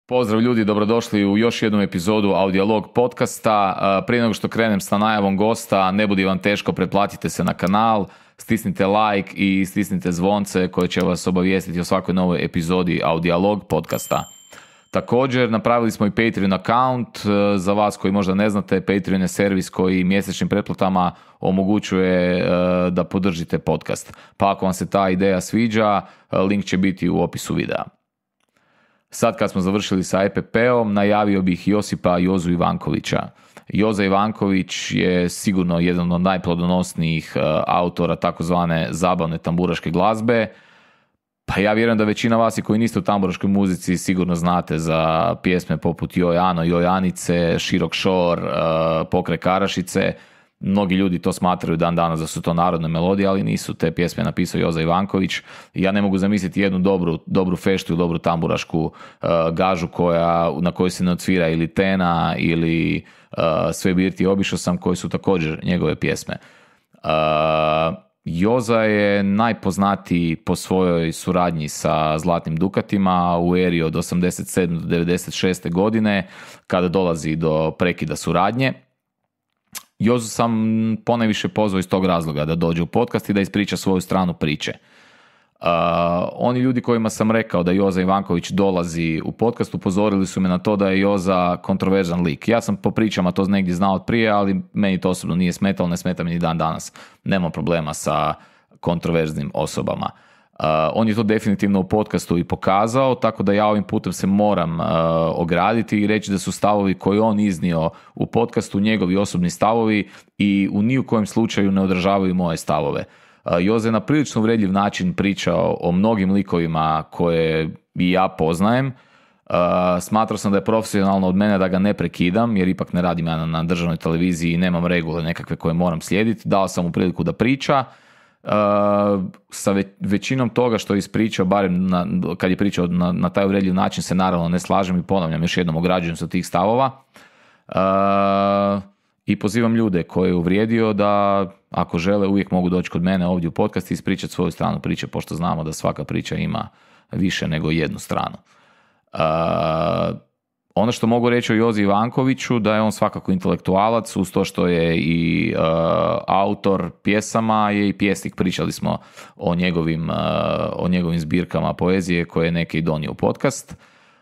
Pozdrav ljudi, dobrodošli u još jednu epizodu Audiolog podcasta. Prije nego što krenem sa najavom gosta, ne budi vam teško, pretplatite se na kanal, stisnite like i stisnite zvonce koje će vas obavijestiti o svakoj novoj epizodi Audiolog podcasta. Također napravili smo i Patreon account. Za vas koji možda ne znate, Patreon je servis koji mjesečnim pretplatama omogućuje da podržite podcast. Pa ako vam se ta ideja sviđa, link će biti u opisu videa. Sad kad smo završili sa EPP-om, najavio bih Josipa Jozu Ivankovića. Joza Ivanković je sigurno jedan od najplodonosnijih autora takozvane zabavne tamburaške glazbe. Pa ja vjerujem da većina vas i koji niste u tamburaškoj muzici sigurno znate za pjesme poput Joj Ano, Joj Anice, Širok šor, Pokraj Karašice. Mnogi ljudi to smatraju dan danas da su to narodne melodije, ali nisu. Te pjesme napisao Joza Ivanković. Ja ne mogu zamisliti jednu dobru feštu i dobru tamburašku gažu na kojoj se ne odsvira ili Tena ili Sve birti obišao sam, koji su također njegove pjesme. Joza je najpoznatiji po svojoj suradnji sa Zlatnim Dukatima u eri od 87. do 96. godine, kada dolazi do prekida suradnje. Jozu sam ponajviše pozvao iz tog razloga da dođe u podcast i da ispriča svoju stranu priče. Oni ljudi kojima sam rekao da Joza Ivanković dolazi u podcast upozorili su me na to da je Joza kontroverzan lik. Ja sam po pričama to negdje znao od prije, ali meni to osobno nije smetalo, ne smeta mi ni dan danas. Nemam problema sa kontroverznim osobama. On je to definitivno u podcastu i pokazao, tako da ja ovim putem se moram ograditi i reći da su stavovi koje on iznio u podcastu njegovi osobni stavovi i u ni u kojem slučaju ne odražavaju moje stavove. Joza je na prilično uvredljiv način pričao o mnogim likovima koje i ja poznajem. Smatrao sam da je profesionalno od mene da ga ne prekidam, jer ipak ne radim ja na državnoj televiziji i nemam regule nekakve koje moram slijediti. Dao sam mu priliku da priča. Sa većinom toga što je ispričao, barem kad je pričao na taj uvredljiv način, se naravno ne slažem i ponavljam, još jednom ograđujem se od tih stavova. I pozivam ljude koje je uvrijedio da ako žele uvijek mogu doći kod mene ovdje u podcast i ispričati svoju stranu priče, pošto znamo da svaka priča ima više nego jednu stranu. Ono što mogu reći o Jozi Ivankoviću, da je on svakako intelektualac, uz to što je i autor pjesama, je i pjesnik. Pričali smo o njegovim zbirkama poezije koje je neke i donio u podcast.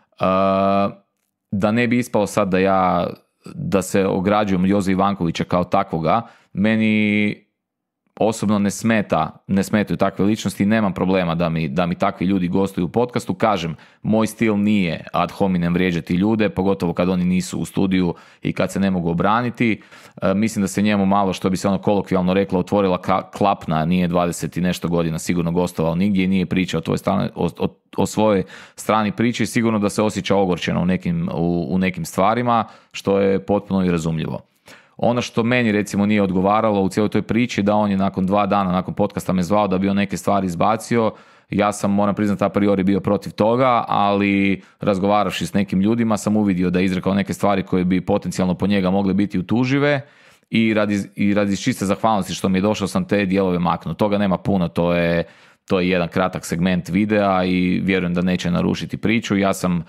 Da ne bi ispalo sad da se ograđujem od Joze Ivankovića kao takvoga, meni osobno ne smetaju takve ličnosti i nemam problema da mi takvi ljudi gostuju u podcastu. Kažem, moj stil nije ad hominem vrijeđati ljude, pogotovo kad oni nisu u studiju i kad se ne mogu obraniti. Mislim da se njemu malo, što bi se ono kolokvijalno reklo, otvorila klapna, nije 20 i nešto godina sigurno gostovao nigdje i nije pričao o svojoj strani priče i sigurno da se osjeća ogorčeno u nekim stvarima, što je potpuno i razumljivo. Ono što meni recimo nije odgovaralo u cijeloj toj priči, da on je nakon 2 dana nakon podcasta me zvao da bi on neke stvari izbacio. Ja sam, moram priznati, a priori bio protiv toga, ali razgovaravši s nekim ljudima sam uvidio da je izrekao neke stvari koje bi potencijalno po njega mogle biti utužive i radi čiste zahvalnosti što mi je došao sam te dijelove maknuti. Toga nema puno, to je jedan kratak segment videa i vjerujem da neće narušiti priču. Ja sam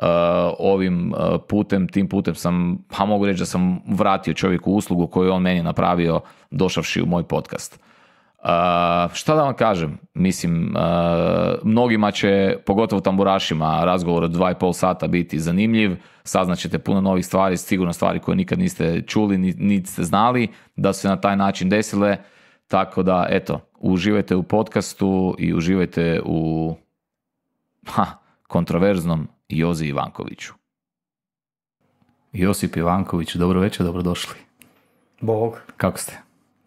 tim putem sam, pa mogu reći da sam vratio čovjeku uslugu koju on meni napravio došavši u moj podcast. Šta da vam kažem, mislim, mnogima će, pogotovo tamburašima, razgovor od 2,5 sata biti zanimljiv, saznaćete puno novih stvari, sigurno stvari koje nikad niste čuli, niti ste znali da su se na taj način desile, tako da, eto, uživajte u podcastu i uživajte u kontroverznom Jozi Ivankoviću. Josip Ivanković, dobro večer, dobrodošli. Bog. Kako ste?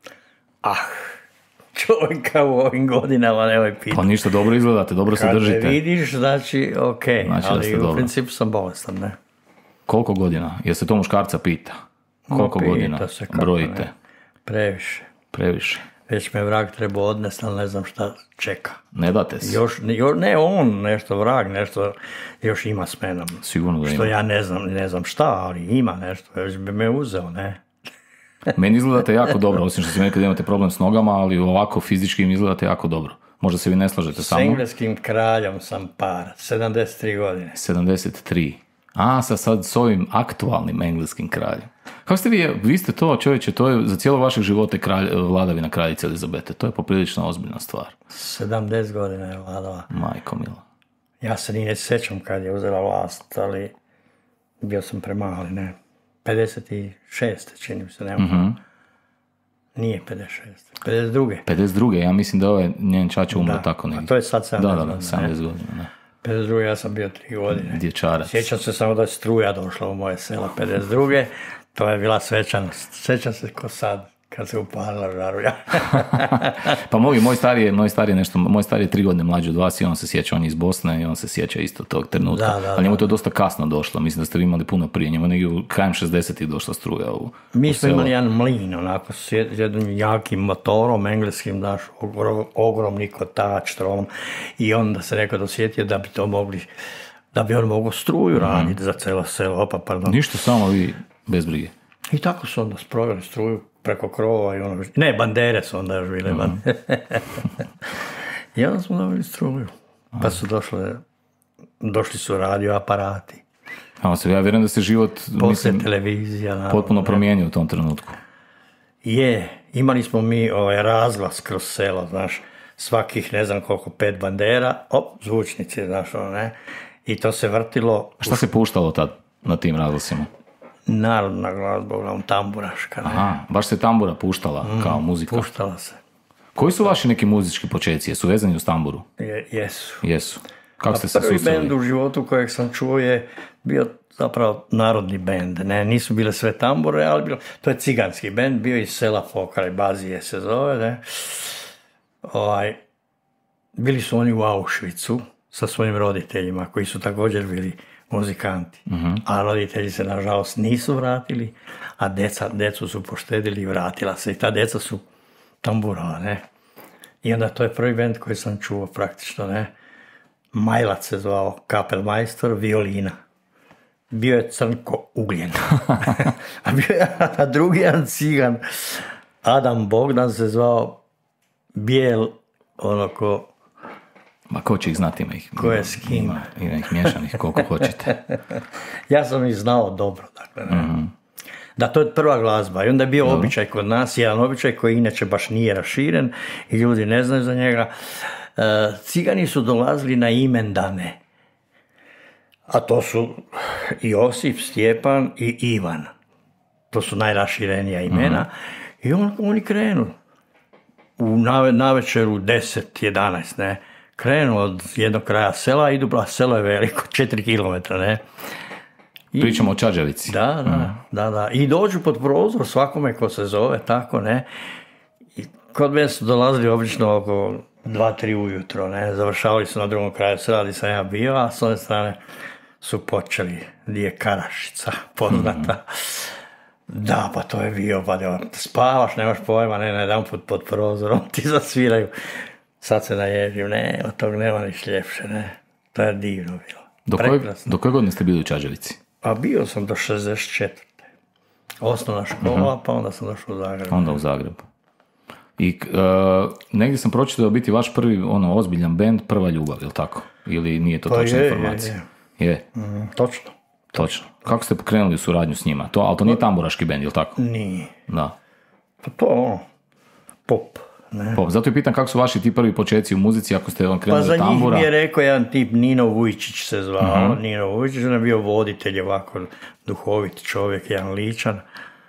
Čovjeka u ovim godinama nemoj pitati. Pa ništa, dobro izgledate, dobro se držite. Kad me vidiš, znači, ok, znači, ali u principu sam bolestan, ne? Koliko godina? Jer se to muškarca pita. Koliko godina brojite? Previše. Već me vrag treba odnesti, ali ne znam šta čeka. Ne date se? Ne on, nešto vrag, nešto još ima s menom. Sigurno da ima. Što ja ne znam šta, ali ima nešto, već bi me uzeo, ne? Meni izgledate jako dobro, osim što si nekad imate problem s nogama, ali ovako fizički im izgledate jako dobro. Možda se vi ne slažete sa mnom. S engleskim kraljem sam par, 73 godine. 73. A, sad s ovim aktualnim engleskim kraljem. Kako ste vi ste to, čovječe, to je za cijelo vašeg života vladavina kraljice Elizabete. To je poprilično ozbiljna stvar. 70 godina je vladala. Majko mila. Ja se ni ne sjećam kad je uzela vlast, ali bio sam premali, ne. 56. čini mi se, nema. Mm-hmm. Nije 56. 52. 52. Ja mislim da ovaj njen čača umro tako negdje. A to je sad 70 godina. Da, 70 godina, ne. 52. ja sam bio 3 godine. Dječarac. Sjećam se samo da je struja došla u moje selo 52. To je bila svečanost. Sjećam se ko sad, kad se upalila žaruja. Pa moj stari je 3 godine mlađi od vas i on se sjeća, on je iz Bosne i on se sjeća isto tog trenutka. Ali njemu to je dosta kasno došlo. Mislim da ste vi imali puno prije. Njemu negdje u krajem 60-ih došla struja Mi smo imali jedan mlin, onako, s jednim jakim motorom, engleskim, daš, ogromni kotač, trom. I onda se rekao dosjetio da bi to mogli, da bi on mogao struju raditi za cijelo selo. Ništa, samo vi bez brige. I tako su onda sproveli struju preko krova i ono... Ne, bandere su onda još bile. I onda smo dobili struju. Pa su došli su radioaparati. Ja vjerujem da se život... Poslije televizija. Naravno, potpuno promijenio u tom trenutku. Imali smo mi razglas kroz selo, znaš, svakih ne znam koliko, 5 bandera, zvučnici, znaš, ne. I to se vrtilo... A šta se puštalo tad na tim razglasima? Narodna glazba, uglavnom tamburaška. Ne? Aha, baš se tambura puštala kao muzika. Puštala se. Koji su vaši neki muzički počeci? Jesu vezani uz tamburu? Jesu. Kako ste se susreli? Prvi bend u životu kojeg sam čuo je bio zapravo narodni bend. Ne? Nisu bile sve tambure, ali to je ciganski bend, bio iz sela pokraj Bazije se zove. Ne? Bili su oni u Auschwitzu sa svojim roditeljima koji su također bili muzikanti, a roditelji se nažalost nisu vratili, a decu su poštedili i vratila se i ta deca su tamburala, ne. I onda to je prvi bend koji sam čuo praktično, ne. Majlac se zvao, kapelmajstor, violina. Bio je crn ko ugljen. A bio je drugi jedan cigan, Adam Bogdan se zvao, bijel, ono ko... Ma ko će ih znati, ima ih. Ko je s kim? Ima ih miješanih koliko hoćete. Ja sam ih znao dobro, dakle. Ne? Mm-hmm. Da, to je prva glazba. I onda je bio običaj kod nas, jedan običaj koji inače baš nije raširen i ljudi ne znaju za njega. Cigani su dolazili na imendane. A to su Josip, Stjepan i Ivan. To su najraširenija imena. I oni krenu. Navečer u 10-11, ne. Krenu od jednog kraja sela, a selo je veliko, 4 kilometra, ne. Pričamo o Čađavici. Da. I dođu pod prozor svakome ko se zove, tako, ne. I kod mene su dolazili obično oko 2-3 ujutro, ne. Završavali su na drugom kraju sela gdje sam ja bio, a s one strane su počeli, gdje je Karašica poznata. Da, pa to je bio, pa spavaš, nemaš pojma, ne, jedan put pod prozorom ti zasviraju. Sad se naježim, ne, od tog nema ni šljepše, ne. To je divno bilo. Do koje godine ste bili u Čađavici? Pa bio sam do 64. Osnovna škola, pa onda sam došao u Zagreb. Onda u Zagreb. I negdje sam pročitao da biti vaš prvi ozbiljan bend, Prva ljubav, je li tako? Ili nije to točna informacija? Je. Točno. Kako ste pokrenuli suradnju s njima? Ali to nije tamburaški bend, je li tako? Nije. Da. Pa to pop. Ne. Zato je pitan kako su vaši ti prvi početci u muzici ako ste krenuli do tambura. Pa za njih mi je rekao jedan tip, Nino Vujčić se zvao. Nino Vujčić, on je bio voditelj, ovako duhovit čovjek, jedan ličan.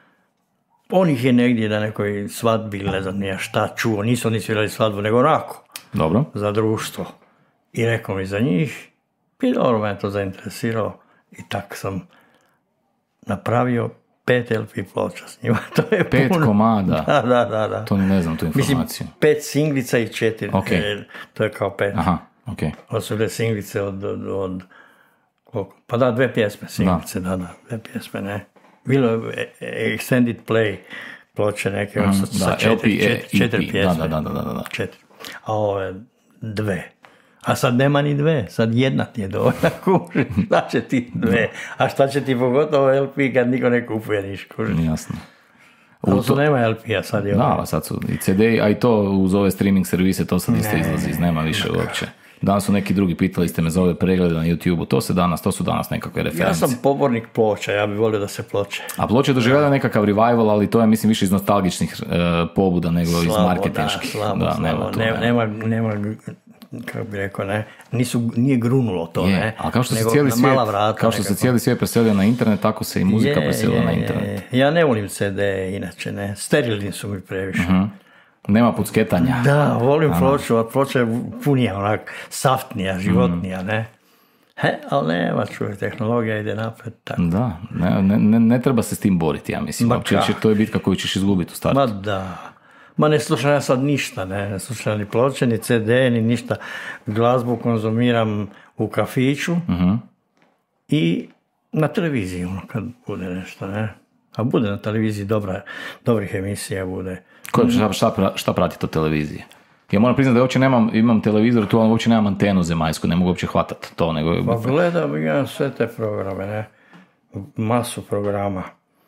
On ih je negdje na nekoj svadbi, ne znam nije šta čuo, nisu oni svirali svadbu, nego onako. Dobro. Za društvo. I rekao mi za njih, i dobro me to zainteresirao. I tako sam napravio 5 LP ploča s njima. To je 5 puno. Komada? Da. To ne znam tu informaciju. Mislim, 5 singlica i 4. Okay. To je kao 5. Aha, ok. Ovo su bile singlice od koliko? Pa da, 2 pjesme singlice, da, 2 pjesme, ne. Bilo je extended play ploče neke, sa 4 pjesme. Da. 4. A ovo je 2. A sad nema ni 2, sad jedna ti je dovoljna, kuži, šta će ti 2, a šta će ti pogotovo LP kad niko ne kupuje niš, kuži. Jasno. Nema LP-a sad je da, sad su i CD, a i to uz ove streaming servise, to sad isto izlazi, nema više uopće. Danas su neki drugi, pitali ste me za ove preglede na YouTube-u, to su danas nekakve reference. Ja sam pobornik ploča, ja bih volio da se ploče. A ploče doživjela nekakav revival, ali to je, mislim, više iz nostalgičnih pobuda nego iz marketinških. Slabo. Nema, kako bi rekao, nije grunulo to, ne. Ali kao što se cijeli svijet preselio na internet, tako se i muzika preselila na internet. Ja ne volim CD, inače, ne. Sterilni su mi previše. Nema pucketanja. Da, volim ploču, a ploča je punija, onak, saftnija, životnija, ne. Ali nema, čuje, tehnologija ide napred. Tako. Da, ne treba se s tim boriti, ja mislim. To je bitka koju ćeš izgubiti u startu. Ma da. Ma ne slušam ja sad ništa, ne slušam ni ploče, ni CD, ni ništa. Glazbu konzumiram u kafiću i na televiziji, kad bude nešto, ne. A bude na televiziji dobrih emisija bude. Šta pratite od televizije? Ja moram priznati da uopće imam televizor tu, ali uopće nemam antenu zemaljsku, ne mogu uopće hvatati to. Pa gledam ja sve te programe, ne. Masu programa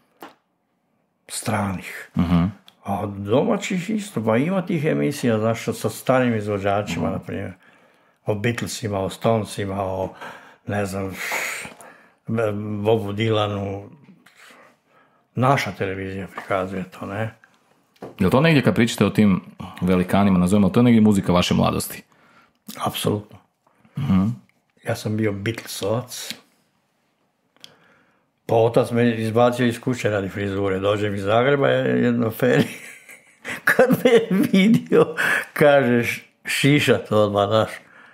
stranih. A domaćih isto, pa ima tih emisija, znaš, sa starim izvođačima, na primjer. O Beatlesima, o Stonesima, o, ne znam, Bobu Dylanu. Naša televizija prikazuje to, ne? Je li to negdje kad pričate o tim velikanima, nazovimo, to je negdje muzika vaše mladosti? Apsolutno. Ja sam bio Beatlesovac. Pa otac me izbacio iz kuće radi frizure. Dođem iz Zagreba, jedno feri. Kad me je vidio, kažeš, šišat odmah, znaš.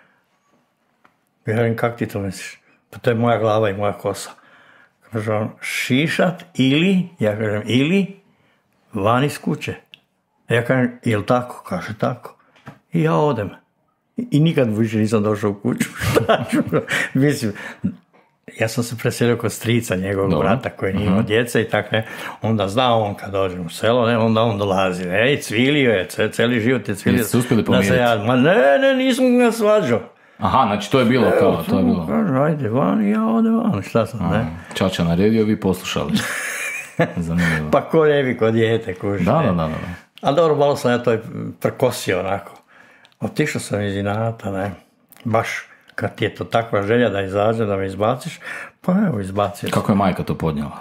Ja kažem, kak ti to misliš? Pa to je moja glava i moja kosa. Kaže on, šišat ili, ja kažem, ili van iz kuće. Ja kažem, jel tako? Kaže, tako. I ja odem. I nikad više nisam došao u kuću. Šta ću? Mislim, ja sam se preselio kod strica njegovog brata koji nije imao djece i tako, ne. Onda zna on kad dođem u selo, ne, onda on dolazi. Cvilio je, cijeli život je cvilio. Jeste se uspjeli pomiriti? Ne, nisam ga svađao. Aha, znači to je bilo kao, to je bilo. Kaže, ajde van i ja odem van, šta sam, ne? Čača naredio, vi poslušali. Zanimljivo. Pa ko ne bi kod dijete, kuži. Da. Ali dobro, malo sam ja to prekosio onako. Otišao sam iz inata, ne. Baš kad ti je to takva želja da izađe, da me izbaciš, pa evo izbacio sam. Kako je majka to podnijela?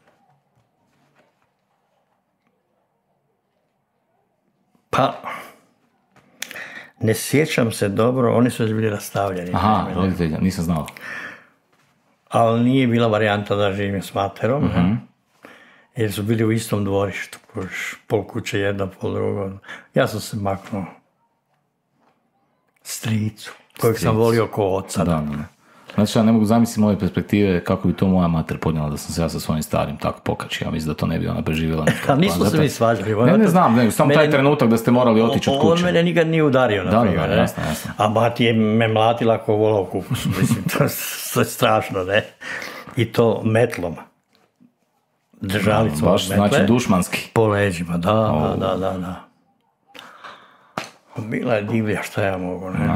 Pa, ne sjećam se dobro, oni su već bili rastavljeni. Aha, roditelja, nisam znao. Ali nije bila varijanta da živim s materom, ne? Jer su bili u istom dvorištu, pol kuće jedna, pol drugo. Ja sam se maknuo stricu, kojeg sam volio ko oca. Da. Znači, ja ne mogu zamisliti moje perspektive kako bi to moja mater podnijela da sam se ja sa svojim starim tako pokačio. Ja mislim da to ne bi ona preživjela nikako. Ali nismo se mi svađali. Ne znam, samo taj trenutak da ste morali otići od kuće. On mene nikad nije udario, na primjer. Da, jasno. A mati je me mlatila ko vola u kupusu. Mislim, to je strašno, ne? I to metlom. Držalicom baš, metle. Znači dušmanski. Po leđima, da. Bila je divlja, šta ja mogu, ne?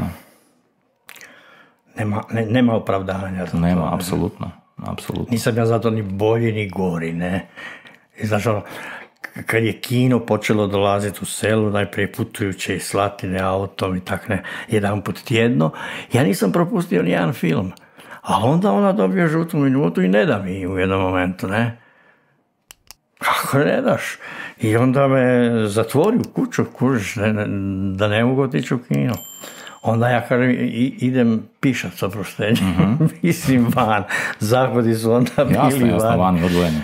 Nema opravdanja za to. Nema, apsolutno. Nisam ja zato ni bolji ni gori, ne. I znaš ono, kad je kino počelo dolaziti u selu, najprije putujuće iz Slatine autom i tak ne, jedan put tjedno, ja nisam propustio ni jedan film. A onda ona dobije žutu minutu i ne da mi u jednom momentu, ne. Kako ne daš? I onda me zatvori u kuću, kužiš, da ne mogu otići u kino. Onda ja kažem, idem pišat s oproštenjem. Mislim van. Zahodi su onda bili jasno, vani, odvojeni.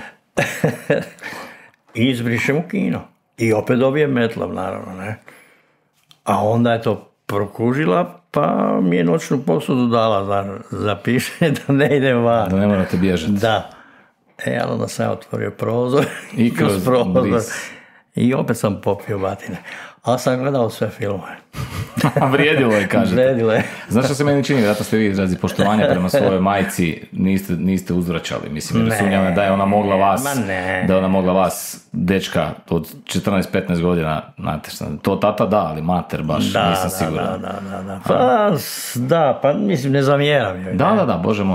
I izbrišem u kino. I opet dobijem metlav, naravno, ne. A onda je to prokužila, pa mi je noćnu posudu dala za pišanje da ne idem van. Da ne morate bježati. Da. Ali onda sam otvorio prozor. I kroz prozor. I opet sam popio batine. Ali sam gledao sve filmove. Vrijedilo je, kažete. Vrijedilo je. Znaš što se meni čini? Vjerojatno ste vi izrazi poštovanja prema svojoj majci niste uzvraćali. Mislim, jer sumnjam da je ona mogla vas, da je ona mogla vas, dečka od 14-15 godina, znate šta, to tata da, ali mater baš, nisam siguran. Da. Pa mislim, ne zamjeram joj. Da, Bože moj.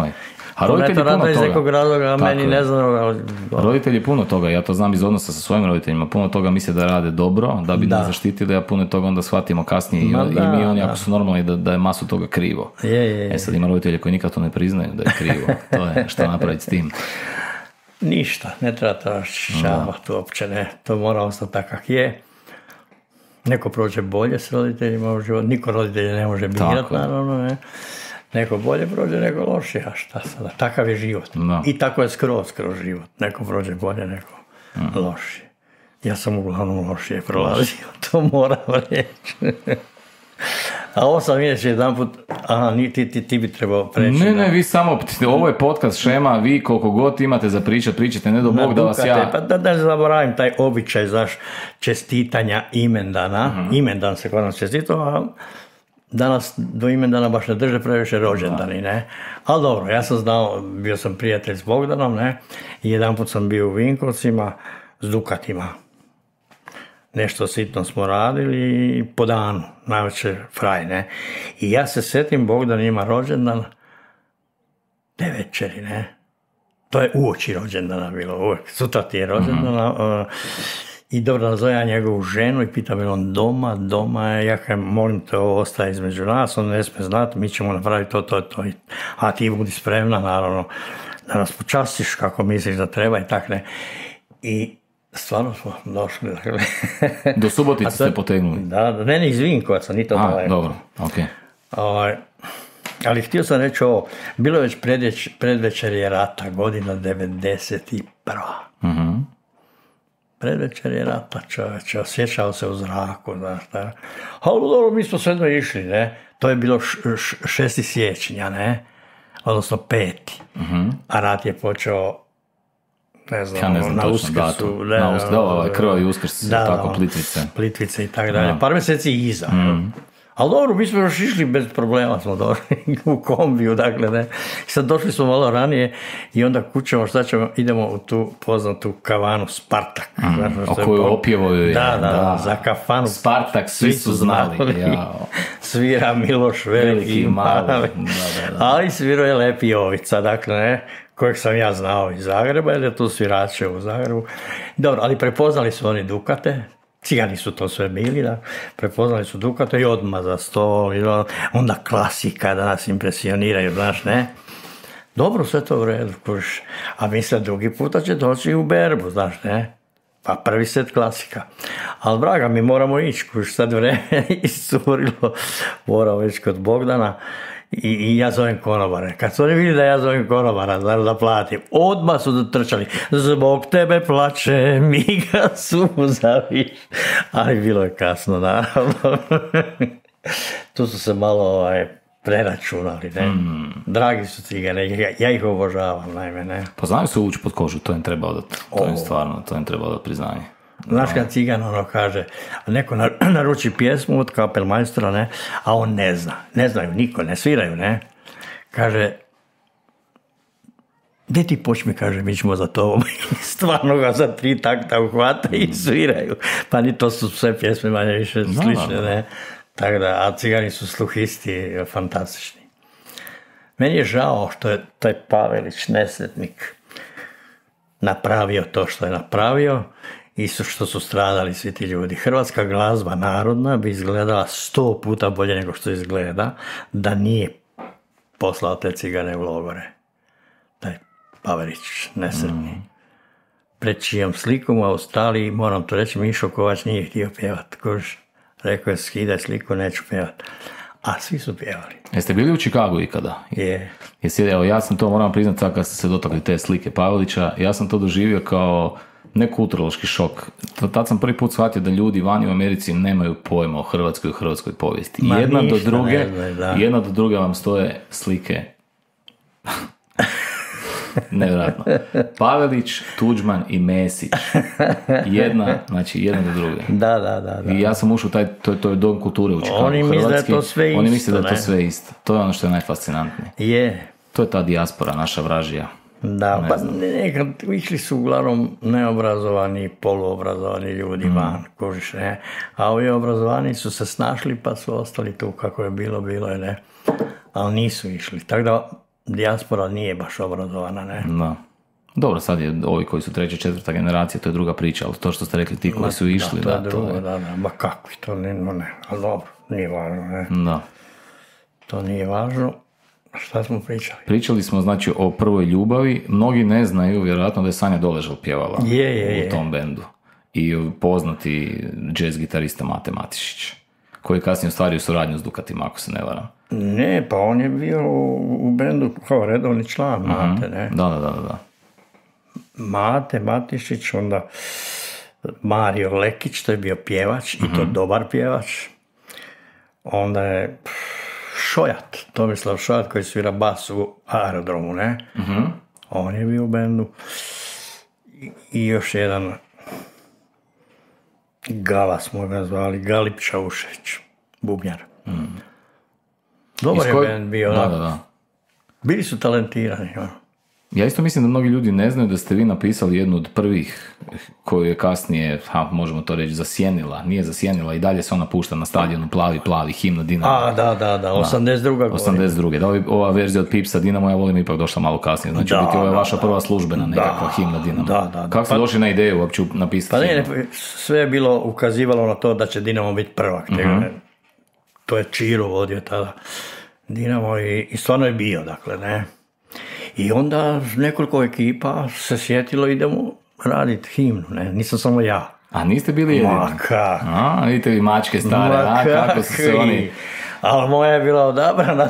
A roditelji puno toga. Iz nekog razloga, a meni ne znam. Ali... Roditelji puno toga, ja to znam iz odnosa sa svojim roditeljima, puno toga misle da rade dobro, da bi nas zaštitili, a puno toga onda shvatimo kasnije i mi oni ako su normalni da je masu toga krivo. Je. Sad ima roditelje koji nikad to ne priznaju da je krivo, to je što napraviti s tim. Ništa, ne treba to raščišćavati uopće, ne, to mora ostati tako kak je. Neko prođe bolje s roditeljima u životu, niko roditelje ne može birati, naravno, ne. Neko bolje prođe, neko lošije, a šta sada, takav je život. No. I tako je skroz život, neko prođe bolje, neko lošije. Ja sam uglavnom lošije prolazio, to moram reći. A ovo sam vidjeti jedan put, ti bi trebao preći. Ne, vi samo, ovo je podcast Šema, vi koliko god imate za pričate, ne do Bog da vas ja... Pa da zaboravim taj običaj, znaš, čestitanja imendana, imendan se kod nas čestitao, a danas do imendana baš ne drže previše rođendani, ne. Ali dobro, ja sam znao, bio sam prijatelj s Bogdanom, ne, i jedan put sam bio u Vinkovcima s dukatima. Nešto sitno smo radili po danu, najveće fraj, ne. I ja se sjetim, Bogdan ima rođendan te večeri, ne. To je uoči rođendana bilo, uvijek. Sutra ti je rođendana. I dobro nazovem njegovu ženu i pitam je on doma je, ja kažem, molim te, ovo ostaje između nas, on ne smije znati, mi ćemo napraviti to. A ti budi spremna, naravno, da nas počastiš kako misliš da treba i tak, ne. I stvarno smo došli, dakle. Do Subotice ste potegnuli? Da, ne iz Vinkovaca, ni to daleko. Dobro, okej. Ali htio sam reći ovo, bilo je već predvečer je rata, godina 91. Predvečer je rata, čovječe, osjećao se u zraku, znaš, da. Ali dobro, mi smo sve išli, ne. To je bilo 6. siječnja, ne. Odnosno 5. A rat je počeo, ne znam na Uskrsu. Krvavi Uskrs, tako, Plitvice i tako dalje. Par mjeseci iza. Ali dobro, mi smo još išli bez problema, smo došli u kombiju, dakle, ne. I sad došli smo malo ranije i onda kućemo, šta ćemo, idemo u tu poznatu kavanu Spartak. O kojoj opjevaju je. Da, za kafanu. Spartak, svi su znali. Svira Miloš Veliki i Mali. Ali svirao je Lepi Jovica, dakle, ne, kojeg sam ja znao iz Zagreba, jer je tu svirače u Zagrebu. Dobro, ali prepoznali su oni Dukate, Cigani su to sve bili, da, prepoznali su Dukate i odmah za stol, i onda klasika da nas impresioniraju, znaš, ne. Dobro, sve to u redu, kuš. A misle, drugi puta će doći u berbu, znaš, ne. Pa prvi set klasika. Ali, braga, mi moramo ići, kuš, sad vreme iscurilo, moramo ići kod Bogdana. I ja zovem konobare. Kad su oni vidjeli da ja zovem konobara, znaš, da platim, odmah su dotrčali. Zbog tebe plače, mi ga suzaviš. Ali bilo je kasno, naravno. Tu su se malo preračunali, ne. Dragi su Cigane, ja ih obožavam, naime, ne. Pa znaju se ući pod kožu, to im treba odati. To im treba odati priznanje. Znaš kad Cigan ono kaže, neko naruči pjesmu od kapelmajstora, ne, a on ne zna. Ne znaju niko, ne sviraju, ne. Kaže, gdje ti počmi, kaže, mi ćemo za to. Stvarno ga za 3 takta uhvate i sviraju. Pa ni to su sve pjesme manje više slične, ne. Tako da, a Cigani su sluhisti fantastični. Meni je žao što je taj Pavelić, nesretnik, napravio to što je napravio i što su stradali svi ti ljudi. Hrvatska glazba narodna bi izgledala 100 puta bolje nego što izgleda da nije poslao te Cigane u logore. Taj Pavelić, nesretni. Pred čijom slikom u Australiji, moram to reći, Mišo Kovač nije htio pjevati. Rekao je, skidaj sliku, neću pjevati. A svi su pjevali. Jeste bili u Chicagu ikada? Je. Evo, ja sam to, moram priznati, kad ste se dotakli te slike Pavelića, ja sam to doživio kao ne kulturološki šok. Tad sam prvi put shvatio da ljudi vani u Americi nemaju pojma o Hrvatskoj i hrvatskoj povijesti. Jedna do druge vam stoje slike. Nevjerojatno. Pavelić, Tuđman i Mesić. Jedna do druge. Da. I ja sam ušao to je dom kulture u Chicagu. Oni misle da je to sve isto. Oni misle da je to sve isto. To je ono što je najfascinantnije. Je. To je ta dijaspora, naša vražija. Da, pa nekad išli su uglavnom neobrazovani, poluobrazovani ljudi van, kužiš, ne. A ovi obrazovani su se snašli pa su ostali tu kako je bilo je, ne. Ali nisu išli. Tako da dijaspora nije baš obrazovana, ne? Da. Dobro, sad je ovi koji su treća, četvrta generacija, to je druga priča, ali to što ste rekli, ti koji su išli, to je drugo, da, ma kakvi, to ne, ali dobro, nije važno, ne? Da. To nije važno. Šta smo pričali? Pričali smo, znači, o prvoj ljubavi. Mnogi ne znaju, vjerojatno, da je Sanja Doležal pjevala u tom bendu. I poznati jazz gitarista Mate Matišić, koji je kasnije ostvario suradnju s Dukatima, ako se ne varam. Ne, pa on je bio u bendu kao redovni član Mate, ne? Da. Mate Matišić, onda Mario Lekić, to je bio pjevač, i to dobar pjevač. Onda je Šojat, Tomislav Šojat, koji svira bas u Aerodromu, ne? On je bio u bendu. I još jedan Gala smo ga zvali, Galip Čaušeć, bubnjar. Dobar je bend bio. Da. Bili su talentirani. Ja isto mislim da mnogi ljudi ne znaju da ste vi napisali jednu od prvih koju je kasnije, možemo to reći, zasjenila. Nije zasjenila, i dalje se ona pušta na stadionu Plavi, himna Dinamo. Da, 82. 82. Da, ova verzija od Pipsa Dinamo, ja volim, ipak došla malo kasnije. Znači, biti ovo je vaša prva službena nekakva himna Dinamo. Da. Kako ste došli na ideju uopće napisati? Pa ne, sve je bilo ukazivalo na to da će Dinamo biti prvak. To je Čiro vodio tada Dinamo i stvarno je bio, dakle, ne. I onda nekoliko ekipa se sjetilo, idemo raditi himnu, ne, nisam samo ja. A niste bili jedini? Vidite vi mačke stare, kako su se oni... Ali moja je bila odabrana.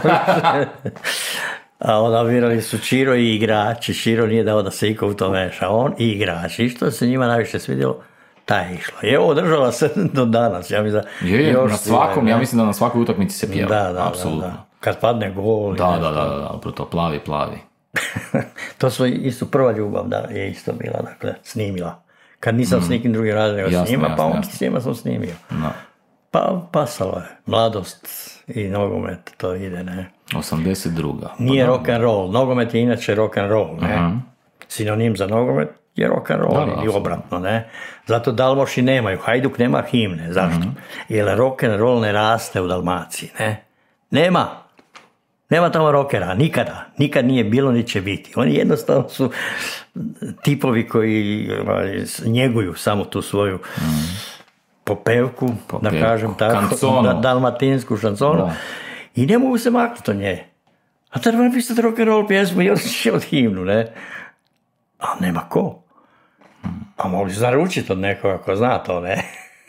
A odabirali su Čiro i igrači. Čiro nije dao da se iko u to meša, on i igrači. I što se njima najviše svidjelo, ta je išla. I evo, održala se do danas. Ja mislim ja mislim da na svakoj utakmici se pjeva. Da. Kad padne gol. Da, to plavi. To su isto prva ljubav, da, je isto bila, dakle, snimila. Kad nisam s nikim drugim radio nego snima, pa on s njima sam snimio. No. Pa pasalo je. Mladost i nogomet, to ide, ne. 82. Nije rock and roll. Nogomet je inače rock and roll, ne. Sinonim za nogomet je rock and roll, ili obratno, ne. Zato Dalmoši nemaju, Hajduk nema himne. Zašto? Jer rock and roll ne raste u Dalmaciji, ne. Nema tamo rockera, nikad nije bilo, ni će biti. Oni jednostavno su tipovi koji njeguju samo tu svoju popevku, da kažem tako, dalmatinsku šansonu, i ne mogu se maknuti od nje. A treba napisati rock and roll pjesmu i od himnu, ne? A nema ko. A mogli se naručiti od nekoga ko zna to, ne?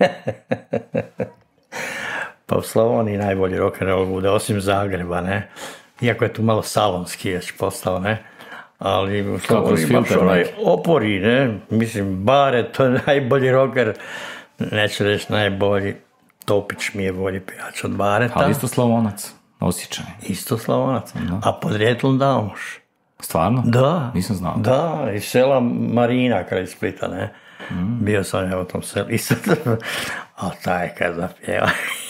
Pa u Slavoniji najbolji rock and roll bude, osim Zagreba, ne? Iako je tu malo salonski već postao, ne? Ali u Slavoniji baš onaj Opori, ne? Mislim, Bare, to je najbolji rocker, neću reći najbolji, Topić mi je bolji pjevač od Bareta. Ali isto Slavonac, osjećaj. Isto Slavonac, a podrijetlom Dalmoš. Stvarno? Da. Nisam znao. Da, iz sela Marina kraj Splita, ne? Bio sam ja u tom selu. A taj kad zapjeva.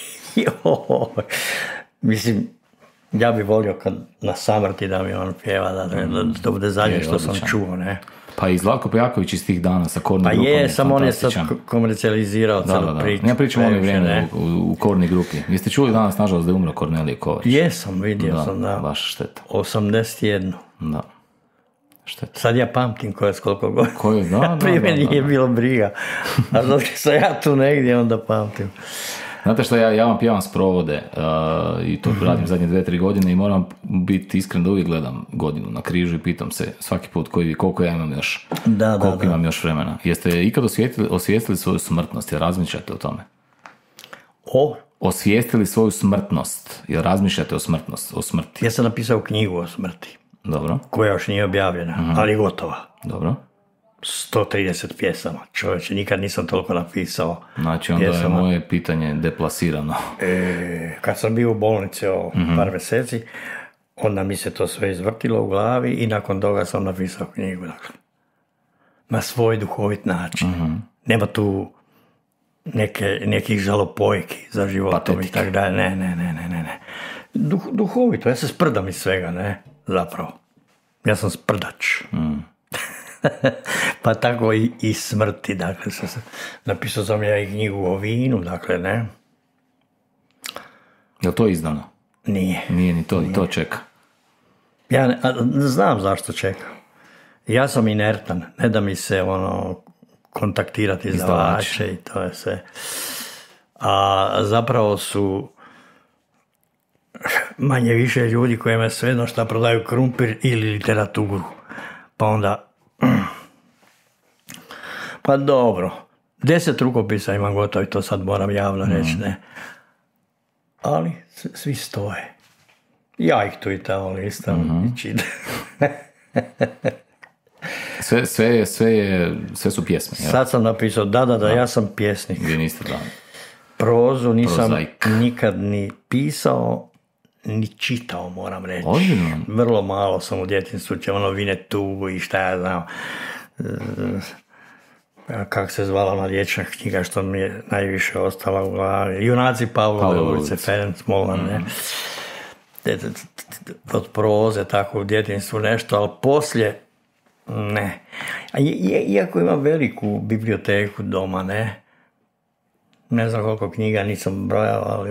Mislim, ja bi volio kad na samrti da mi on pjeva, da to bude zadnje što sam čuo, ne? Pa i Zlatko Pojaković iz tih dana sa Korni grupom. Pa je, samo on je sad komercijalizirao cijelu priču. Ja pričam ono vrijeme u Korni grupi. Jeste čuli danas, nažalost, da je umro Kornelije Kovač? Jesam, vidio sam, da. Baš šteta. 81. Da. Šteta. Sad ja pamtim ko je s koliko godina. Da. Prije nije bilo briga. A zato sam ja tu negdje, onda pamtim. Znate što, ja vam pjevam sprovode i to radim zadnje 2-3 godine i moram biti iskren da uvijek gledam godinu na križu i pitam se svaki put koliko ja imam još, koliko imam još vremena. Jeste ikad osvijestili svoju smrtnost, jer razmišljate o tome? Osvijestili svoju smrtnost, jer razmišljate o smrti? Ja sam napisao knjigu o smrti. Dobro. Koja još nije objavljena, ali gotova. Dobro. 130 pjesama, čovječe, nikad nisam toliko napisao. Znači onda pjesama. Je moje pitanje deplasirano. Kad sam bio u bolnici par mjeseci, onda mi se to sve izvrtilo u glavi i nakon toga sam napisao knjigu. Dakle, na svoj duhovit način. Nema tu nekih žalopojki za životom i tako dalje. Ne. Duhovito, ja se sprdam iz svega, ne, zapravo. Ja sam sprdač. Pa tako i smrti, dakle, napisao sam ja i knjigu o vinu, dakle, ne. Je li to izdano? Nije. Nije ni to, to čeka. Ja znam zašto čekam. Ja sam inertan, ne da mi se kontaktirati izdavače i to je sve. A zapravo su manje više ljudi kojima je svejedno šta prodaju krumpir ili literaturu. Pa onda, pa dobro, 10 rukopisa imam gotovo i to sad moram javno reći, ne. Ali svi stoje. Ja ih tu i tamo listam i čitam. Sve su pjesme. Ja? Sad sam napisao, da, ja sam pjesnik. Vi niste da. Prozu nisam nikad ni pisao, ni čitao, moram reći. Ozbiljno? Vrlo malo sam u djetinjstvu, Vinetu i šta ja znam. Kako se zvala ona dječja knjiga što mi je najviše ostala u glavi. Junaci Pavlove ulice, Ferenc Molnar, ne. Od proze, tako u djetinjstvu nešto, ali poslije ne. Iako imam veliku biblioteku doma, ne znam koliko knjiga nisam brojao, ali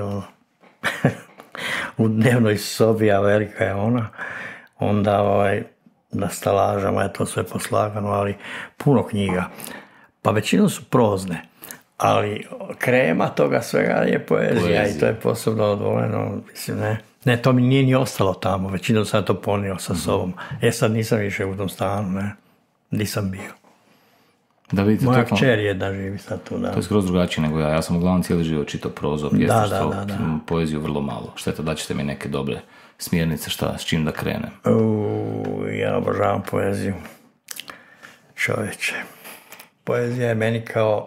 u dnevnoj sobi, a velika je ona, onda na stalažama je to sve poslagano, ali puno knjiga. Pa većinom su prozne, ali krema toga svega je poezija i to je posebno odvoljeno, mislim, ne, to mi nije ni ostalo tamo, većinom sam to ponio sa sobom. Sad nisam više u tom stanu, nisam bio. Da vidite, moja kćer jedna živi sad tu, da. To je skroz drugačije nego ja. Ja sam uglavnom cijeli život čitao prozu, pjesništvo, poeziju vrlo malo. Šteta, daćete mi neke dobre smjernice s čim da krenem. Ja obožavam poeziju. Čovječe. Poezija je meni kao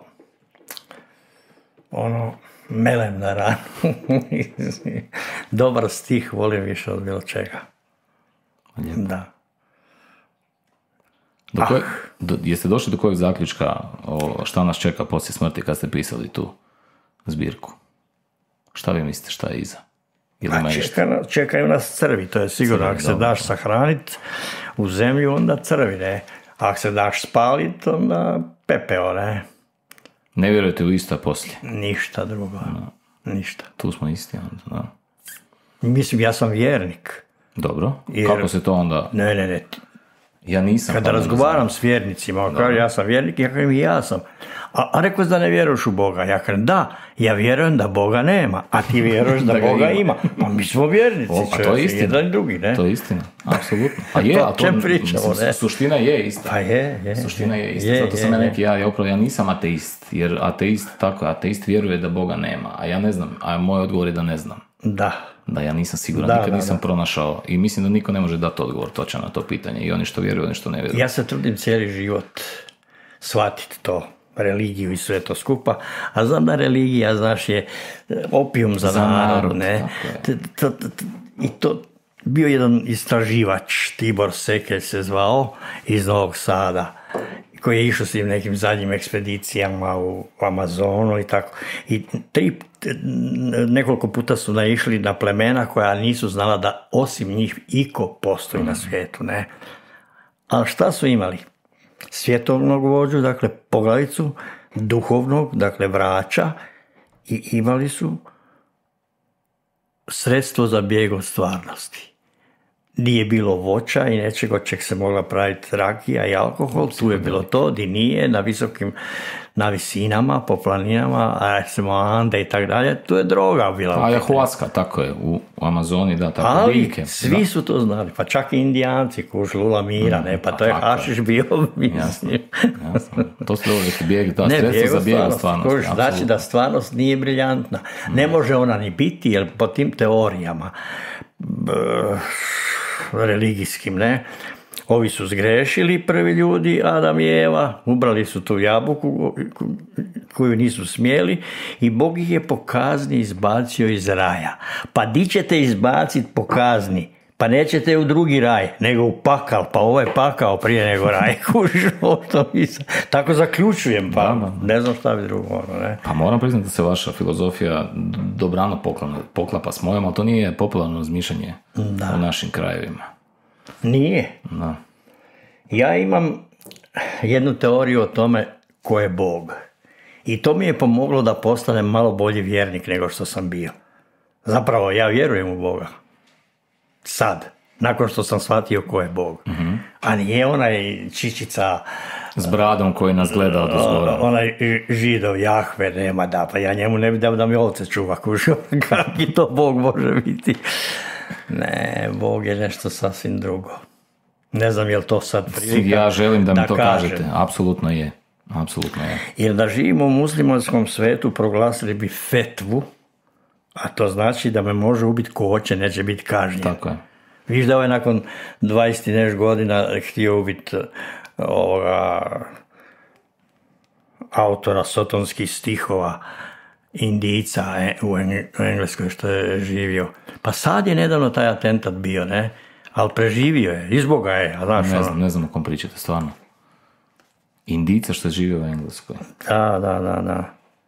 melem na ranu. Dobar stih volim više od bilo čega. Lijepo. Da. Jeste došli do kojeg zaključka šta nas čeka poslije smrti kad ste pisali tu zbirku? Šta vi mislite šta je iza? Čekaju nas crvi, to je sigurno. Ako se daš sahraniti u zemlju, onda crvi, ne. Ako se daš spalit, onda pepeo, ne. Ne vjerujete u isto poslije? Ništa drugo. No. Ništa. Tu smo isti onda, da. Mislim, ja sam vjernik. Dobro. Kako se to onda... Ne. Ja nisam. Kada razgovaram s vjernicima, kažem ja sam vjernik, ja kažem i ja sam. A rekao da ne vjeruješ u Boga. Ja kažem da, ja vjerujem da Boga nema, a ti vjeruješ da Boga ima. Pa mi smo vjernici, to je istina. Jedan i drugi, ne? To je istina, apsolutno. A je, a to pričamo, ne? Suština je ista. Pa je. Suština je ista. Zato sam ja nisam ateist, jer ateist vjeruje da Boga nema, a ja ne znam, a moj odgovor je da ne znam. Da, ja nisam siguran, nikad nisam pronašao i mislim da niko ne može dati odgovor točan na to pitanje, i oni što vjeruju, oni što ne vjeruju. Ja se trudim cijeli život shvatiti to, religiju i sve to skupa, a znam da religija, znaš, je opijum za narod, ne? I to bio jedan istraživač, Tibor Sekelj se zvao, iz Novog Sada, koji je išao s tim nekim zadnjim ekspedicijama u Amazonu i tako. I nekoliko puta su naišli na plemena koja nisu znala da osim njih iko postoji na svijetu, ne. Ali šta su imali? Svjetovnog vođu, dakle poglavicu, duhovnog, dakle vraća, i imali su sredstvo za bijeg od stvarnosti. Nije bilo voća i nečeg od čeg se mogla praviti rakija i alkohol, tu je bilo to, di nije, na visinama, po planinama, recimo Ande i tako dalje, tu je droga bila. Ayahuasca, tako je, u Amazoni, da, tako ali biljke. Svi su to znali, pa čak i Indijanci, kuž Lula Mira, ne, pa to je hašiš bio, mislim. Jasno. To su dobro bijeg, da, sredstvo za bijeg od stvarnosti. Znači da stvarnost nije briljantna. Ne može ona ni biti, jer po tim teorijama religijskim, ne, ovi su zgrešili, prvi ljudi, Adam i Eva, ubrali su tu jabuku koju nisu smjeli i Bog ih je po kazni izbacio iz raja. Pa di ćete izbaciti po kazni? Pa nećete u drugi raj, nego u pakal, pa ovo je pakao prije nego raj. Tako zaključujem, pa ne znam šta bi drugo. Ne? Pa moram priznati da se vaša filozofija dobrano poklapa s mojom, ali to nije popularno razmišljanje u našim krajevima. Nije. Da. Ja imam jednu teoriju o tome ko je Bog. I to mi je pomoglo da postanem malo bolji vjernik nego što sam bio. Zapravo, ja vjerujem u Boga. Sad. Nakon što sam shvatio ko je Bog. A nije onaj čičica S bradom koji nas gleda od uzgora. onaj Židov Jahve nema da, pa ja njemu ne bi dao da mi ovce čuva, kakvi to Bog može biti. Ne, Bog je nešto sasvim drugo. Ne znam je li to sad prilika. Ja želim da mi to kažem. kažete. Apsolutno je. Apsolutno je. Jer da živimo u muslimanskom svetu proglasili bi fetvu, a to znači da me može ubiti ko hoće, neće biti kažnjen. Tako je. Viš da ovaj nakon 20 i nešto godina htio ubiti autora sotonskih stihova, Indijca u Engleskoj što je živio. Pa sad je nedavno taj atentat bio, ne? Ali preživio je, izboga je. A znaš, Ne znam o kom pričate, stvarno. Indijca što je živio u Engleskoj. Da.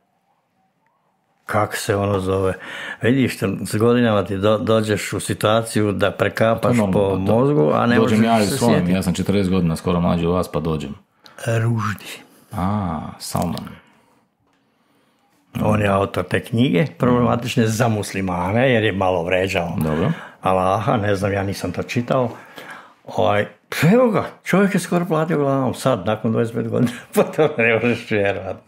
Kako se ono zove? Vidiš, s godinama ti dođeš u situaciju da prekapaš po mozgu, a ne možeš se sjetiti. Ja sam 40 godina skoro mlađi od vas, pa dođem. Ruždi. Salman. On je autor te knjige, problematične za muslimane, jer je malo vređao Allaha, ne znam, ja nisam to čitao. Evo ga, čovjek je skoro platio glavom, sad, nakon 25 godina, pa to ne možeš vjerovati.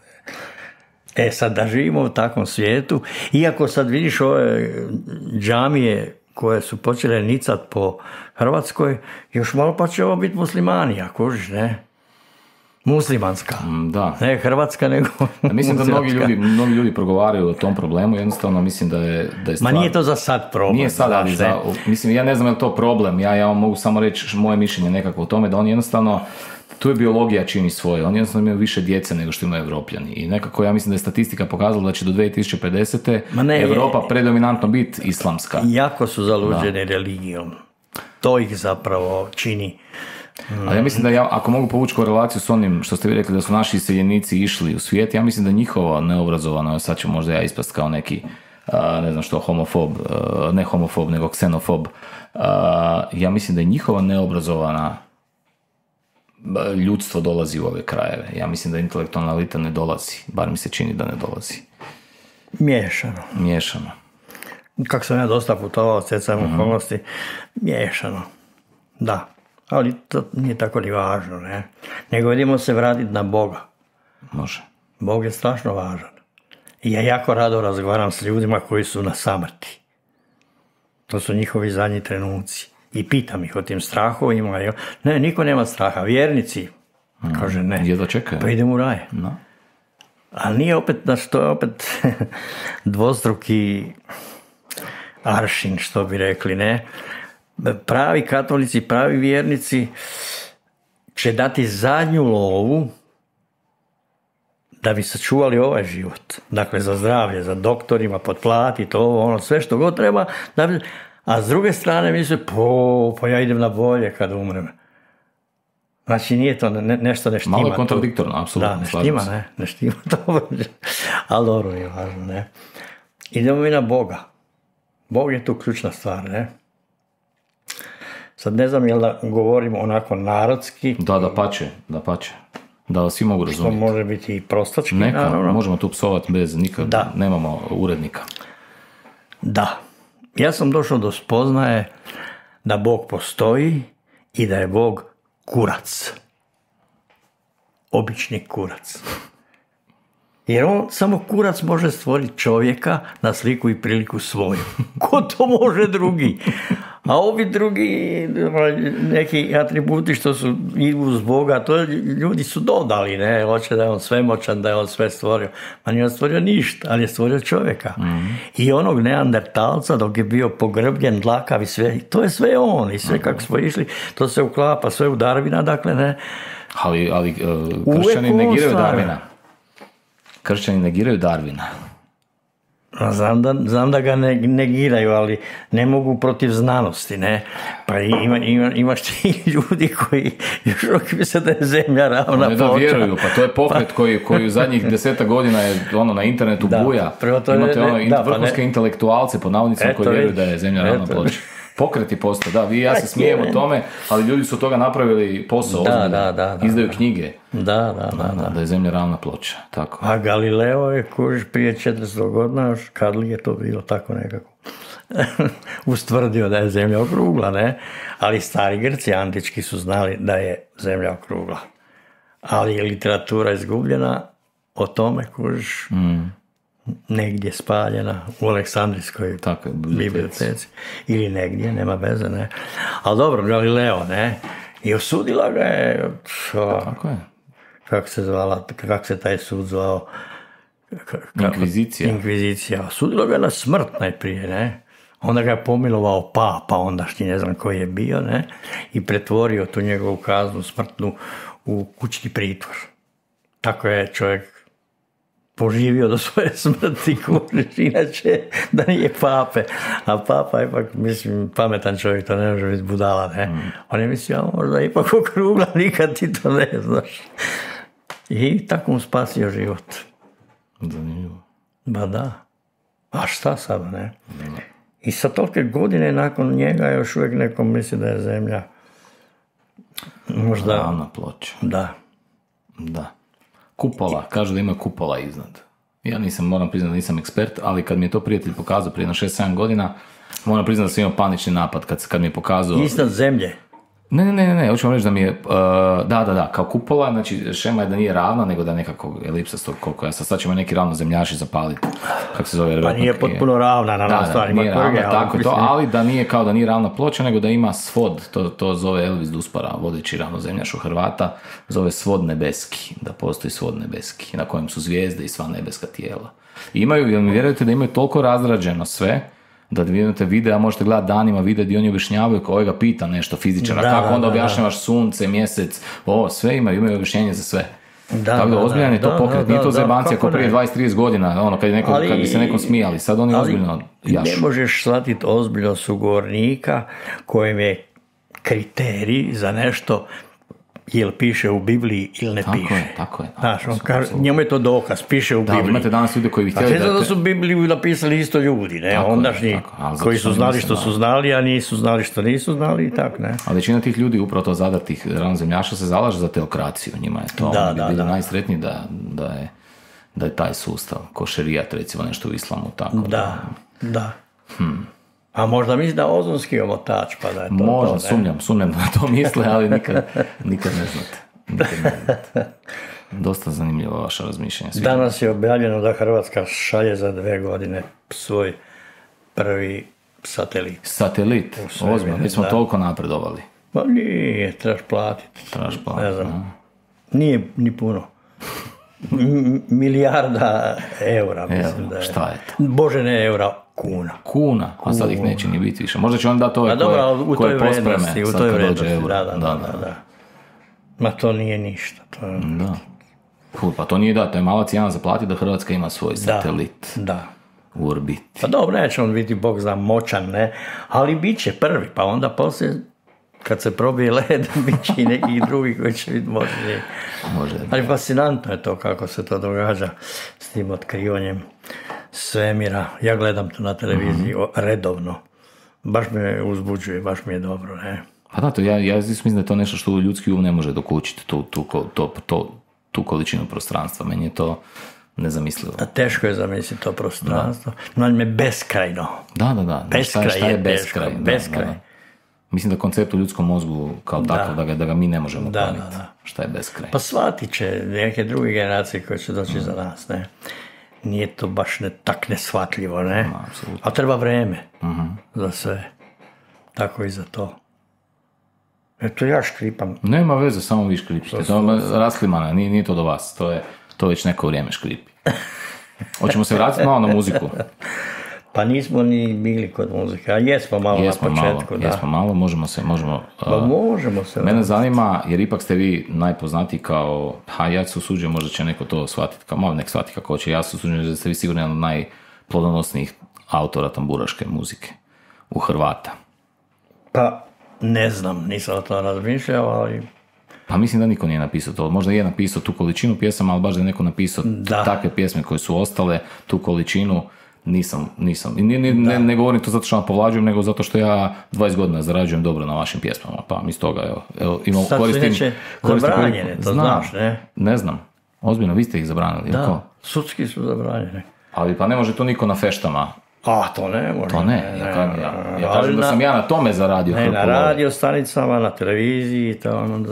Sad da živimo u takvom svijetu, iako sad vidiš ove džamije koje su počele nicat po Hrvatskoj, još malo pa će ovo biti muslimani, ako kužiš, ne? Muslimanska. Da. Ne Hrvatska, nego mislim da mnogi ljudi progovaraju o tom problemu, jednostavno mislim da je stvar... Ma nije to za sad problem. Nije sad, ali mislim, ja ne znam je li to problem, ja vam mogu samo reći moje mišljenje nekako o tome, da oni jednostavno, tu je biologija čini svoje, oni jednostavno imaju više djece nego što imaju Evropljani i nekako ja mislim da je statistika pokazala da će do 2050. Europa predominantno biti islamska. Jako su zaluđeni religijom. To ih zapravo čini. Ali ja mislim da ako mogu povući korelaciju s onim što ste vi rekli da su naši iseljenici išli u svijet, ja mislim da njihova neobrazovana, sad ću možda ja ispast kao neki, ne znam što, homofob, ne homofob nego ksenofob, ja mislim da je njihova neobrazovana ljudstvo dolazi u ove krajeve. Ja mislim da intelektualna elita ne dolazi, bar mi se čini da ne dolazi. Miješano. Kako sam ja dosta putovao, stjecajem okolnosti, miješano. Da. Ali to nije tako ni važno, ne? Nego idemo se vratiti na Boga. Može. Bog je strašno važan. I ja jako rado razgovaram s ljudima koji su na samrti. To su njihovi zadnji trenuci. I pitam ih o tim strahovima. Ne, niko nema straha. Vjernici, kaže ne. Jedva čekaju. Pa idem u raj. No. Ali nije opet, znači to je opet dvostruki aršin, što bi rekli, ne? Pravi katolici, pravi vjernici će dati zadnju lovu da bi sačuvali ovaj život. Dakle, za zdravlje, za doktorima, potplatiti ovo, ono, sve što god treba. A s druge strane misle, pa ja idem na bolje kad umrem. Znači, nije to, nešto ne štima. Malo je kontradiktorno, apsolutno. Da, ne štima to. Ali dobro je važno, ne. Idemo mi na Boga. Bog je tu ključna stvar, ne. Sad ne znam jel da govorimo onako narodski. Da pače. Da svi mogu razumjeti. Što može biti i prostački. Neka, možemo tu psovati bez nikad, nemamo urednika. Da. Ja sam došao do spoznaje da Bog postoji i da je Bog kurac. Obični kurac. Jer on, samo kurac može stvoriti čovjeka na sliku i priliku svoju. Ko to može drugi? A ovi drugi neki atributi što su idu uz Boga, to ljudi su dodali, ne? Hoće da je on svemoćan, da je on sve stvorio. Ma nije on stvorio ništa, ali je stvorio čovjeka. I onog neandertalca dok je bio pogrbljen, dlakav i sve, to je sve on. I sve kako smo išli, to se uklapa sve u Darwina, dakle ne. Ali kršćani negiraju Darwina. Kršćani negiraju Darwina. Znam da ga negiraju, ali ne mogu protiv znanosti, ne? Pa imaš ti ljudi koji još uvijek misle da je zemlja ravna ploča. Da vjeruju, pa to je pokret koji u zadnjih 10 godina je na internetu buja. Imate vrhunske intelektualce pod navodnicima koji vjeruju da je zemlja ravna ploča. Pokret je postao, da, vi i ja se smijemo tome, ali ljudi su od toga napravili posao, izdaju knjige. Da je zemlja ravna ploča, tako. A Galileo je, kužiš, prije 400 godina, još kad li je to bilo tako nekako. ustvrdio da je zemlja okrugla, ne? Ali stari Grci antički su znali da je zemlja okrugla. Ali je literatura izgubljena o tome, kužiš, negdje spaljena u Aleksandrijskoj biblioteci. Ili negdje, nema veze, ne? Ali dobro, Galileo, ne? I osudila ga je... Tako je. Kako se taj sud zvao? Inkvizicija. Osudila ga je na smrt najprije, ne? Onda ga je pomilovao papa, ondašnji, ne znam koji je bio, ne? I pretvorio tu njegovu kaznu smrtnu u kućni pritvor. Tako je čovjek poživio do svoje smrti, kužiš, inače da nije pape. A papa je ipak, mislim, pametan čovjek, to ne može biti budala, ne? On je mislio, možda je ipak okrugla, nikad ti to ne znaš. I tako mu spasio život. Zanimljivo. Ba da. A šta sada, ne? I sa tolike godine nakon njega još uvijek neko misli da je zemlja možda... Ravna ploča. Da. Kupola, kažu da ima kupola iznad. Ja moram priznati da nisam ekspert, ali kad mi je to prijatelj pokazao prije 6-7 godina, moram priznati da sam imao panični napad kad mi je pokazao... Iznad zemlje. Ne, hoću vam reći da mi je, da, kao kupola, znači šema je da nije ravna, nego da je nekako elipsastog, koliko ja sad ćemo neki ravnozemljaši zapaliti, kako se zove. Pa nije potpuno ravna na stvarima. Nije ravna, tako je to, ali da nije kao da nije ravna ploča, nego da ima svod, to zove Elvis Duspara, vodeći ravnozemljaš u Hrvata, zove svod nebeski, da postoji svod nebeski, na kojem su zvijezde i sva nebeska tijela. Imaju, jel mi vjerujete da imaju toliko razrađeno sve, da vidite videa, možete gledati danima vide gdje oni objašnjavaju, kao ga pita nešto fizičara, kako onda objašnjavaš sunce, mjesec, sve imaju objašnjenje za sve. Tako da ozbiljan je to pokret, nije to zebancija kao prije 20-30 godina, kad bi se nekom smijali, sad oni ozbiljno jašu. Ne možeš shvatiti ozbiljno sugovornika kojem je kriterij za nešto jel piše u Bibliji ili ne piše. Tako je. Znaš, on kaže, njemu je to dokaz, piše u Bibliji. Imate danas ljude koji bi htjeli da su Bibliju napisali isto ljudi, ne? Ondašnji koji su znali što su znali, a nisu znali što nisu znali i tako, ne? A većina tih ljudi, upravo to zadatih ravnozemljaša, se zalaže za teokraciju. Njima je to, oni bi bili najsretniji da je taj sustav, ko šerijat, recimo nešto u islamu, tako. Da. A možda misli da ozonski omotač, pa da je to možda, to, ne? Sumnjam da to misle, ali nikad ne znate. Dosta zanimljivo vaše razmišljanje. Danas je objavljeno da Hrvatska šalje za 2 godine svoj prvi satelit. Satelit? Ozbiljno, mi smo toliko napredovali. Pa nije, trebaš platiti. Ne znam. Nije ni puno. Milijarda eura, mislim da je. Šta je to? Bože, ne eura, kuna. A sad ih neće ni biti više. Možda će on dati ove koje pospreme, sad kad dođe euro. Da. Ma to nije ništa. Da. Pa to nije to je mala cijena za platiti da Hrvatska ima svoj satelit. Da. U orbiti. Pa dobro, neće on biti, Bog zna, moćan, ne? Ali bit će prvi, pa onda poslije, kad se probije led, bit će i neki drugi koji će biti moćniji. Ali fascinantno je to kako se to događa s tim otkrivanjem svemira. Ja gledam to na televiziji redovno. Baš me uzbuđuje, baš mi je dobro, ne? Pa da, to ja mislim da je to nešto što ljudski um ne može dokučiti, tu količinu prostranstva. Meni je to nezamislivo. A teško je zamisliti to prostranstvo. No, je beskrajno. Da. Beskraj šta je beskraj. Da. Mislim da koncept u ljudskom mozgu kao takav, da ga mi ne možemo planiti. Šta je beskraj? Pa shvatit će neke druge generacije koje će doći za nas, ne? Nije to baš tak neshvatljivo, ne? A treba vreme za sve. Tako i za to. Eto, ja škripam. Nema veze, samo vi škripite. To je rasklimana, nije to do vas. To već neko vrijeme škripi. Hoćemo se vratiti malo na muziku. Pa nismo ni bili kod muzike, a jesmo malo na početku. Jesmo malo, možemo se. Mene zanima, jer ipak ste vi najpoznatiji kao, ja se usuđujem, možda će neko to shvatiti, kao malo nek shvati kako hoće, ja se usuđujem da ste vi sigurno jedan od najplodonosnijih autora tamburaške muzike u Hrvata. Pa ne znam, nisam o to razmišljao, ali... Pa mislim da niko nije napisao to. Možda je napisao tu količinu pjesama, ali baš da je neko napisao takve pjesme koje su ostale, tu količinu. Nisam. Ne govorim to zato što vam povlađujem, nego zato što ja 20 godina zarađujem dobro na vašim pjesmama. Pa mi s toga, imam koristim... Sad su zabranjene, to znaš, ne? Ne znam. Ozbiljno, vi ste ih zabranili. Da, sudski su zabranjene. Ali pa ne može to niko na feštama A, to ne može. To ne, ja kažem da sam ja na tome zaradio. Ne, na radio stanicama, na televiziji, to ono.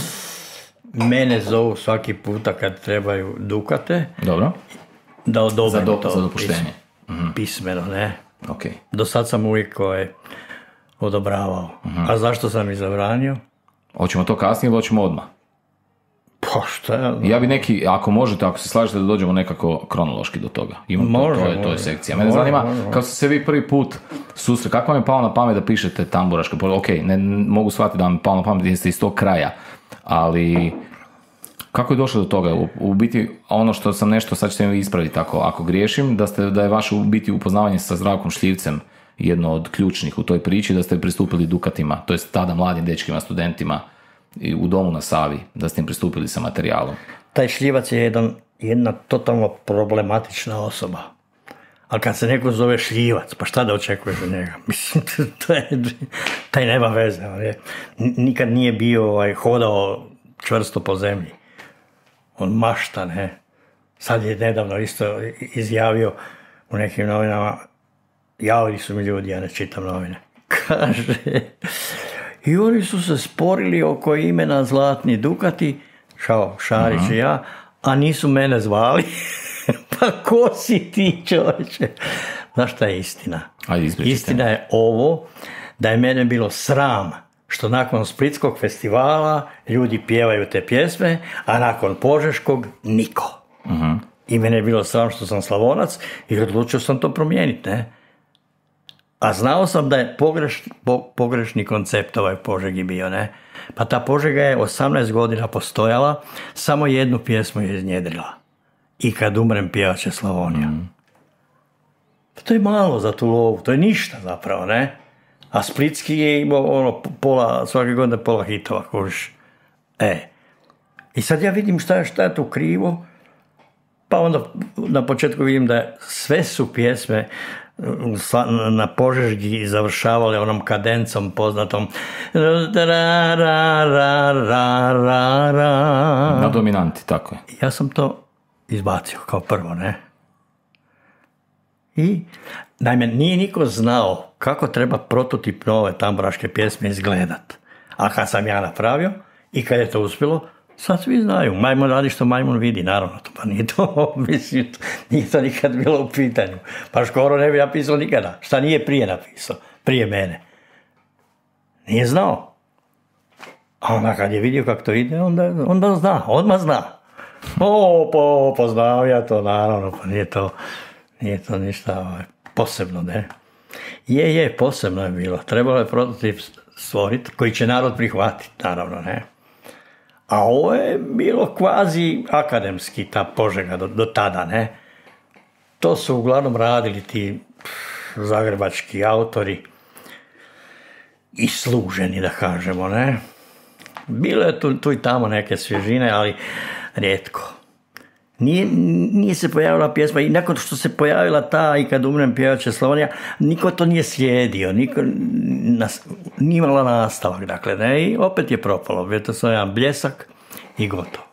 Mene zovu svaki puta kad trebaju dukate. Dobro. Da odobrim to. Za dopuštenje. Pismeno, ne. Okay. Do sad sam uvijek odobravao. A zašto sam ih zabranio? Hoćemo to kasnije ili hoćemo odmah? Pa šta ja... Ja bi neki, ako možete, ako se slažete da dođemo nekako kronološki do toga. To je sekcija. Mene zanima, kako ste se vi prvi put susreli, kako vam je palo na pamet da pišete tamburaške? Ok, ne mogu shvatiti da vam je palo na pamet jer ste iz tog kraja, ali kako je došlo do toga? U biti, ono što sam nešto, sad ćete mi ispraviti ako griješim, da je vaše u biti upoznavanje sa Zdravkom Šljivcem jedno od ključnih u toj priči, da ste pristupili dukatima, to jest tada mladim dečkima, studentima u domu na Savi, da ste im pristupili sa materijalom. Taj Šljivac je jedna totalno problematična osoba. Ali kad se neko zove Šljivac, pa šta da očekuješ od njega? Mislim, taj nema veze. Nikad nije bio hodao čvrsto po zemlji. On mašta, ne. Sad je nedavno isto izjavio u nekim novinama, javili su mi ljudi, ja ne čitam novine. Kaže, i oni su se sporili oko imena Zlatni Dukati, Šarić i ja, a nisu mene zvali. Pa ko si ti, čovječe? Znaš šta je istina? Istina je ovo, da je mene bilo sram što nakon Splitskog festivala ljudi pjevaju te pjesme, a nakon Požeškog niko. I mene je bilo sram što sam Slavonac i odlučio sam to promijeniti, ne? A znao sam da je pogrešni koncept ovaj Požegi bio, ne? Pa ta Požega je 18 godina postojala, samo jednu pjesmu je iznjedrila. I kad umrem pjevat će Slavonija. Pa to je malo za tu lovu, to je ništa zapravo, ne? A Splitski je imao svake godine pola hitova, kužiš. I sad ja vidim šta je tu krivo, pa onda na početku vidim da sve su pjesme na Požegi završavale onom kadencom poznatom na dominanti, tako je. Ja sam to izbacio kao prvo, ne? I, naime, nije niko znao kako treba prototip nove tamburaške pjesme izgledat. A kad sam ja napravio i kad je to uspjelo, sad svi znaju. Majmun radi što majmun vidi, naravno. Pa nije to nikad bilo u pitanju. Pa Škoro ne bi napisao nikada. Šta nije prije napisao? Prije mene. Nije znao. A onda kad je vidio kako to ide, onda zna. Odmah zna. Poznao ja to, naravno. Pa nije to ništa posebno, ne? Je, posebno je bilo. Trebalo je prototip stvoriti koji će narod prihvatiti, naravno, ne? A ovo je bilo kvazi akademski, ta Požega do tada, ne? To su uglavnom radili ti zagrebački autori i služeni, da kažemo, ne? Bilo je tu i tamo neke svježine, ali rijetko. Nije se pojavila pjesma i nakon što se pojavila ta I kad umrem pjevat će Slavonija, niko to nije slijedio, niko nije imala nastavak, dakle, ne, i opet je propalo, bio to sam jedan bljesak i gotovo.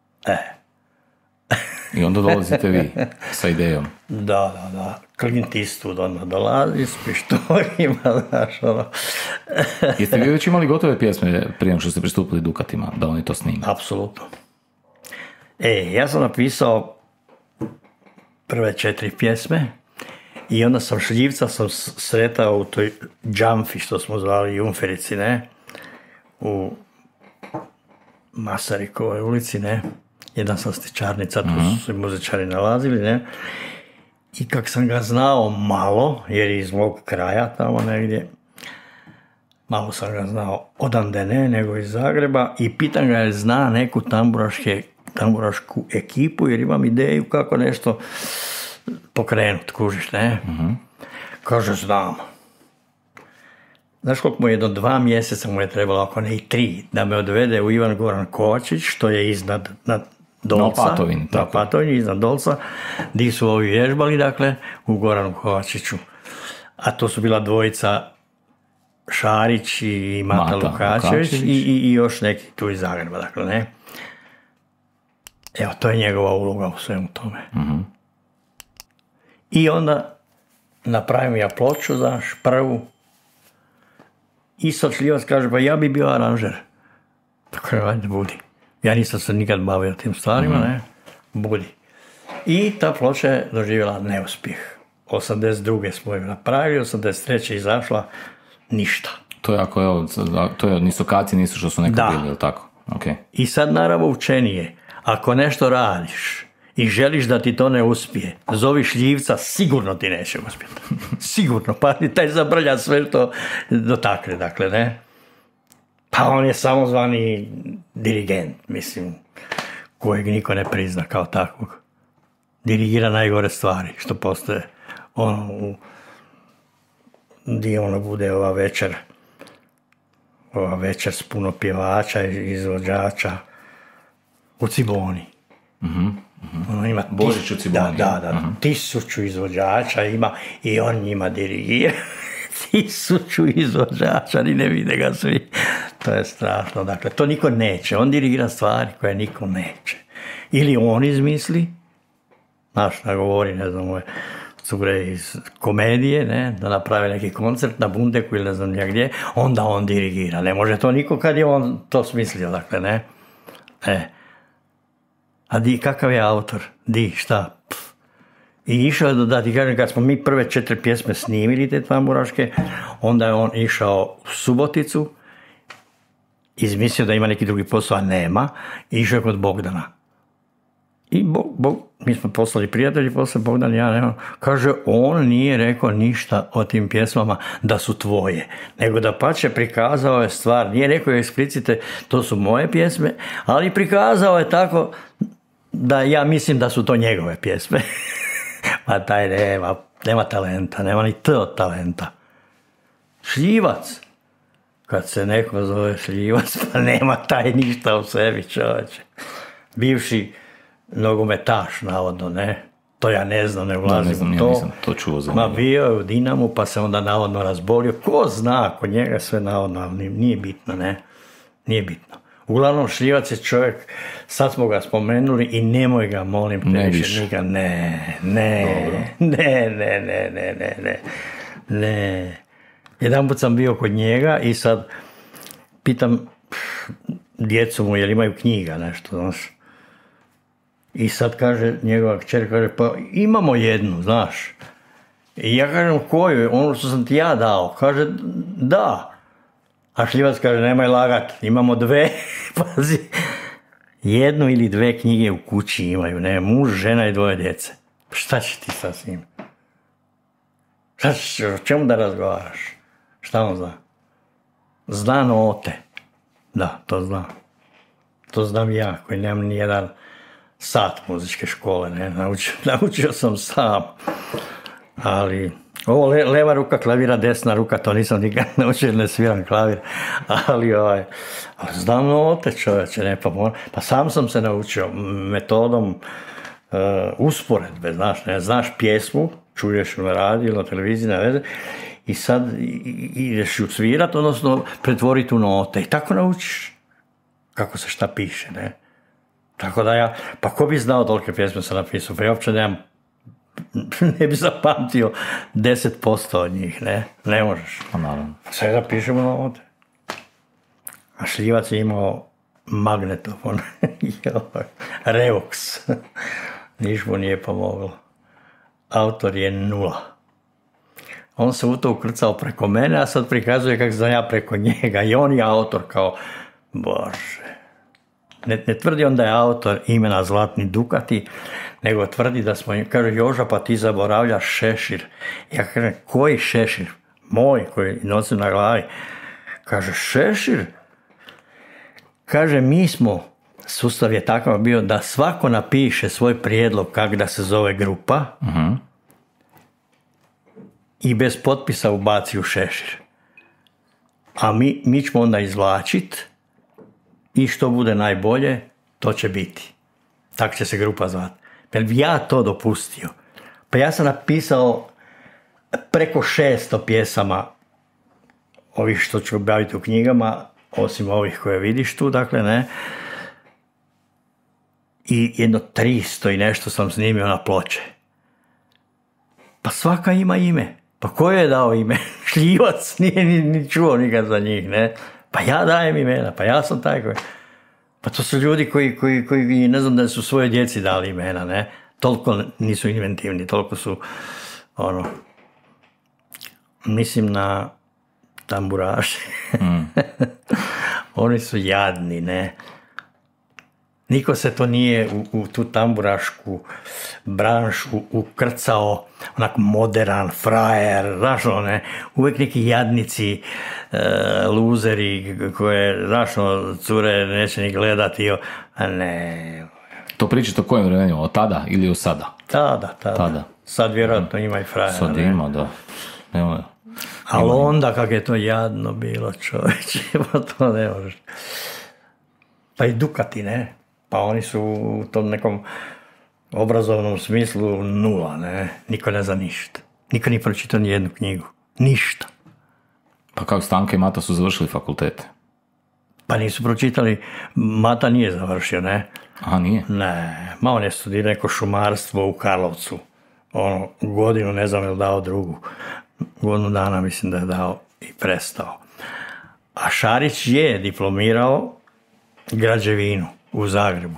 I onda dolazite vi sa idejom. Da. Clint Eastwood onda dolazi s pištoljima, znaš, ono. Jeste vi već imali gotove pjesme prije nego što ste pristupili Dukatima, da oni to snime? Apsolutno. Ja sam napisao prve 4 pjesme i onda sam Šljivca sretao u toj džamfi, što smo zvali Jumferici, ne? U Masarikovoj ulici, ne? Jedna slastičarnica, tu su se muzičari nalazili, ne? I kak sam ga znao malo, jer je iz mog kraja tamo negdje, malo sam ga znao odande ne, nego iz Zagreba, i pitam ga je zna neku tamburašku ekipu, jer imam ideju kako nešto pokrenut, kužiš, ne? Kaže, znam. Znaš koliko mu je, do 2 mjeseca mu je trebalo, ako ne i 3, da me odvede u Ivan Goran Kovačić, što je iznad Dolca, na Patovini, iznad Dolca, gdje su ovi vježbali, dakle, u Goranu Kovačiću. A to su bila dvojica Šarić i Mata Lukačević i još neki tu iz Zagreba, dakle, ne? Evo, to je njegova uloga u svemu tome. I onda napravim ja ploču, znaš, prvu. I sad Šljivac kaže, pa ja bi bio aranžer. Tako je, ajde, budi. Ja nisam se nikad bavio tim stvarima, ne, budi. I ta ploča je doživjela neuspjeh. 82. smo ju napravili, 83. izašla, ništa. To je ako, evo, to je, nisu kaci, nisu što su nekad bili, ili tako? Okay. I sad naravno učenije, ako nešto radiš i želiš da ti to ne uspije, zovi Šljivca, sigurno ti neće uspjeti. Sigurno, pa ti taj zabrlja sve što dotakne, dakle, ne. Pa on je samozvani dirigent, mislim, kojeg niko ne prizna kao takvog. Dirigira najgore stvari što postoje. Ono, gdje ono bude ova večer s puno pjevača i izvođača u Ciboni. Ono ima Božić u Ciboni. Da, 1000 izvođača ima i on njima dirigira. 1000 izvođača, ni ne vide ga svi. To je strašno. Dakle, to niko neće. On dirigira stvari koje niko neće. Ili on izmisli, znaš, nagovori, ne znam, cure iz komedije, ne, da naprave neki koncert na Bundeku ili ne znam gdje, onda on dirigira. Ne može to niko kad je on to smislio, dakle, ne. A kakav je autor? Šta? I išao je da ti kažem, kad smo mi prve 4 pjesme snimili, te tamburaške, onda je on išao u Suboticu, izmislio da ima neki drugi posao, a nema, i išao je kod Bogdana. I mi smo poslali prijatelji, poslali Bogdan i ja, kaže, on nije rekao ništa o tim pjesmama da su tvoje, nego da pače prikazao je stvar, nije rekao eksplicite, to su moje pjesme, ali prikazao je tako da ja mislim da su to njegove pjesme. Pa taj nema talenta, nema ni od talenta. Šljivac, kad se neko zove Šljivac, pa nema taj ništa u sebi, čovječe. Bivši nogometaš, navodno, ne? To ja ne znam, ne ulazim u to. Nisam to čuo za njega. Bio je u Dinamu, pa se onda navodno razbolio. Ko zna, kod njega sve navodno, ali nije bitno, ne? Nije bitno. Uglavnom, Šljivac je čovjek, sad smo ga spomenuli i nemoj ga, molim te, ne više nikad, ne. Jedanput sam bio kod njega i sad pitam djecu mu, jel imaju knjiga, nešto, znaš. I sad kaže, njegova kćer kaže, pa imamo jednu, znaš. I ja kažem, koju? Ono što sam ti ja dao. Kaže, da. A Šljivac kaže, nemoj lagati, imamo 2, pazi. 1 ili 2 knjige u kući imaju, ne, muž, žena i 2 djece. Šta će ti sad s njim? O čemu da razgovaraš? Šta on zna? Zna note. Da, to znam. To znam ja, koji nemam ni jedan sat muzičke škole, ne, naučio sam sam. Ali, ovo leva ruka klavira, desna ruka, to nisam nikad naučio, ne sviram klavir, ali znam note, čovječe, ne, pa sam sam se naučio metodom usporedbe, znaš, ne, znaš pjesmu, čuješ na radiju, na televiziji, na veze, i sad ideš ju svirat, odnosno pretvoriti u note, i tako naučiš kako se šta piše, ne. Tako da pa ko bi znao tolike pjesme sam napisao, pa ja uopće ne bi zapamtio 10% od njih, ne možeš. Sve da pišemo note. A Šljivac je imao magnetofon, Revox, niš mu nije pomoglo. Autor je 0. On se u to ukrcao preko mene, a sad prikazuje kako sam ja preko njega, i on je autor kao, Bože. Ne tvrdi on da je autor imena Zlatni Dukati, nego tvrdi da smo, kaže, Joža, pa ti zaboravljaš šešir. Ja kažem, koji šešir? Moj, koji nosim na glavi. Kaže, šešir? Kaže, mi smo, sustav je takav bio da svako napiše svoj prijedlog kako da se zove grupa, i bez potpisa ubaci u šešir. A mi ćemo onda izvlačiti i što bude najbolje, to će biti. Tako će se grupa zvati. Pa bi ja to dopustio. Pa ja sam napisao preko 600 pjesama, ovih što ću objaviti u knjigama, osim ovih koje vidiš tu, dakle, ne. I jedno 300 i nešto sam snimio na ploče. Pa svaka ima ime. Pa ko je dao ime? Šljivac nije ni čuo nikad za njih, ne? Pa ja dajem imena, pa ja sam taj koji... Pa to su ljudi koji ne znam da su svoje djeci dali imena, ne? Toliko nisu inventivni, toliko su, mislim na tamburaše. Oni su jadni, ne? Niko se to nije u tu tamburašku branšu ukrcao, onak modern, frajer, znaš ne? Uvijek neki jadnici, luzeri koje, znaš cure neće ni gledati, a ne... To pričate o kojem vremenima, o tada ili o sada? Tada. Sad vjerojatno ima i frajera. Sad ima, da. Ali onda kak je to jadno bilo, čovječe, pa to ne možeš. Pa i Dukati, ne? Pa oni su u tom nekom obrazovnom smislu nula, ne? Niko ne zna ništa. Niko nije pročitao ni jednu knjigu. Ništa. Pa kako Stanka i Mata su završili fakultete? Pa nisu pročitali, Mata nije završio, ne? Aha, nije? Ne, on je studirao neko šumarstvo u Karlovcu. Godinu, ne znam je li dao drugu. Godinu dana mislim da je dao i prestao. A Šarić je diplomirao građevinu u Zagrebu.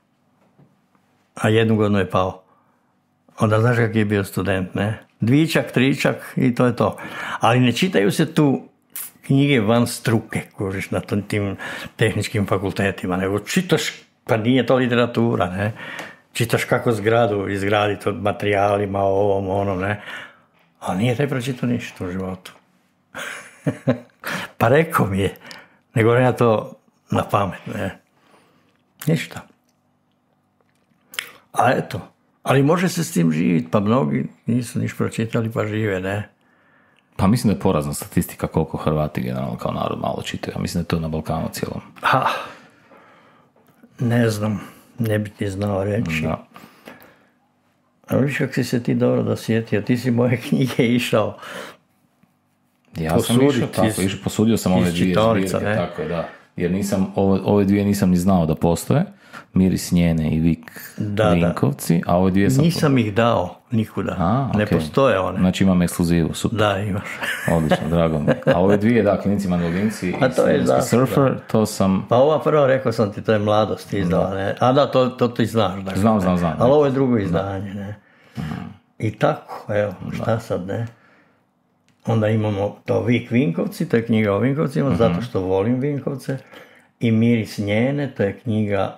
A 1 godinu je pao. Onda znaš kak je bio student, ne? 2, 3 i to je to. Ali ne čitaju se tu knjige van struke, kužiš, na tim tehničkim fakultetima, nego čitaš, pa nije to literatura, ne? Čitaš kako zgradu izgraditi od materijalima, ovom, ne? Ali nije taj pročitao ništa u životu. Pa rekao mi je, nego ja to na pamet, ne? Ništa. A eto, ali može se s tim živjeti, pa mnogi nisu niš pročitali pa žive, ne? Pa mislim da je porazna statistika koliko Hrvati generalno kao narod malo čitaju. Ja mislim da je to na Balkanu cijelom. Ne znam, ne bi ti znao reći. Da. Ali viš kako si se ti dobro dosjetio, ti si moje knjige išao ja sam išao, posudio sam ove 2 zbirke, tako je, da. Jer ove 2 nisam ni znao da postoje. Miris njene i Vinkovci, a ove 2 sam... Nisam ih dao nikuda, ne postoje one. Znači imam ekskluzivu, super. Da, imaš. Odlično, drago mi. A ove 2, da, Klinici Mandolinci i Surfer, to sam... Pa ova prvo rekao sam ti, to je Mladost izdala, ne? A da, to ti znaš. Dakle, znam. Ali ovo je drugo izdanje, ne? I tako, evo, šta sad, ne? Onda imamo to Vik Vinkovci, to je knjiga o Vinkovcima, zato što volim Vinkovce. I Miris njene, to je knjiga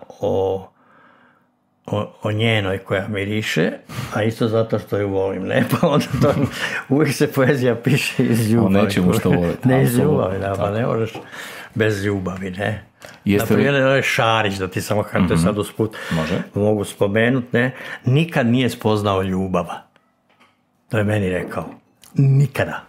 o njenoj koja miriše, a isto zato što ju volim, ne? Pa onda to, uvijek se poezija piše iz ljubavi. O nečemu što volite. Ne iz ljubavi, da, pa ne možeš bez ljubavi, ne? Naprimjer, Šarić, da ti samo kako te sad usput mogu spomenuti, ne? Nikad nije spoznao ljubava. To je meni rekao. Nikada.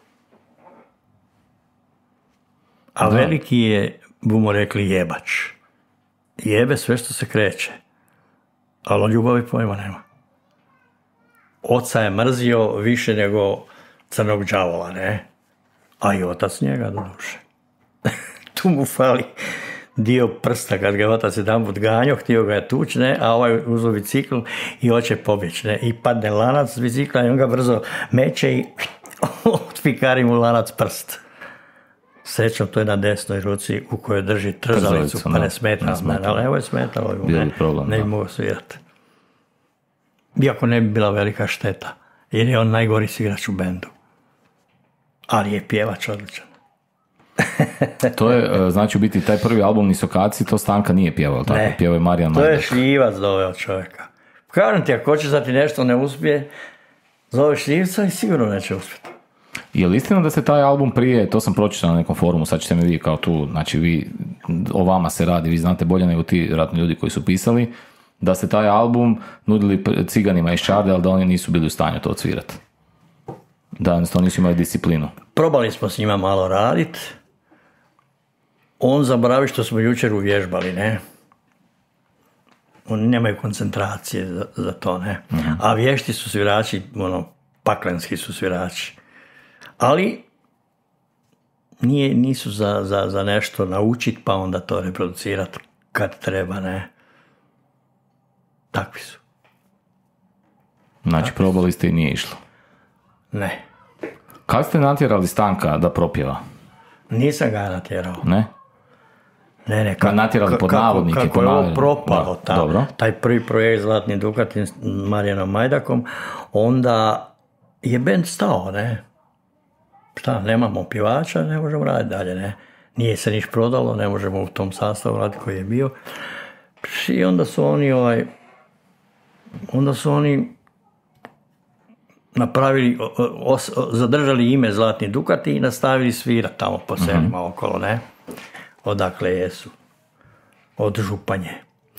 A veliki je, bumo rekli, jebač. Jebe sve što se kreće. Ali on ljubavi pojma nema. Oca je mrzio više nego crnog đavola, ne? A i otac njega, do duše. Tu mu fali dio prsta, kad ga je otac jedanput ganjao, htio ga je tući, ne? A ovaj uzo bicikl i hoće pobjeći, ne? I padne lanac s bicikla i on ga brzo meće i otpikari mu lanac prst. Srećom, to je na desnoj ruci u kojoj drži trzalicu, pa ne smeta. Ali evo je smetalo, ne bi mogao svirati. Iako ne bi bila velika šteta, jer je on najgori igrač u bendu. Ali je pjevač odličan. To je, znači u biti, taj prvi album Nisokaci, to Stanka nije pjevao, tako? Ne, pjevao je Marijan to Majdak. je Šljivac doveo čovjeka. Kažem ti, ako hoćeš da ti nešto ne uspije, zoveš Šljivca i sigurno neće uspjeti. Je li istina da se taj album prije, to sam pročitao na nekom forumu, sad ćete mi vi kao tu, znači vi, o vama se radi, vi znate bolje nego ti ratni ljudi koji su pisali, da ste taj album nudili ciganima iz Čarde, ali da oni nisu bili u stanju to odsvirati. Da jednostavno nisu imali disciplinu. Probali smo s njima malo raditi. On zaboravi što smo jučer uvježbali, ne? Oni nemaju koncentracije za to, ne? A vješti su svirači, paklenski su svirači. Ali nisu za nešto naučiti pa onda to reproducirati kad treba, ne. Takvi su. Znači probali ste i nije išlo. Ne. Kad ste natjerali Stanka da propjeva? Nisam ga natjerao. Ne? Ne, natjerali pod navodnike. Kako je ovo propalo, dobro. Taj prvi projekt Zlatni Dukati s Marijanom Majdakom, onda je bend stao, ne? Šta, nemamo pjevača, ne možemo raditi dalje, ne? Nije se niš prodalo, ne možemo u tom sastavu raditi koji je bio. I onda su oni napravili, zadržali ime Zlatni Dukati i nastavili svirati tamo po selima okolo, ne? Odakle jesu. Od Županje.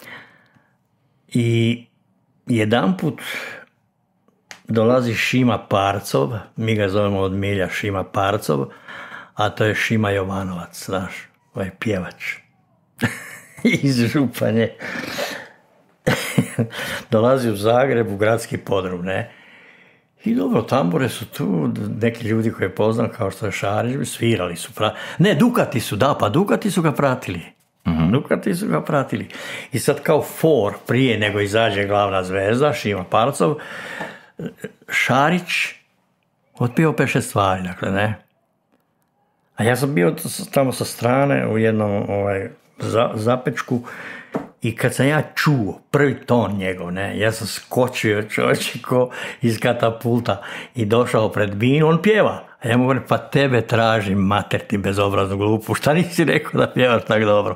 I jedanput dolazi Šima Parcov, mi ga zovemo od milja Šima Parcov, a to je Šima Jovanovac, znaš, ovaj pjevač iz Županje. Dolazi u Zagreb, u gradski podrum, ne? I dobro, tambure su tu, neki ljudi koje poznam, kao što je Šarić, svirali su. Ne, Dukati su, Dukati su ga pratili. Dukati su ga pratili. I sad kao prije nego izađe glavna zvezda, Šima Parcov, Šarić otpio 5-6 stvari, dakle, ne. A ja sam bio tamo sa strane u jednom zapečku i kad sam ja čuo prvi ton njegov, ne, ja sam skočio čovječe ko iz katapulta i došao pred binu, on pjeva. A ja mu govorim, pa tebe tražim, mater ti bezobraznu glupu, šta nisi rekao da pjevaš tako dobro?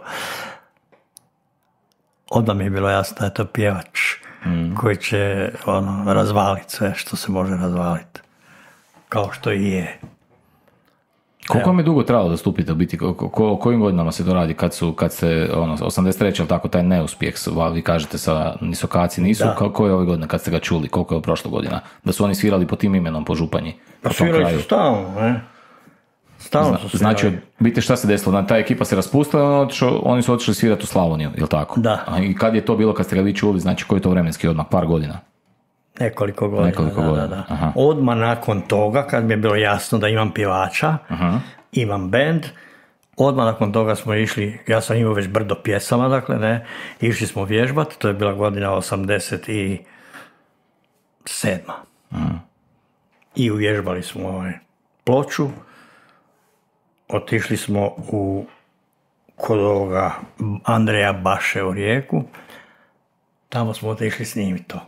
Odmah mi je bilo jasno da je to pjevač koji će razvaliti sve što se može razvaliti. Kao što i je. Koliko vam je dugo trebalo da stupite u biti? Kojim godinama se to radi? Kad ste 83. ali tako taj neuspjeh, vi kažete sa Nisokaci nisu, kako je ove godine kad ste ga čuli? Koliko je prošle godina? Da su oni svirali po tim imenom po Županji? Pa svirali su stalno, ne? Stalno su svirali. Znači, vidite šta se desilo? Ta ekipa se raspustila, oni su otišli svirati u Slavoniju, je li tako? Da. I kad je to bilo kad ste ga vi čuli? Znači, koji je to vremenski odmah? Par godina? Nekoliko godina. Da. Odmah nakon toga, kad mi je bilo jasno da imam pjevača, imam bend, odmah nakon toga smo išli, ja sam imao već brdo pjesama, dakle, ne, išli smo vježbati, to je bila godina 87. I uvježbali smo Ploču, otišli smo kod ovoga Andreja Baše u Rijeku, tamo smo otišli snimiti to.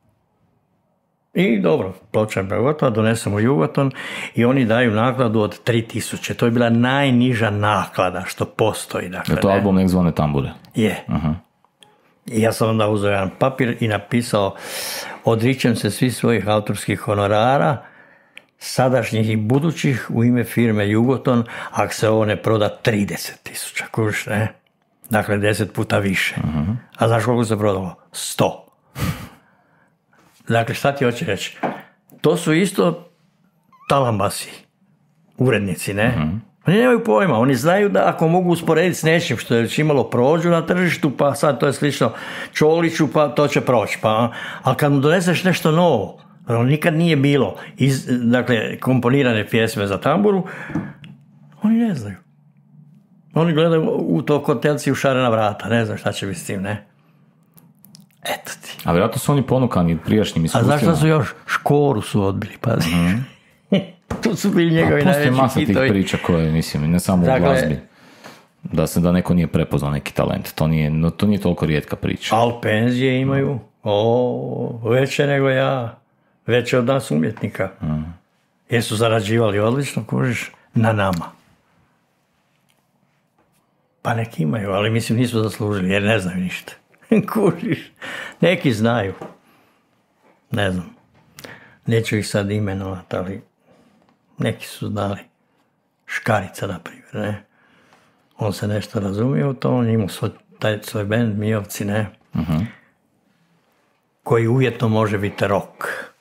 I dobro, Ploča je gotova, donesemo Jugoton i oni daju nakladu od 3000. To je bila najniža naklada što postoji. Dakle, je to album Nek zvone tambure? Je. I ja sam onda uzeo jedan papir i napisao: odričem se svih svojih autorskih honorara, sadašnjih i budućih, u ime firme Jugoton, ako se ovo ne proda 30.000. Kužiš, ne? Dakle, 10 puta više. A znaš koliko se prodalo? 100. Dakle, šta ti hoće reći? To su isto talambasi, urednici, ne? Oni nemaju pojma, oni znaju da ako mogu usporediti s nečim što je već imalo prođu na tržištu, pa sad to je slično Čoliću, pa to će proći. Ali kad mu doneseš nešto novo, ono nikad nije bilo, dakle, komponirane pjesme za tamburu, oni ne znaju. Oni gledaju u to kotelci u šarena vrata, ne znam šta će biti s tim, ne? Eto ti. A vjerojatno su oni ponukani prijašnjim iskustvima. A znaš šta su još? Škoru su odbili, pazi. Tu su bili njegovi najveći hitovi. Postoji masa tih priča koje, mislim, ne samo u glazbi. Da neko nije prepoznao neki talent. To nije toliko rijetka priča. Al penzije imaju. Veće nego ja. Veće od nas umjetnika. Jer su zarađivali odlično, kužiš, na nama. Pa neki imaju, ali mislim nisu zaslužili, jer ne znaju ništa. Kužiš. Neki znaju. Ne znam. Neću ih sad imenovati, ali neki su znali. Škarica, na primjer, ne. On se nešto razumije u to, on imao svoj bend, Mijovci, ne. Koji uvjetno može biti rock.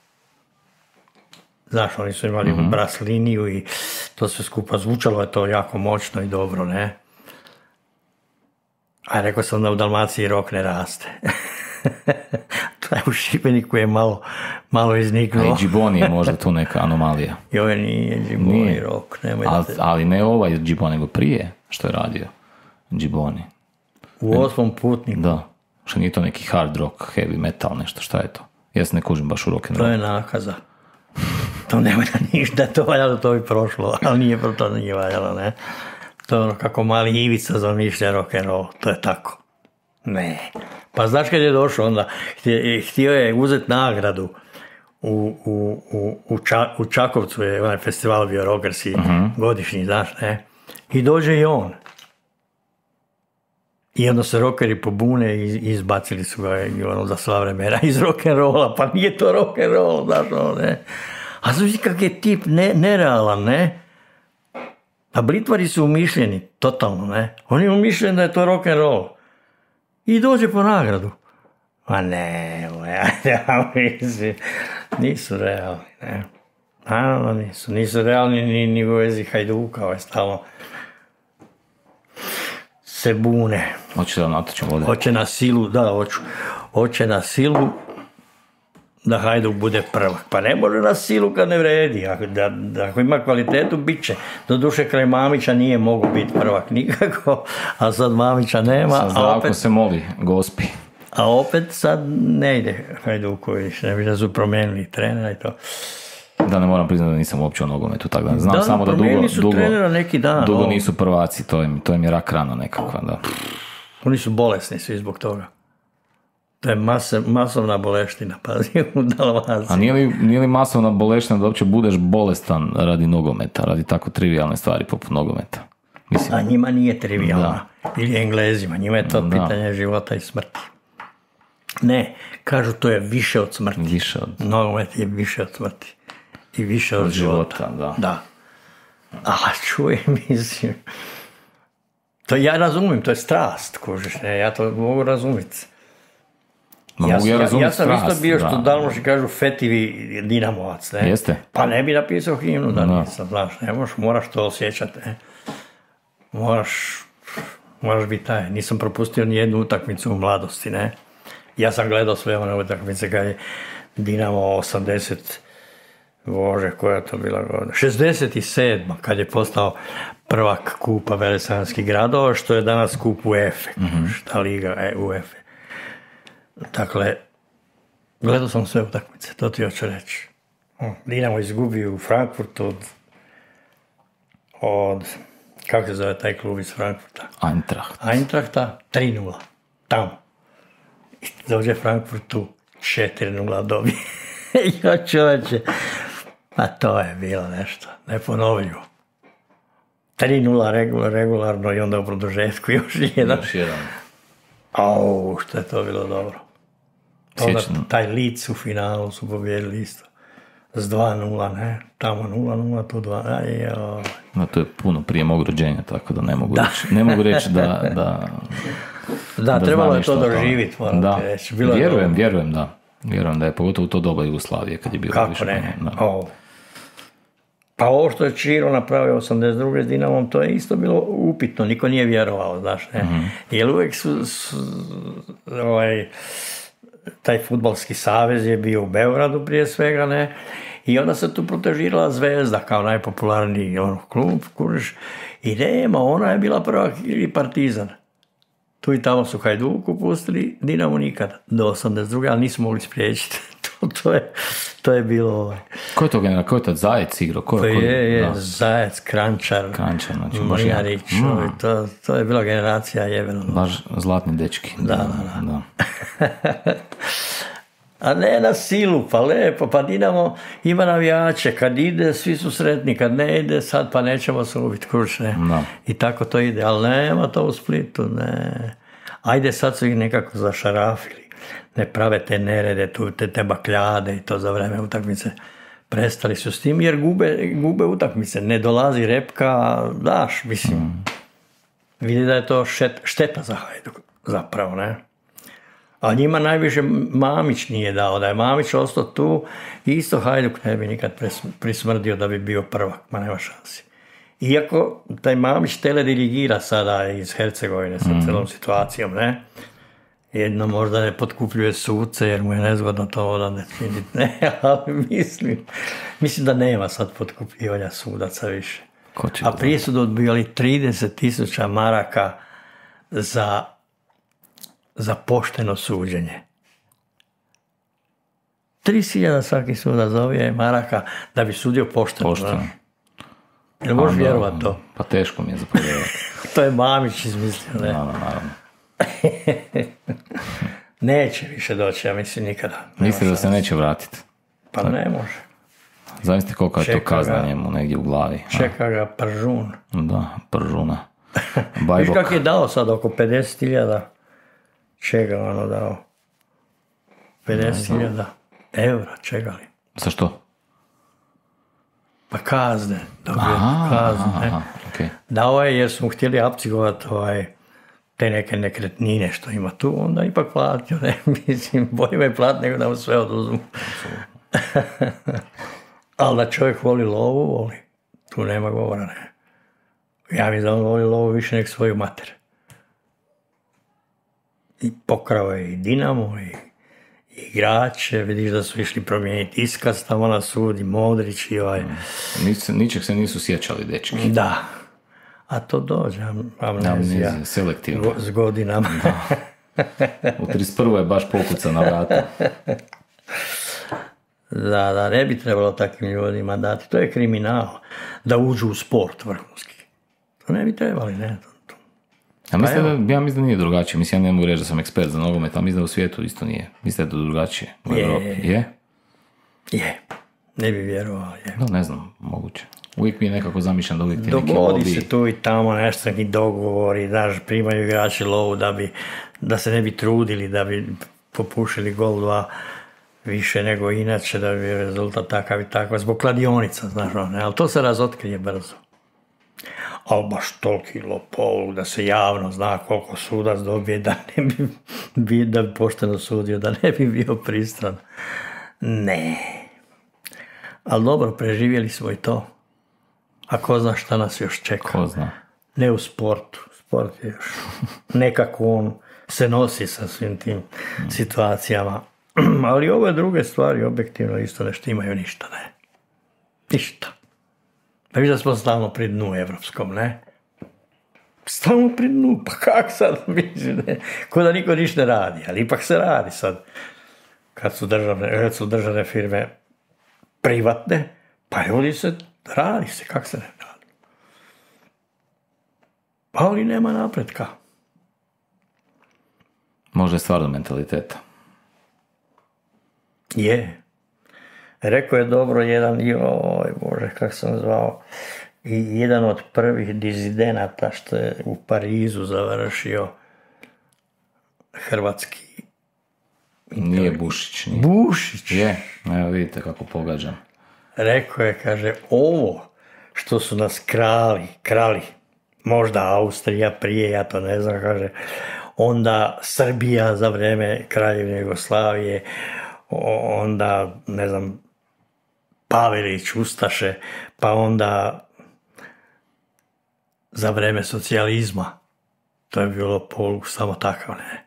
Znaš, oni su imali bras liniju i to sve skupa zvučalo je to jako moćno i dobro, ne. A rekao sam da u Dalmaciji rock ne raste. To je u Šibeniku je malo izniknuo. A i Džiboni je možda tu neka anomalija. I ovo nije Džiboni rock. Ali ne ovaj Džiboni, nego prije što je radio Džiboni. U 8. putniku. Da. Što nije to neki hard rock, heavy metal, nešto, šta je to? Ja se ne kužim baš u rock and roll. To je nakaza. to ne valja ništa, to valjalo, to bi prošlo, ali to nije valjalo, ne. To je ono kako mali Ivica zamišlja rock'n'roll, to je tako. Ne. Pa znaš kad je došao onda, htio je uzeti nagradu u Čakovcu, je onaj festival bio Rockersi, godišnji, znaš, ne. I dođe i on. I onda se rockeri pobune i izbacili su ga za sva vremena iz rock'n'rolla, pa nije to rock'n'roll, znaš, ono, ne. A znači kak je tip nerealan, ne. A Blitvari su umišljeni, totalno, ne. On je umišljen da je to rock'n'roll. I dođe po nagradu. Ma ne, nisu realni, ne. Naravno nisu realni ni u vezi Hajduka, ovaj stalno se bune. Hoće da natočem vode? Hoće na silu, da, hoće na silu da Hajduk bude prvak. Pa ne može na silu kad ne vredi. Ako ima kvalitetu, bit će. Doduše, kraj Mamića nije mogu biti prvak nikako, a sad Mamića nema. Sad Zdravko se moli, gospi. A opet sad ne ide Hajduković, ne bi da su promijenili trenera i to. Da, ne moram priznati da nisam uopće o nogometu, tako da znam samo da dugo nisu prvaci, to im je rak rana nekakva, da. Oni su bolesni svi zbog toga. To je masovna boleština, pazi, u Dalmaciji. A nije li masovna boleština da uopće budeš bolestan radi nogometa, radi tako trivijalne stvari poput nogometa? Mislim, a njima nije trivijalna. Ili Englezima, njima je to pitanje života i smrti. Ne, kažu to je više od smrti. Nogomet je više od smrti. I više od života. Da. A čuj, mislim, to ja razumijem, to je strast, kužiš, ne, ja to mogu razumjeti. Ja sam isto bio što Dalmoši kažu fetivi Dinamovac, ne? Jeste? Pa ne bi napisao himnu da nisam, znaš, ne moraš to osjećati, ne? Moraš biti taj, nisam propustio ni jednu utakmicu u mladosti, ne? Ja sam gledao sve one utakmice kad je Dinamo 80, Bože, koja je to bila godina? 67. kad je postao prvak kupa Velesanskih gradova, što je danas kup UEFA, šta liga UEFA. Dakle, gledao sam sve utakmice, to ti hoću reći. Dinamo izgubio u Frankfurtu od kako se zove taj klub iz Frankfurta? Eintrachta 3-0, tamo. I dođe Frankfurtu 4-0 dobije. Ja čovječe, a to je bilo nešto, neponovljivo. 3-0 regularno i onda u produžetku još jedan. Au, što je to bilo dobro. Onda taj Leeds u finalu su pobjedili isto. S 2-0, ne? Tamo 0-0, tu 2. No, to je puno prije mog rođenja, tako da ne mogu reći da da, trebalo je to doživjeti, moram ti reći. Vjerujem da je pogotovo to doba Jugoslavije kad je bilo kako više. Kako ne? Pa ovo što je Čiro napravio 82. s Dinamom, to je isto bilo upitno, niko nije vjerovao, znaš, ne? Jer uvijek taj fudbalski savez je bio u Beogradu prije svega, ne? I onda se tu protežirala Zvezda kao najpopularniji klub, kuriš, i nema, ona je bila prvak ili Partizan. Tu i tamo su Hajduku pustili, Dinamo nikada, do 82. ali nisu mogli spriječiti. To je bilo... Ko je to general? Ko je to Zajec igrao? Zajec, Krančar, znači Mlinarić, to je bila generacija jebeno. Baš zlatni dečki. Da. A ne na silu, pa lepo, pa Dinamo ima navijače, kad ide svi su sretni, kad ne ide sad pa nećemo se ubiti kručne. I tako to ide, ali nema to u Splitu, ne. Ajde sad su ih nekako zašarafili, ne prave te nerede, te bakljade i to za vreme utakmice. Prestali su s tim jer gube utakmice, ne dolazi repka, daš, mislim. Vidi da je to šteta za Hajduk, zapravo, ne. A njima najviše Mamić nije dao, da je Mamić ostao tu, isto Hajduk ne bi nikad prismrdio da bi bio prvak, ma nema šansi. Iako taj Mamić teledirigira sada iz Hercegovine sa celom situacijom, ne? Jedno možda ne potkupljuje suce jer mu je nezgodno to odande činiti, ne, ali mislim da nema sad potkupljivanja sudaca više. A prije su dobivali 30.000 maraka za pošteno suđenje. 30.000 svaki sudac dobije maraka da bi sudio pošteno. Pošteno. Jel možeš vjerovati to? Pa teško mi je zapovjedati. To je Mamić izmislio, ne? Naravno. Neće više doći, ja mislim nikada. Mislim da se neće vratiti. Pa ne može. Zamislite koliko je to Čeka kazna ga. njemu negdje u glavi. Čeka ga pržun. Da, pržuna. Viš Bajbok. kak je dao sad oko 50.000? Čega ono dao? 50.000 eura, čega li? Za što? Pa kazne, dobio kazne. Okay. Dao je jer smo htjeli apcigovati te neke nekretnine što ima tu, onda ipak platio, ne, mislim, bolje me platiti nego da mu sve oduzmu. Ali da čovjek voli lovu, voli. Tu nema govora, ne. Ja mislim da on voli lovu više nek svoju mater. I pokrao je i Dinamo, i igrače, vidiš da su išli promijeniti iskaz tamo na sud, i Modrić, i Ničeg se nisu sjećali, dečki. Da. A to dođe, amnezija. Selektivno. S godinama. U 31. je baš pokuca na vrata. Da, ne bi trebalo takvim ljudima dati. To je kriminal. Da uđu u sport vrhunski. To ne bi trebali, ne. Ja mislim da nije drugačije. Mislim, ja ne mogu reći da sam ekspert za nogomet, ali mislim da u svijetu isto nije. Mislim da je to drugačije. U Europi. Je? Je. Ne bi vjerovao, je. No, ne znam, moguće. Uvijek mi je nekako zamišljam da uvijek ti neki Dogodi lobby. se tu i tamo nešto, neki dogovori, znaš, primaju igrači lovu da se ne bi trudili, da bi popušili gol 2 više nego inače, da bi rezultat takav i takav, zbog kladionica, znaš, ne, ali to se razotkrije brzo. Ali baš toliki lopov, da se javno zna koliko sudac dobije, da bi pošteno sudio, da ne bi bio pristran. Ne. Ali dobro, preživjeli smo i to. A ko zna šta nas još čeka? Ko zna? Ne u sportu. Sport je još nekako on se nosi sa svim tim situacijama. Ali ove druge stvari objektivno isto ne štimaju ništa, ne. Ništa. Pa viš da smo stalno pri dnu evropskom, ne? Stalno pri dnu, pa kak sad, mislim, ne? Ko da niko ništa ne radi, ali ipak se radi sad. Kad su državne firme privatne, pa ljudi se radi se, kak se ne radi. Ali nema napretka. Možda je stvarno mentaliteta. Je. Rekao je dobro jedan, joj Bože, kak sam zvao, i jedan od prvih dizidenata što je u Parizu završio hrvatski. Nije Bušić. Nije. Bušić. Je, evo vidite kako pogađam. Rekao je, kaže, ovo što su nas krali, možda Austrija prije, ja to ne znam, kaže, onda Srbija za vrijeme Kraljevine Jugoslavije, onda, ne znam, Pavelić, Ustaše, pa onda za vrijeme socijalizma. To je bilo samo takav, ne.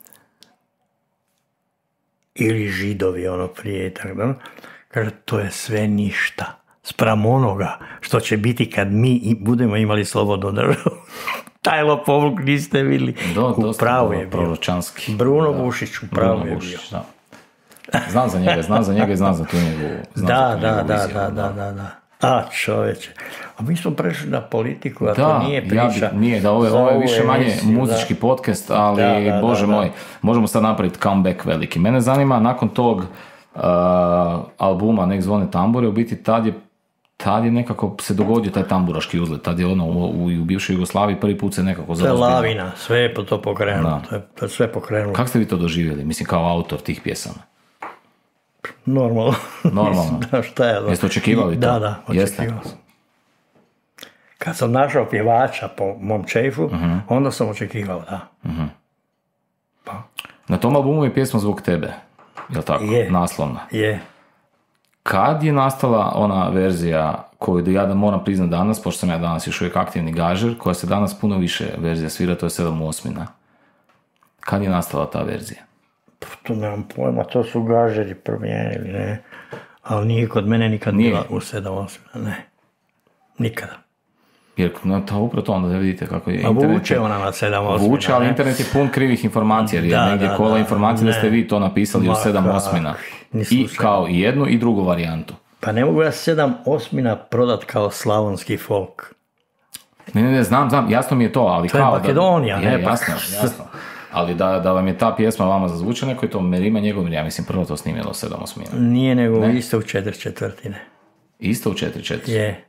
Ili Židovi, ono prije i tako da. Kaže, to je sve ništa. Spram onoga što će biti kad mi budemo imali slobodnu državu. Taj lopovluk niste vidjeli. U pravu je bio. Proročanski. Bruno Bušić u pravu je bio. Da. Znam za njega i znam za tu njegovu. Da. A čovječe. A mi smo prešli na politiku, a to nije priča. Ovo je više manje muzički podcast, ali Bože moj, možemo sad napraviti comeback veliki. Mene zanima, nakon tog albuma Nek zvone tambure, u biti tad je nekako se dogodio taj tamburaški uzlet, tad je ono u bivšoj Jugoslaviji prvi put se nekako zarazbilo. To je lavina, sve je to pokrenulo, to je sve pokrenulo. Kako ste vi to doživjeli, mislim kao autor tih pjesama? Normalno. Da, šta je? Jeste očekivali to? Da, očekivao sam. Kad sam našao pjevača po mom čefu, onda sam očekivao, da. Pa. Na tom albumu je pjesma Zbog tebe, jel tako? Je. Naslovna. Je. Kad je nastala ona verzija koju ja da moram priznat danas, pošto sam ja danas još uvijek aktivni gažer, koja se danas puno više verzija svira, to je 7/8. Kad je nastala ta verzija? To nemam pojma, to su gažeri promijenili, ne. Ali nije kod mene nikad bila u 7/8, ne. Nikada. Jer upravo to onda da vidite kako je internet. A vuče ona na 7/8. Vuče, ali internet je pun krivih informacija, jer je negdje kola informacije da ste vi to napisali u 7/8. ni I slučajno. kao i jednu i drugu varijantu. Pa ne mogu ja 7/8 prodat kao slavonski folk. Ne, znam, jasno mi je to, ali To je kao Makedonija, da, ne, pa- jasno. Ali da vam je ta pjesma vama zazvuča, neko je to Merima njegov, ja mislim prvo to snimilo 7/8. Nije nego isto u 4/4. Isto u 4/4. Je.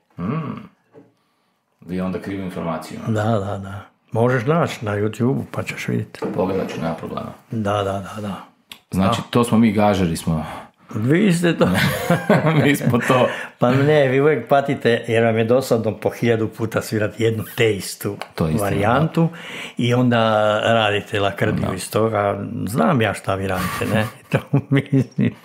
Vi onda krivu informaciju. Da. Možeš naći na YouTube pa ćeš vidjeti. Pogledat ću, nema problema. Da. Znači, to smo mi gažeri smo. Vi ste to. Mi smo to. Pa ne, vi uvijek patite jer vam je dosadno po 1000 puta svirati jednu te istu To je istina, varijantu i onda radite lakrdiju iz toga. Znam ja šta vi radite, ne? To mislim.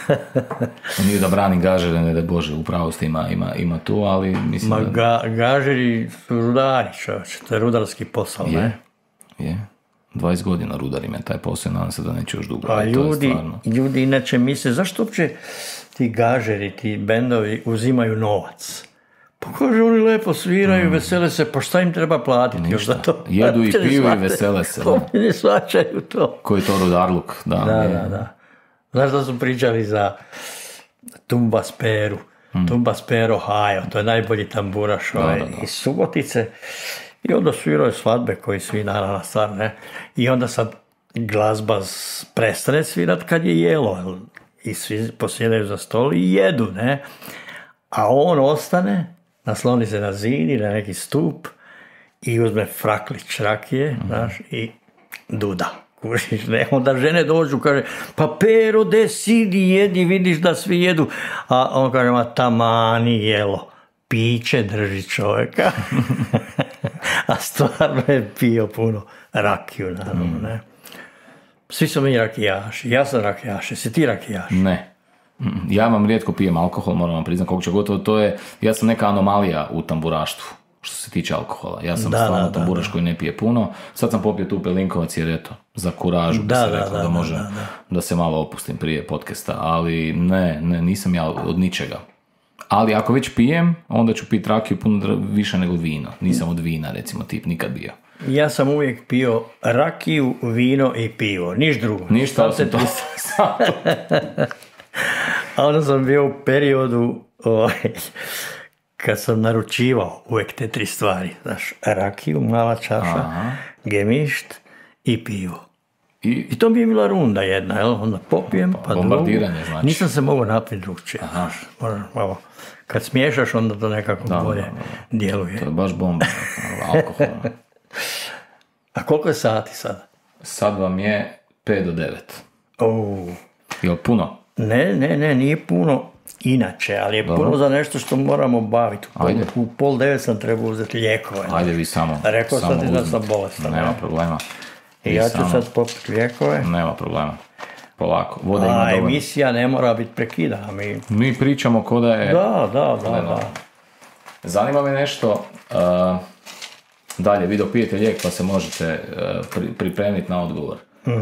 Nije da branim gažere, ne da Bože, u pravosti ima tu, ali mislim Ma da... gažeri su rudari, čovječe, to je rudarski posao, ne? Je. 20 godina rudarim je taj posao, nadam se da neće još dugo. A ali to je stvarno. ljudi inače misle, zašto uopće ti gažeri, ti bendovi uzimaju novac? Pa kaže, oni lepo sviraju, vesele se, pa šta im treba platiti? Još za to? Jedu i Uopće ne piju i shvaćaju. vesele se. Da. Oni ne shvaćaju to. Koji je to rudarluk? Da. Znaš da su pričali za Tumba Speru? Tumba Spero Hajo, to je najbolji tamburaš iz Subotice. I onda sviraju svadbe koji svi naravno stvar, ne? I onda sad glazba prestane svirat kad je jelo. I svi posjedaju za stol i jedu, ne? A on ostane, nasloni se na zid ili na neki stup i uzme fraklić rakije, znaš, i duda. Kužiš, ne? Onda žene dođu, kaže, pa Pero, de sidi, jedi, vidiš da svi jedu. A on kaže, ma tamani jelo. Piće drži čovjeka. A stvarno je pio puno rakiju, naravno, ne? Svi smo mi rakijaši. Ja sam rakijaš. Jesi ti rakijaš? Ne. Ja vam rijetko pijem alkohol, moram vam priznati koliko će gotovo. To je, ja sam neka anomalija u tamburaštvu, što se tiče alkohola. Ja sam stvarno tamburaš koji ne pije puno. Sad sam popio tu Pelinkovac jer eto, za kuražu bi se rekao da može da se malo opustim prije podcasta. Ali ne, nisam ja od ničega. Ali ako već pijem, onda ću piti rakiju puno više nego vino. Nisam od vina, recimo, tip, nikad bio. Ja sam uvijek pio rakiju, vino i pivo. Niš drugo. Ništa osim to. A onda sam bio u periodu kad sam naručivao uvijek te 3 stvari. Znaš, rakiju, mala čaša, gemišt i pivo. I to mi je bila runda jedna, jel? Onda popijem, pa bombardiranje, znači. Nisam se mogao napiti drugčije. Malo. Kad smiješaš, onda to nekako bolje djeluje. To je baš bomba, alkohol. A koliko je sati sada? Sad vam je 5 do 9. Je li puno? Ne, nije puno inače, ali je puno za nešto što moramo baviti. U 8:30 sam trebao uzeti lijekove. Ajde vi samo. Rekao sam ti da sam bolestan. Nema problema. I ja ću sad popiti lijekove. Nema problema. Polako. Voda ima dovoljno. Emisija ne mora biti prekidana. Mi pričamo ko da je... Da. Zanima me nešto... Dalje, vi dok pijete lijek pa se možete pripremiti na odgovor.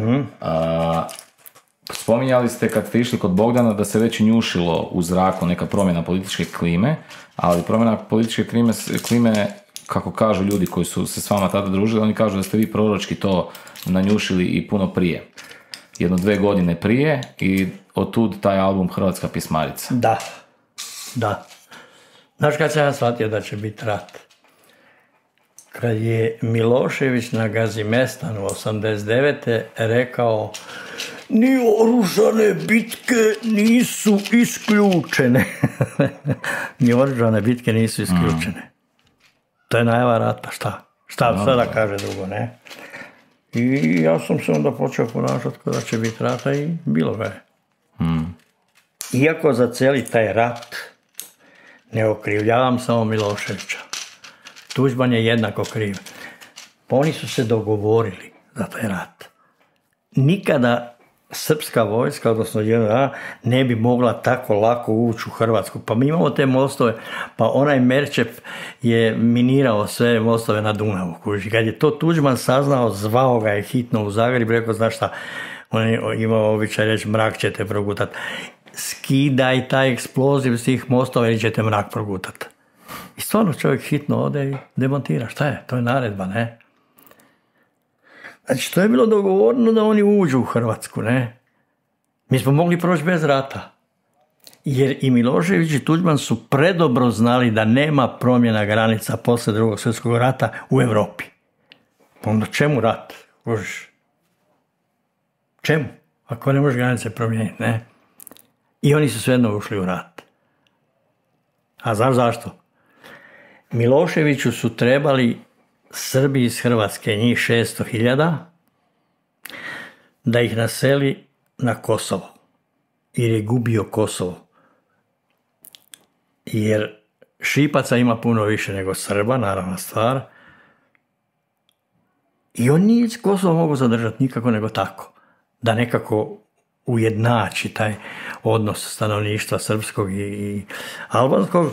Spominjali ste kad ste išli kod Bogdana da se već njušilo u zraku neka promjena političke klime, ali promjena političke klime, kako kažu ljudi koji su se s vama tada družili, oni kažu da ste vi proročki to nanjušili i puno prije. 1-2 godine prije i otud taj album Hrvatska pismarica. Da. Znaš kad sam ja shvatio da će biti rat? Kad je Milošević na Gazimestanu 89. rekao ni oružane bitke nisu isključene. Ni oružane bitke nisu isključene. To je najava rata, šta da kaže drugo, ne? I ja sam se onda počeo ponašati kada će biti rata i bilo ga je. Iako za cijeli taj rat ne okrivljavam samo Miloševića. Tuđman je jednako kriv. Oni su se dogovorili za taj rat. Nikada srpska vojska, odnosno JNA, ne bi mogla tako lako ući u Hrvatsku. Pa mi imamo te mostove, pa onaj Merčep je minirao sve mostove na Dunavu. Kad je to Tuđman saznao, zvao ga je hitno u Zagreb, rekao, znaš šta, on je imao običaj reći, mrak ćete progutat. Skidaj taj eksploziv s tih mostova ili ćete mrak progutat. I stvarno čovjek hitno ode i demontira. Šta je? To je naredba, ne? Znači, to je bilo dogovoreno da oni uđu u Hrvatsku, ne? Mi smo mogli proći bez rata. Jer i Milošević i Tuđman su predobro znali da nema promjena granica poslije Drugog svjetskog rata u Europi. Onda čemu rat? Božiš? Čemu? Ako ne možeš granice promijeniti, ne? I oni su svejedno ušli u rat. A znaš zašto? Miloševiću su trebali Srbi iz Hrvatske, njih 600.000, da ih naseli na Kosovo. Jer je gubio Kosovo. Jer Šipaca ima puno više nego Srba, naravna stvar. I on nije Kosovo mogu zadržati nikako nego tako. Da nekako ujednači taj odnos stanovništva srpskog i albanskog.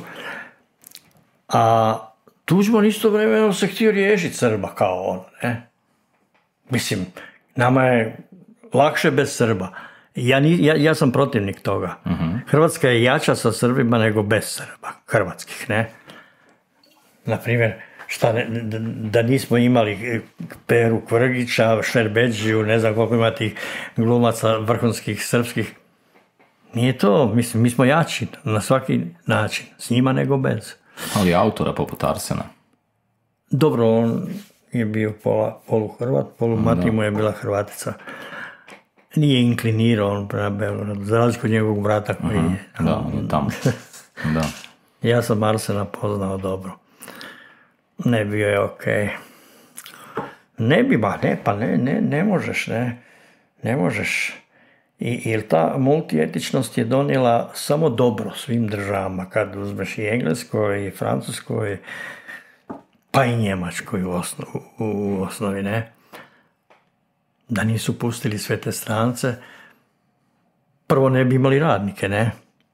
A Tuđman istovremeno se htio riješiti Srba kao ono, ne? Mislim, nama je lakše bez Srba. Ja sam protivnik toga. Hrvatska je jača sa Srbima nego bez Srba, hrvatskih, ne? Naprimjer, da nismo imali Peru Kvrgića, Šerbeđiju, ne znam koliko ima tih glumaca vrhunskih srpskih. Nije to, mislim, mi smo jači na svaki način, s njima nego bez. Ali autora poput Arsena. Dobro, on je bio polu Hrvat, polu mati mu je bila Hrvatica. Nije inklinirao on prema Beogradu, za razliku od njegovog brata koji je. Da, on je tamo. Da. Ja sam Arsena poznao dobro. Ne, bio je okej. Ne bi, ne možeš, ne možeš. Jer ta multietičnost je donijela samo dobro svim državama, kad uzmeš i Engleskoj, i Francuskoj, pa i Njemačkoj u osnovi, ne. Da nisu pustili sve te strance, prvo ne bi imali radnike, ne.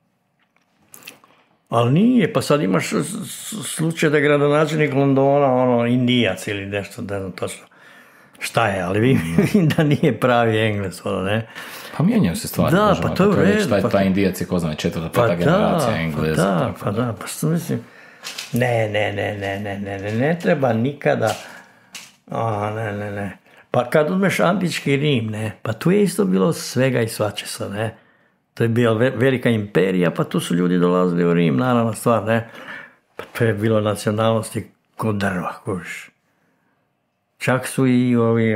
Ali nije, pa sad imaš slučaj da je gradonačelnik Londona, Indijac ili nešto, ne znam točno šta je, ali vidim da nije pravi Engles, ne. Pa mijenjaju se stvari. Da, pa to je u redu. Taj Indijac je, ko znam, 4. 5. generacija Engleza. Pa što mislim, ne treba nikada, ne. Pa kad uzmeš antički Rim, ne, pa tu je isto bilo svega i svačega, ne. To je bila velika imperija, pa tu su ljudi dolazili u Rim, naravno stvar, ne. Pa to je bilo nacionalnosti kod drva, kužiš. Čak su i ovi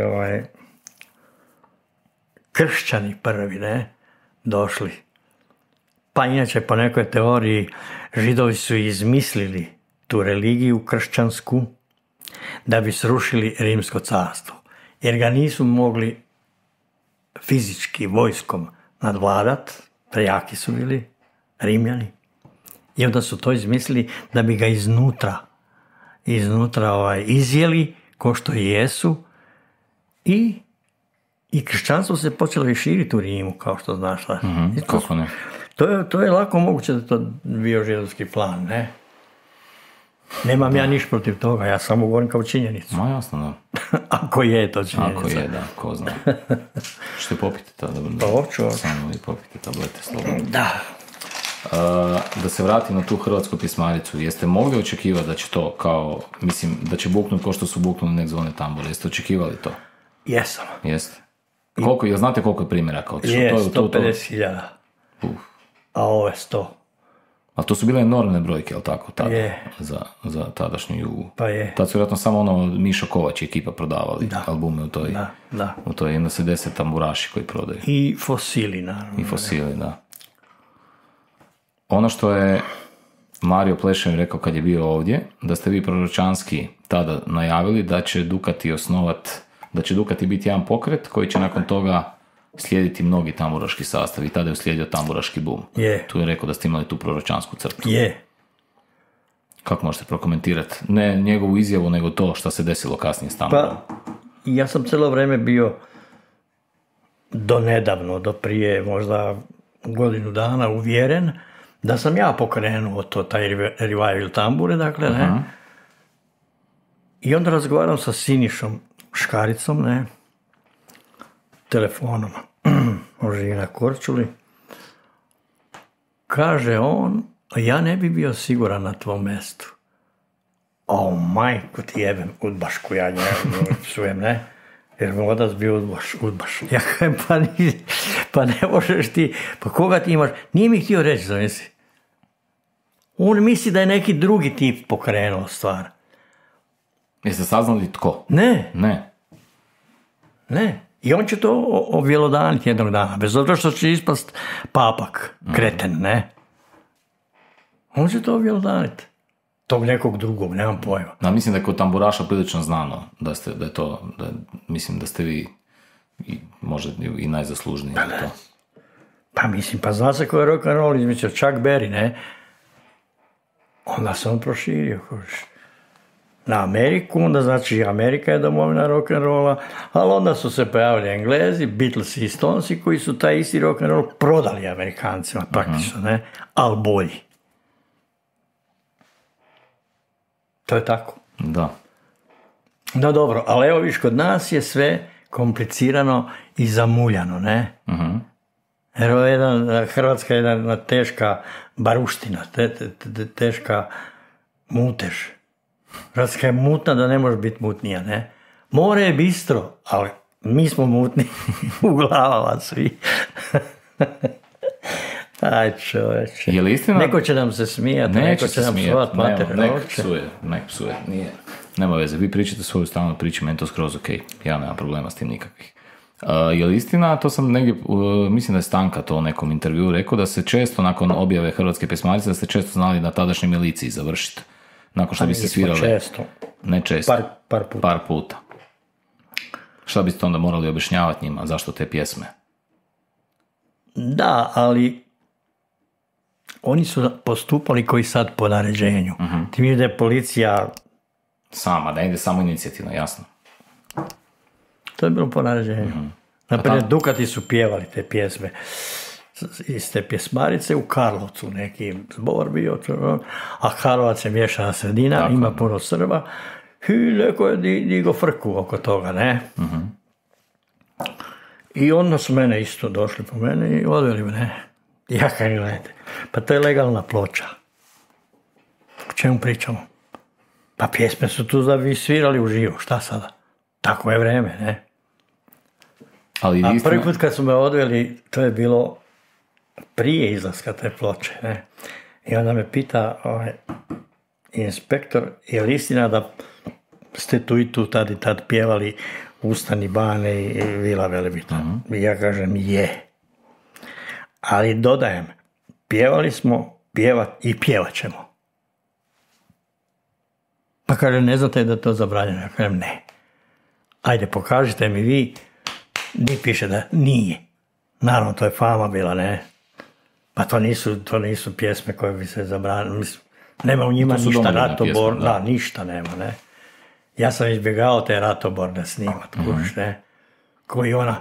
kršćani prvi, ne, došli. Pa inače, po nekoj teoriji, Židovi su izmislili tu religiju kršćansku da bi srušili Rimsko carstvo. Jer ga nisu mogli fizički, vojskom nadvladat, prejaki su bili Rimljani. I onda su to izmislili da bi ga iznutra izjeli, ko što i jesu, i kršćanstvo se počelo i širiti u Rimu, kao što znaš. Kako ne? To je lako moguće da to bio židovski plan, ne? Nemam ja ništa protiv toga, ja samo govorim kao činjenicu. Ma jasno, da. Ako je to činjenica. Ako je, da, ko zna. Što popite to? Pa hoću. Samo vi popite tablete slobodno. Da. Da se vratim na tu hrvatsku pismaricu, jeste mogli očekivati da će to kao, mislim, da će buknuti kao što su buknuli nek zvone tambure, jeste očekivali to? Jesam. Jeste. Jel znate koliko je primjeraka otišlo? Je, 150.000. A ovo je 100. Ali to su bile enormne brojke, jel tako, tada? Je. Za tadašnju Jugu. Pa je. Tad su vjerojatno samo Mišo Kovač i ekipa prodavali albume u toj, u toj, jedno se 10 tamburaši koji prodaju. I fosili, naravno. I fosili, da. Ono što je Mario Plešev rekao kad je bio ovdje, da ste vi proročanski tada najavili da će Dukati biti jedan pokret koji će nakon toga slijediti mnogi tamburaški sastavi. I tada je uslijedio tamburaški boom. Je. Tu je rekao da ste imali tu proročansku crtu. Je. Kako možete prokomentirati? Ne njegovu izjavu, nego to što se desilo kasnije s tamburom. Pa, ja sam cijelo vrijeme bio do nedavno, do prije možda godinu dana uvjeren da sam ja pokrenuo taj revival tambure, dakle, ne. I onda razgovaram sa Sinišom Škaricom, ne, telefonom, on živi na Korčuli. Kaže on, ja ne bi bio siguran na tvom mjestu. O, majku ti jebem, udbašku ja njegu psujem, ne. Jer moj otac bio udbaš. Ja kažem, Pa ne možeš ti, pa koga ti imaš, nije mi htio reći, zamisli. On misli da je neki drugi tip pokrenuo stvar. Jeste saznali tko? Ne. I on će to objelodaniti jednog dana, bez obzira što će ispast papak, kreten, ne. On će to objelodaniti. Tog nekog drugog, nemam pojma. Da, mislim da je kod tamburaša prilično znano mislim da ste vi možda i najzaslužniji za to. Pa mislim, pa zna se ko je rock and roll izmislio, Chuck Berry, ne? Onda se on proširio, na Ameriku, onda znači Amerika je domovina rock and rolla, ali onda su se pojavili Englezi, Beatles i Stonesi koji su taj isti rock and roll prodali Amerikancima praktično, ne? Ali bolji. To je tako. Da. No dobro, ali evo viš, kod nas je sve komplicirano i zamuljano, ne? Jer ovo je Hrvatska je jedna teška baruština, teška mutež. Hrvatska je mutna da ne može biti mutnija, ne? More je bistro, ali mi smo mutni u glavama svi. Aj čoveče. Je li istina? Neko će nam se smijati, neko će nam psovati mater. Nek psuje, nije. Nema veze, vi pričate svoju stalnu priču, meni to skroz ok. Ja nemam problema s tim nikakvih. Je li istina, to sam negdje, mislim da je Stanka to u nekom intervjuu rekao, da se često nakon objave Hrvatske pjesmarice, da ste često znali na tadašnjoj miliciji završiti. Nakon što bi se svirali. Često. Ne često. Par puta. Šta biste onda morali objašnjavati njima, zašto te pjesme? Da, ali oni su postupali koji sad po naređenju. Ti mi da je policija sama, da ide samo inicijativno, jasno. To je bilo po naređenju. Naprimjer, Dukati su pjevali te pjesme iz te pjesmarice u Karlovcu, neki zbor bio, a Karlovac je miješana sredina, tako, ima puno Srba, i neko je digo frku oko toga, ne? I onda su mene isto došli po mene i odveli me, ne? Ja kažem, gledajte, pa to je legalna ploča. O čemu pričamo? Pa pjesme su tu da bi svirali uživo, šta sada? Tako je vreme, ne? Ali a prvi put kad su me odveli, to je bilo prije izlaska te ploče, ne? I onda me pita inspektor, je li istina da ste tu i tu tad i tad pjevali Ustani Bane i Vila Velebita? I ja kažem, je. Ali dodajem, pjevali smo, i pjevat ćemo. Pa kaže, ne znate da je to zabranjeno? Ja kažem, ne. Ajde, pokažite mi vi, gdje piše da nije. Naravno, to je fama bila, ne? Pa to nisu pjesme koje bi se zabranili. Nema u njima ništa ratoborno, da, ništa nema, ne? Ja sam izbjegao te ratoborne snimat, ne? Koji ona,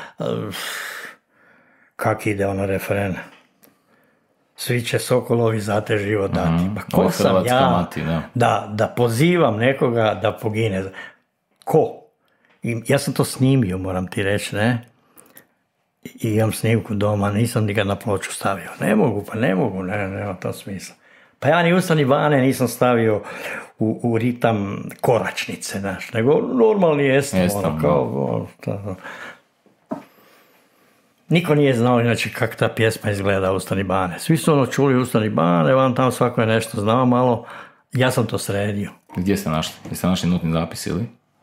kak ide ona referen? Svi će sokolovi za te život dati. Pa ko sam ja mati, da pozivam nekoga da pogine? Ko? I ja sam to snimio, moram ti reći, ne? I imam snimku doma, nisam nikad na ploču stavio. Ne mogu, nema to smisla. Pa ja ni Ustani Bane nisam stavio u ritam koračnice, znaš, nego normalni estam, Niko nije znao inače kako ta pjesma izgleda Ustani Bane. Svi su čuli Ustani Bane, vam tamo svako je nešto znao malo, ja sam to sredio. Gdje ste našli? Jeste našli notni zapis ili?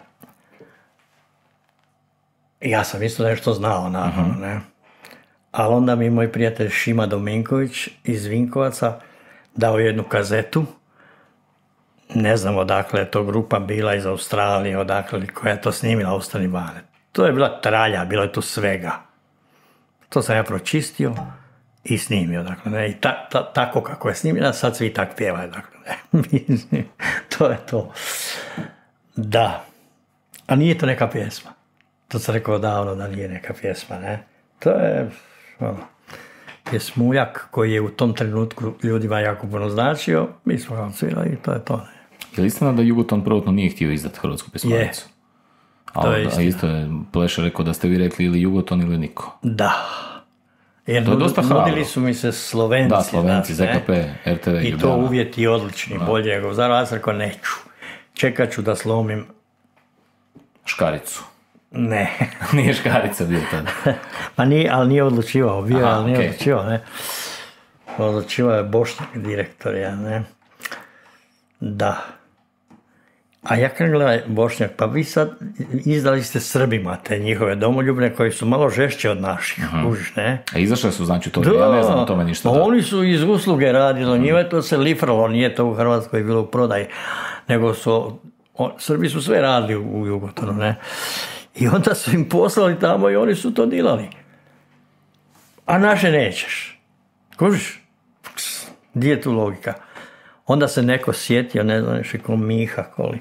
Ja sam isto nešto znao, naravno, ne. Ali onda mi moj prijatelj Šima Dominković iz Vinkovaca dao jednu kazetu. Ne znam odakle je to grupa bila, iz Australije, odakle, koja je to snimila Ustani Bane. To je bila tralja, bilo je tu svega. To sam ja pročistio i snimio, dakle, ne. I tako kako je snimljena, sad svi tak pjevaju, dakle, ne. To je to. Da. A nije to neka pjesma. To sam rekao davno da nije neka pjesma, ne. To je pjesmuljak koji je u tom trenutku ljudima jako puno značio, mi smo ga odsvirali i to je to, ne. Je li istina da Jugoton prvotno nije htio izdati Hrvatsku pjesmaricu? To je istina. A isto je Pleša rekao da ste vi rekli ili Jugoton ili niko. Da. Jer nudili su mi se Slovenci. Da, Slovenci, ZKP, RTV, Ljubljana. I to uvjeti odlični, bolje nego Zara, ja sam rekao neću. Čekat ću da slomim škaricu. Ne. Nije Škarica bio tada. Pa nije, ali nije odlučivao. Bio, Aha, ali nije okej. odlučivao, ne. Odlučivao je Bošnjak, direktor, ja, ne. Da. A ja kad gledaj, Bošnjak, pa vi sad izdali ste Srbima te njihove domoljubne koji su malo žešće od naših, kužiš, ne? A izašle su, znači, to, ja ne znam o tome ništa. Da, oni su iz usluge radili, njima to se lifralo, nije to u Hrvatskoj bilo u prodaji, nego su, Srbi su sve radili u Jugotonu, ne? I onda su im poslali tamo i oni su to dilali. A naše nećeš. Kužiš? Gdje je tu logika? Onda se neko sjetio, ne znam, još ko Miha, koli.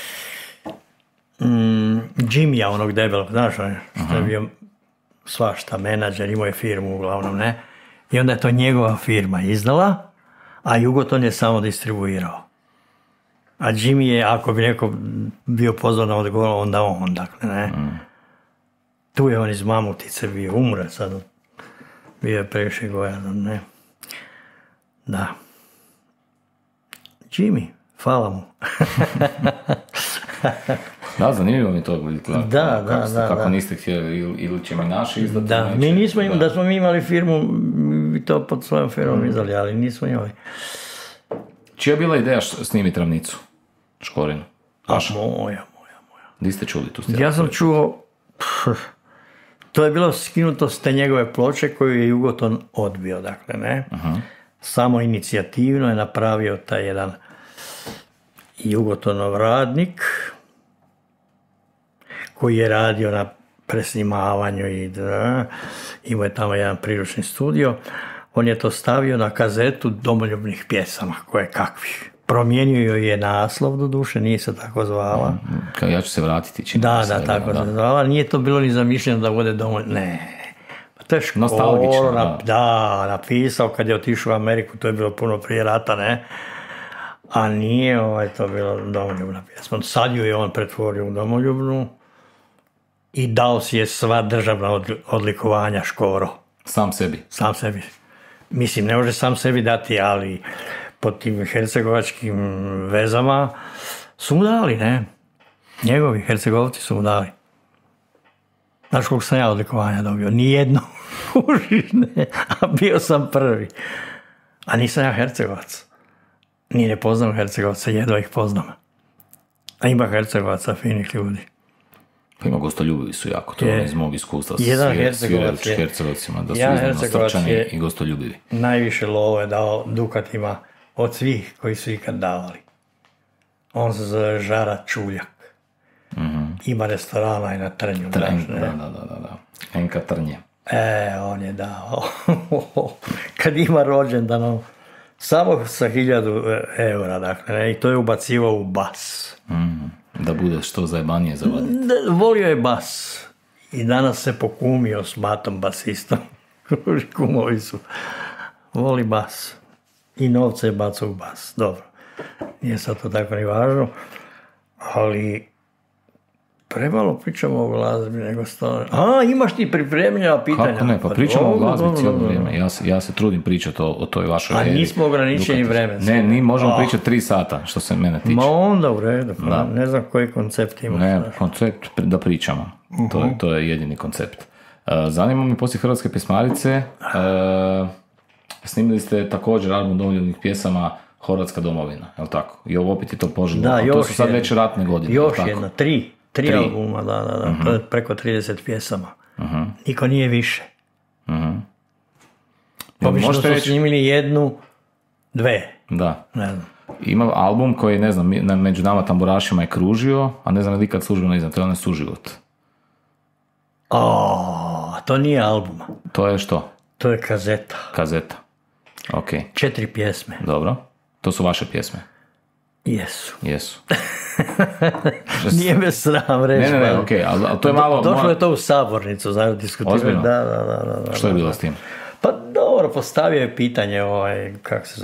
Jimmya, onog debelog, znaš, on što je bio svašta menadžer, imao je firmu uglavnom, ne? I onda je to njegova firma izdala, a Jugoton je samo distribuirao. A Jimmy je, ako bi neko bio pozvan na odgovor, onda on, dakle, ne? Tu je on iz Mamutice bio, umre sad. Bio je previše gojadan, ne? Da. Jimmy, hvala mu. Da, zanimljivo mi to vidjeti. Kako niste htjeli, ili će mi naši izdati? Da, mi nismo imali, da smo mi imali firmu, mi to pod svojom firmom izdali, ali nismo imali. Čija je bila ideja snimiti Ravnicu? Škorinu? Vaša? Moja. Di ste čuli tu stvar? Ja sam čuo, to je bilo skinuto s te njegove ploče koju je Jugoton odbio, dakle, ne? Samo inicijativno je napravio taj jedan Jugotonov radnik koji je radio na presnimavanju i imao je tamo jedan priručni studio. On je to stavio na kazetu domoljubnih pjesama, koje kakvih. Promijenio joj je naslov, do duše, nije se tako zvala. Ja ću se vratiti. Da, tako se zvala. Nije to bilo ni zamišljeno da bude domoljubno. Ne. To je nostalgično, da, napisao kad je otišao u Ameriku, to je bilo puno prije rata, ne? A nije to bilo domoljubna pjesma. Sad ju je on pretvorio u domoljubnu i dao si je sva državna odlikovanja Škoro. Sam sebi? Sam sebi. Mislim, ne može sam sebi dati, ali pod tim hercegovačkim vezama su mu dali, ne? Njegovi Hercegovci su mu dali. Znaš koliko sam ja odlikovanja dobio? Nijedno. Ne. A bio sam prvi. A nisam ja Hercegovac. Nije ne poznam Hercegovca, jedva ih poznam. A ima Hercegovaca finih ljudi. Pa ima gostoljubivi su jako, to je iz mog iskustva. Jedan Hercegovac je. Hercegovcima, da su iznimno strčani i gostoljubivi. Najviše love dao dukatima od svih koji su ikad davali. On se zove Žara Čuljak. Ima restorana i na Trnju. Da. Enka Trnje. On je dao. Kad ima rođendan, samo sa 1000 eura, dakle, i to je ubacivao u bas. Da bude što zajebanije zavaditi. Volio je bas. I danas se pokumio s Matom basistom. Kumovi su. Voli bas. I novce je bacao u bas. Dobro. Nije sad to tako ni važno. Ali premalo pričamo o glazbi, nego stvarno. Imaš ti pripremljena pitanja? Kako ne, pa pričamo o glazbi cijelo vrijeme. Ja se trudim pričati o toj vašoj eri. A nismo ograničeni vremenski. Ne, mi možemo pričati 3 sata, što se mene tiče. Ma onda u redu, ne znam koji koncept imaš. Ne, koncept da pričamo. To je jedini koncept. Zanima me, poslije Hrvatske pjesmarice, snimili ste također album domoljubnih pjesama Horvatska domovina, je li tako? I ovo opet je to poželjno. Da, to su sad već ratne godine. Još jedna, tri albuma, da. To je preko 30 pjesama. Niko nije više. Obično su snimili 1, 2. Da. Ne znam. Ima album koji, ne znam, među nama tamburašima je kružio, a ne znam li ikad službeno iznad, to je onaj Suživot. To nije album. To je što? To je kazeta. Kazeta. Ok. 4 pjesme. Dobro. To su vaše pjesme? Jesu. Nije me sram reći. Ne, ok, ali to je malo... Došlo je to u sabornicu, znači diskutirati. Ozbiljno? Da. Što je bilo s tim? Pa dobro, postavio je pitanje kako se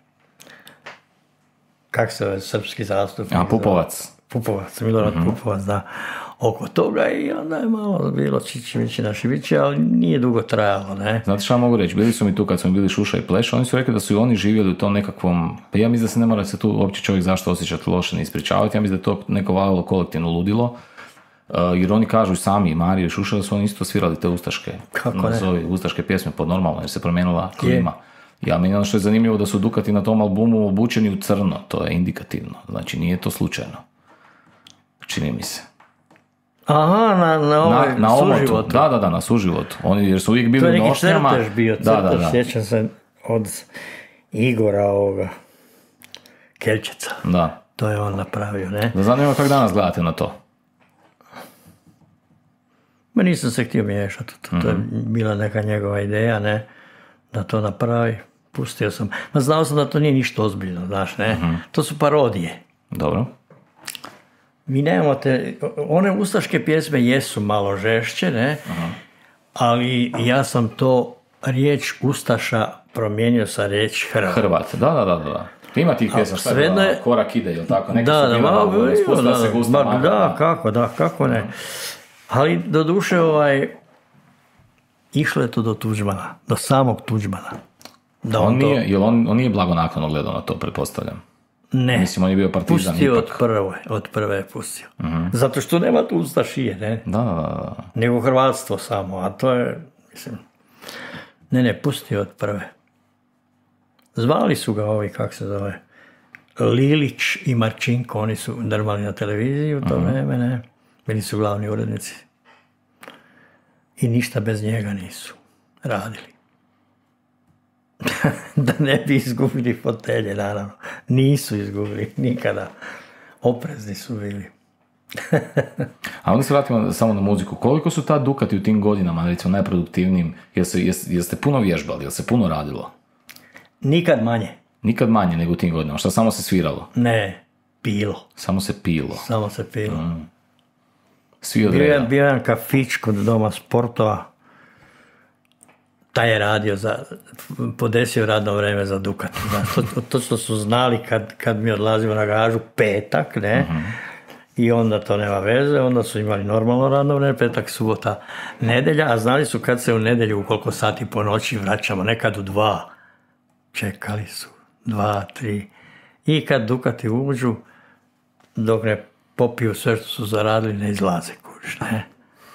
zove srpski zastupnik. Pupovac, Milorad Pupovac, da. Oko toga i onda je malo bilo čići na šivići, ali nije dugo trajalo, ne. Znate šta mogu reći? Bili su mi tu kad smo bili Šuša i Pleša, oni su rekli da su i oni živjeli u tom nekakvom, pa ja mislim da se ne mora se tu uopće čovjek zašto osjećati loše, ne ispričavati, ja mislim da je to neko valilo kolektivno ludilo, Jer oni kažu i sami, Mario i Šuša, da su oni isto svirali te ustaške. Kako ne? Nazovi ustaške pjesme pod normalno, jer se promijenila klima. Ja meni ono što je zanimljivo da su Dukati na tom albumu obučeni u crno, to je indikativno. Znači nije to slučajno. Čini mi se. Aha, na suživotu. Da, na suživotu. Oni jer su uvijek bili u nošnjama. To je neki crtež bio, Da. Sjećam se od Igora ovoga Keljčica. Da. To je on napravio, ne? Da zanima kako danas gledate na to. Ma nisam se htio miješati. To je bila neka njegova ideja, ne? Da to napravi. Pustio sam. Ma znao sam da to nije ništa ozbiljno, znaš, ne? To su parodije. Dobro. Mi nemamo one ustaške pjesme jesu malo žešće, ne? Ali ja sam to riječ ustaša promijenio sa riječ Hrvat. Hrvat, da. Ima tih pjesma, šta je bila, korak ide, ili tako? Neke su bila, spustila se gusta maka. Kako ne. Ali do duše išlo je to do Tuđmana, do samog Tuđmana. On nije blagonaklono gledao na to, pretpostavljam. Ne. Mislim, on je bio partizan pustio ipak. Od prve je pustio. Zato što nema tu ustašije, ne? Da. Nego hrvatstvo samo, a to je, mislim... Ne, pustio od prve. Zvali su ga ovi, kako se zove, Lilić i Marčinko, oni su drmali na televiziji u to vreme, ne? Bili su glavni urednici. I ništa bez njega nisu radili. Da ne bi izgubili fotelje, naravno. Nisu izgubili nikada. Oprezni su bili. A onda se vratimo samo na muziku. Koliko su ta Dukati u tim godinama, recimo najproduktivnijim, jeste puno vježbali, jel se puno radilo? Nikad manje. Nikad manje nego u tim godinama. Šta, samo se sviralo? Ne, pilo. Samo se pilo. Svi od reda. Bio jedan kafić kod Doma sportova. Taj je radio podesio radno vreme za Dukat. To što su znali kad mi odlazimo na gažu petak, ne? I onda to nema veze, onda su imali normalno radno vreme, petak, subota, nedelja, a znali su kad se u nedjelju u koliko sati po noći vraćamo, nekad u 2. Čekali su 2, 3. I kad Dukati uđu, dok ne popiju sve što su zaradili, ne izlaze, kužiš, ne?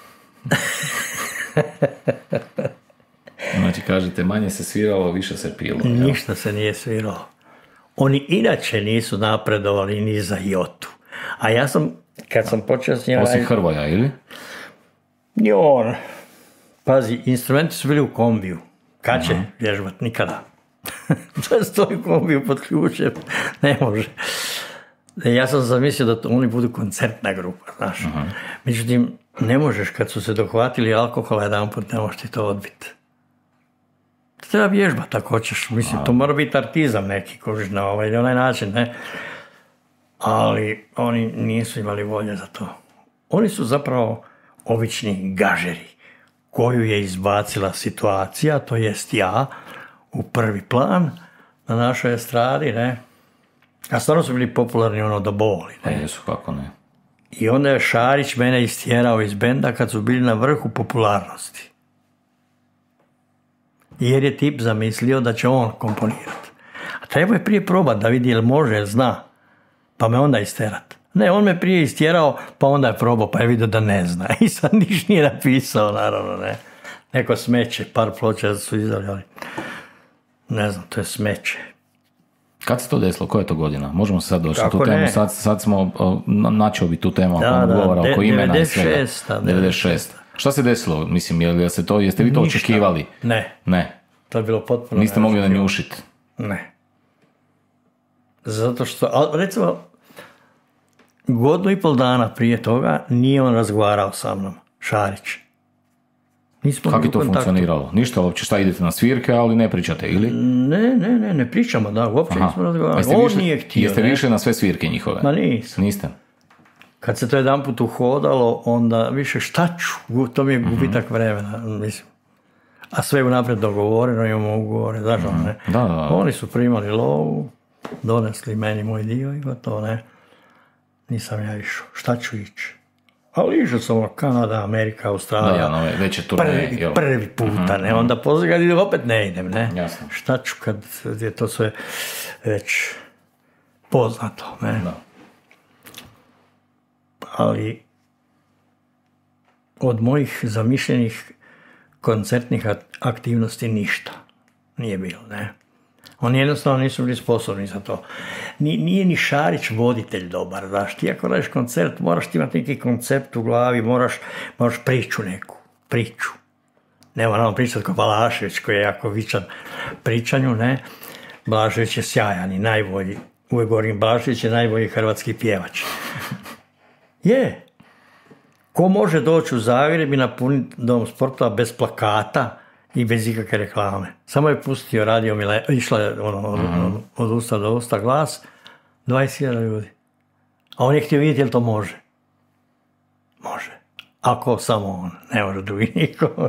Znači, kažete, manje se sviralo, više se pilo. Ništa se nije sviralo. Oni inače nisu napredovali ni za jotu. A ja sam, kad sam počeo s njima... Osim Hrvoja, ili? Ni on. Pazi, instrumenti su bili u kombiju. Kad će vježbat? Nikada. Da stoji u kombiju pod ključem. Ne može. Ja sam zamislio da oni budu koncertna grupa, znaš. Međutim, ne možeš, kad su se dohvatili alkohola jedanput, ne možeš ti to odbiti. Treba vježbati ako hoćeš. Mislim, to mora biti artizam neki, kožiš na ovaj ili onaj način, ne? Ali oni nisu imali volje za to. Oni su zapravo obični gažeri koju je izbacila situacija, to jest ja, u prvi plan na našoj estradi, ne? A stvarno su bili popularni ono do boli, ne? Jesu, kako ne. I onda je Šarić mene istjerao iz benda kad su bili na vrhu popularnosti. Jer je tip zamislio da će on komponirati. A treba je prije probati da vidi jel može, jel zna. Pa me onda isterat. Ne, on me prije istjerao, pa onda je probao, pa je vidio da ne zna. I sad niš nije napisao, naravno, ne. Neko smeće, par ploča su izdali, ali ne znam, to je smeće. Kad se to desilo? Koja je to godina? Možemo se sad doći na tu temu. Sad smo načeo bi tu temu ako govora oko imena i svega. 96. Šta se desilo? Mislim, jeste vi to očekivali? Ne. To je bilo potpuno... Niste mogli nanjušiti? Ne. Zato što, recimo, 1.5 dana prije toga nije on razgovarao sa mnom, Šarić. Kako je to funkcioniralo? Ništa uopće, šta idete na svirke, ali ne pričate, ili? Ne pričamo, da, uopće nismo razgovarali. On nije htio. Jeste više na sve svirke njihove? Ma nisam. Niste? Kad se to jedan put uhodalo, onda više šta ću, to mi je gubitak vremena, mislim. A sve unaprijed dogovoreno, imamo ugovore, znaš ne? Da. Oni su primali lovu, donesli meni moj dio i gotovo, ne. Nisam ja išao. Šta ću ići? Ali išao sam Kanada, Amerika, Australija. Da, već je turne. Prvi puta, ne. Onda poslije kad idem, opet ne idem, ne. Jasno. Šta ću kad je to sve već poznato, ne. Da. Ali od mojih zamišljenih koncertnih aktivnosti ništa nije bilo, ne. Oni jednostavno nisu bili sposobni za to. Nije ni Šarić voditelj dobar, znaš, ti ako radiš koncert, moraš ti imati neki koncept u glavi, moraš priču neku, priču. Ne moramo pričati kao Balašević koji je jako vičan pričanju, ne. Blažević je sjajan i najbolji, uvijek govorim, Blažević je najbolji hrvatski pjevač. Je. Ko može doći u Zagreb i napuniti Dom sporta bez plakata i bez ikakve reklame? Samo je pustio radio išla je od usta do usta glas, 20.000 ljudi. A on je htio vidjeti je li to može. Može. Ako samo on, ne može drugi niko.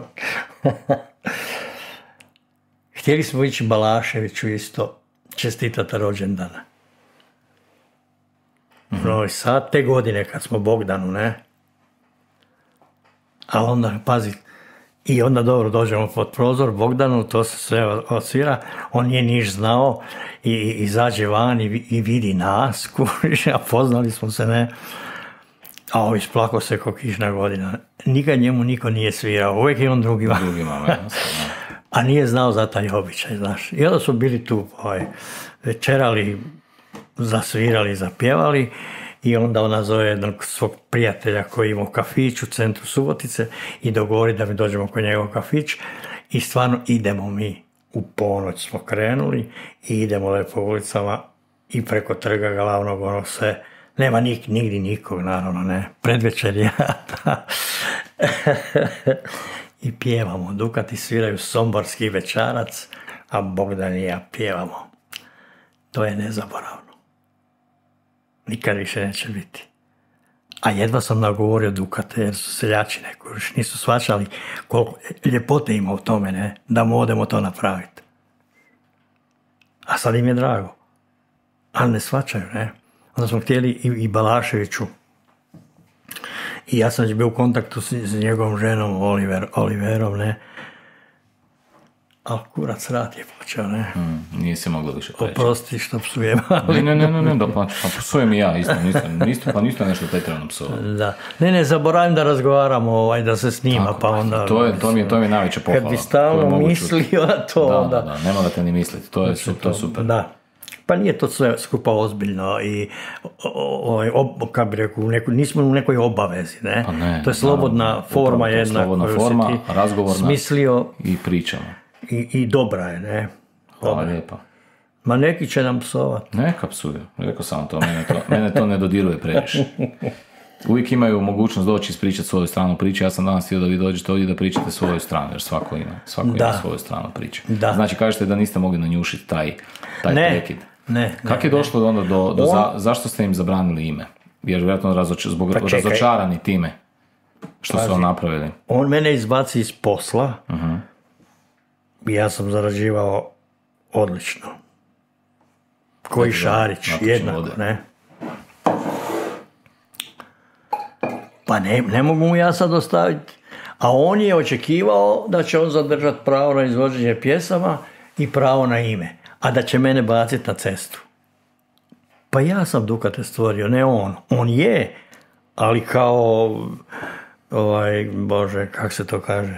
Htjeli smo ići Balaševiću isto čestitati rođendana. Novi Sad, te godine kad smo Bogdanu, ne? A onda, pazi, i onda dobro dođemo pod prozor Bogdanu, to se sve odsvira, on nije niš znao i izađe van i vidi nas, a poznali smo se, ne? A ovo isplako se ko kišna godina. Nikad njemu niko nije svirao, uvijek je on drugima. A nije znao za taj običaj, znaš. I onda su bili tu večerali, zasvirali, zapjevali i onda ona zove jednog svog prijatelja koji ima kafić u centru Subotice i dogovori da mi dođemo kod njegov kafić i stvarno idemo mi. U ponoć smo krenuli i idemo lepo ulicama i preko trga glavnog ono sve. Nema nigdje nikog, naravno, ne. Predvečerja. I pjevamo. Dukati sviraju Somborski večarac, a Bogdan i ja pjevamo. To je nezaboravno. Nikad više neće biti. A jedva sam nagovorio Dukate, jer su seljači neko, još nisu shvaćali koliko ljepote ima u tome, ne, da mu odemo to napraviti. A sad im je drago. Ali ne shvaćaju, ne. Onda smo htjeli i Balaševiću. I ja sam bio u kontaktu s njegovom ženom Oliverom, ne. Ali kurac rat je počeo, ne. Nije se moglo više preći. Oprosti što psujem. Ne, pa psujem i ja, isto, nisto nešto pretjerano psovao. Da. Ne, zaboravim da razgovaramo, da se snima, tako, pa onda... To mi je najveća pohvala. Kad bi stalno mislio na to, onda... Da, nema da te ni misliti, to je super. Da. Pa nije to sve skupa ozbiljno i, kako bi rekao, nismo u nekoj obavezi, ne? Pa ne, to je slobodna forma jedna koju si ti smislio i pričamo. I dobra je, ne? Hvala lijepa. Ma neki će nam psovati. Neka psuju, rekao sam to, mene to ne dodiruje previše. Uvijek imaju mogućnost doći ispričati svoju stranu priče. Ja sam danas htio da vi dođete ovdje da pričate svoju stranu, jer svako ima svoju stranu priče. Da. Znači, kažete da niste mogli nanjušiti taj prekid. Kako je došlo onda zašto ste im zabranili ime? Jer vjerojatno zbog razočarani time što su vam napravili. On mene izbaci iz posla i ja sam zarađivao odlično. Koji Šarić, jednako, ne? Pa ne mogu mu ja sad ostaviti. A on je očekivao da će on zadržati pravo na izvođenje pjesama i pravo na ime. A da će mene baciti na cestu. Pa ja sam Dukate stvorio, ne on. On je, ali kao, Bože, kako se to kaže,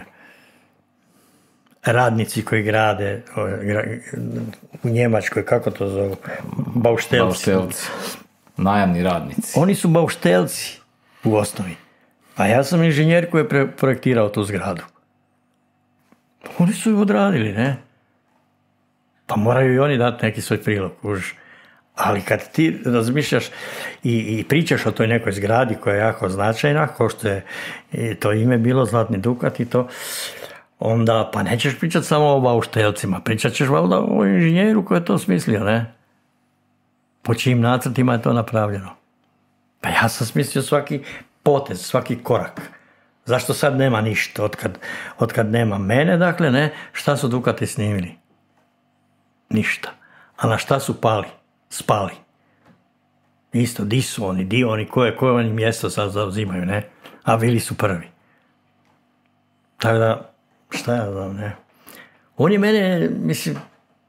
radnici koji grade u Njemačkoj, kako to zovu? Bauštelci. Najamni radnici. Oni su bauštelci u osnovi. A ja sam inženjer koji je projektirao tu zgradu. Oni su ju odradili, ne? Pa moraju i oni dati neki svoj prilog. Ali kad ti razmišljaš i pričaš o toj nekoj zgradi koja je jako značajna, kao što je to ime bilo, Zlatni Dukat i to, onda pa nećeš pričati samo o bauštelcima, pričat ćeš valjda o inženjeru koji je to smislio, ne? Po čijim nacrtima je to napravljeno. Pa ja sam smislio svaki potez, svaki korak. Zašto sad nema ništa? Otkad nema mene, dakle, ne? Šta su Dukati snimili? Ništa. A na šta su spali? Isto, di su oni, koje oni mjesto sad zauzimaju, ne? A bili su prvi. Tako da, šta ja znam, ne? On je mene, mislim,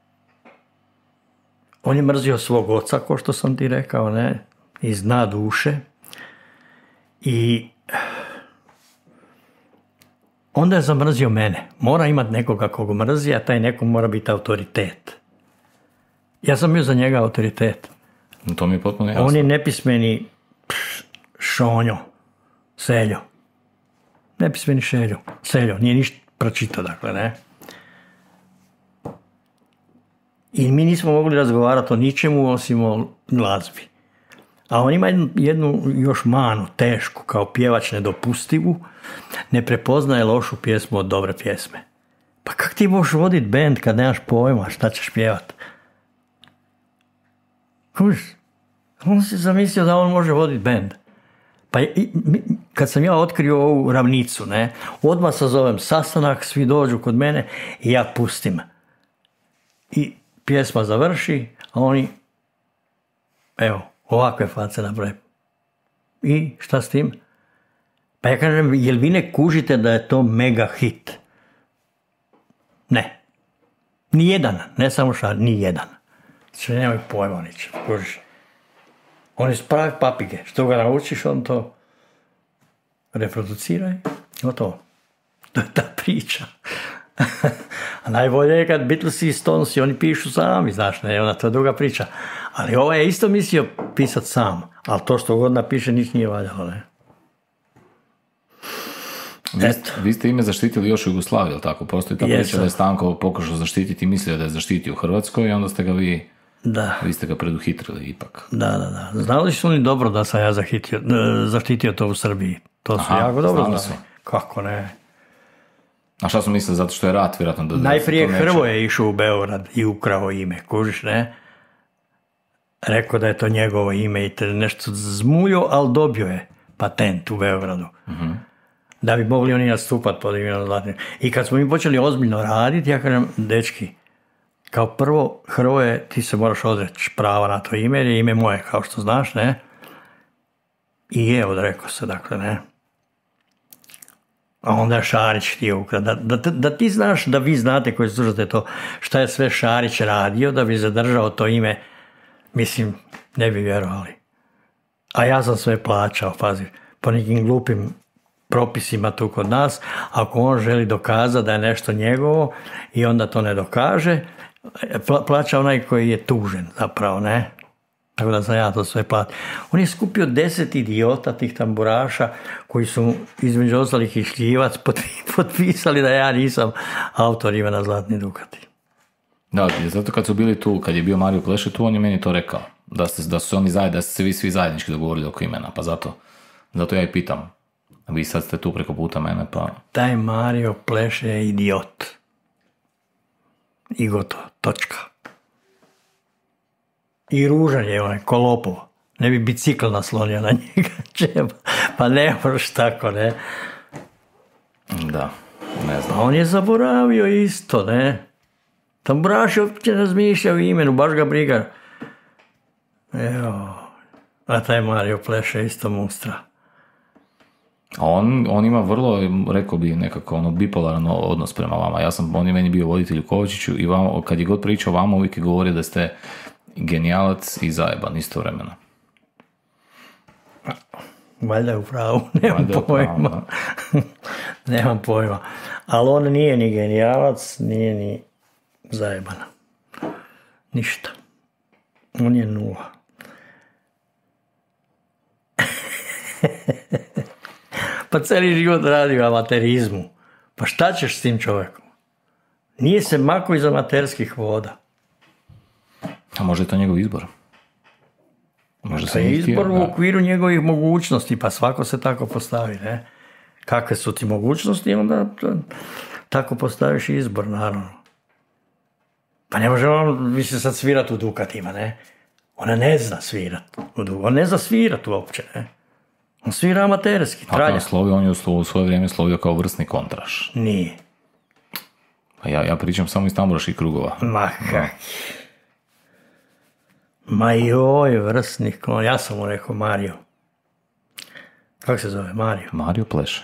on je mrzio svog oca, ko što sam ti rekao, ne? Iz dna duše. I onda je zamrzio mene. Mora imati nekoga koga mrzi, a taj neko mora biti autoritet. Ja sam bio za njega autoritet. To mi je potpuno jasno. On je nepismeni šonjo, seljo. Nepismeni seljo, nije ništa pročitao, dakle, ne. I mi nismo mogli razgovarati o ničemu osim o glazbi. A on ima jednu još manu, tešku, kao pjevač nedopustivu, ne prepoznaje lošu pjesmu od dobre pjesme. Pa kak ti možeš voditi bend kad nemaš pojma šta ćeš pjevati? Kužiš? On si zamislio da on može voditi bend. Pa kad sam ja otkrio ovu ravnicu, ne, odmah sazovem sastanak, svi dođu kod mene i ja pustim. I pjesma završi, a oni, evo, ovakve face naprave. I šta s tim? Pa ja kažem, jel vi ne kužite da je to mega hit? Ne. Nijedan, ne samo nijedan. Znači, nemoj pojma o ničem, kužiš. Oni su pravi papige. Što ga naučiš, on to reproducira i gotovo. To je ta priča. A najbolje je kad Beatlesi i Stonesi, oni pišu sami, znaš, ne, ona to je druga priča. Ali ovaj je isto mislio pisat sam, ali to što god napiše nič nije valjalo, ne. Vi ste ime zaštitili još u Jugoslaviji, ali tako? Postoji ta priča da je Stanko pokušao zaštititi i mislio da je zaštitio u Hrvatskoj i onda ste ga vi ste ga preduhitrili ipak. Da. Znali su oni dobro da sam ja zaštitio to u Srbiji. To su jako dobro znali. Kako ne? A šta su mislili, zato što je rat, vjerojatno? Najprije Hrvoje je išao u Beograd i ukrao ime, kužiš, ne? Rekao da je to njegovo ime i nešto zmuljo, ali dobio je patent u Beogradu. Uh-huh. Da bi mogli oni nastupati pod imenom Zlatni. I kad smo mi počeli ozbiljno raditi, ja kažem, dečki, kao prvo, Hrvoje, ti se moraš odreći prava na to ime, jer je ime moje, kao što znaš, ne? I je odrekao se, dakle, ne? A onda je Šarić htio ukrati. Da ti znaš, da vi znate koji slušate to, šta je sve Šarić radio da bi zadržao to ime, mislim, ne bi vjerovali. A ja sam sve plaćao, pazi, po nekim glupim propisima tu kod nas. Ako on želi dokazati da je nešto njegovo i onda to ne dokaže, plaća onaj koji je tužen zapravo, ne? Tako da sam ja to sve platio. On je skupio 10 idiota tih tamburaša koji su između ostalih i Šljivac potpisali da ja nisam autor imena Zlatni Dukati. Da, zato kad su bili tu, kad je bio Mario Pleše tu, on je meni to rekao. Da su oni da ste se vi svi zajednički dogovorili oko imena, pa zato ja i pitam. Vi sad ste tu preko puta mene, pa... Taj Mario Pleše je idiot. I gotovo, točka. I ružan je onaj, ko lopov. Ne bi bicikl naslonio na njega, čeba. Pa ne možeš tako, ne. Da, ne znam. A on je zaboravio isto, ne. Tamburaš je uopće razmišljao o imenu, baš ga briga. Evo, a taj Mario Pleše isto mustra. A on ima vrlo, rekao bi, nekako bipolaran odnos prema vama. On je meni bio voditelj u Kovačiću i kad je god pričao vama, uvijek je govorio da ste genijalac i zajeban istovremeno. Valjda je u pravu, nemam pojma. Nemam pojma. Ali on nije ni genijalac, nije ni zajeban. Ništa. On je nula. Pa cijeli život radi u amaterizmu. Pa šta ćeš s tim čovjekom? Nije se mako iz amaterskih voda. A možda je to njegov izbor? To je izbor u okviru njegovih mogućnosti, pa svako se tako postavi, ne? Kakve su ti mogućnosti, onda tako postaviš izbor, naravno. Pa ne može on više sad svirati u Dukatima, ne? Ona ne zna svirati u Dukatima. On ne zna svirati uopće, ne? On svira amaterski, tralja. On je u svoje vrijeme slovio kao vrsni kontraš. Nije. Pa ja pričam samo iz tamburaških krugova. Ma kak. Ma joj, vrsni kontraš. Ja sam mu rekao Mario. Kako se zove? Mario? Mario Pleše.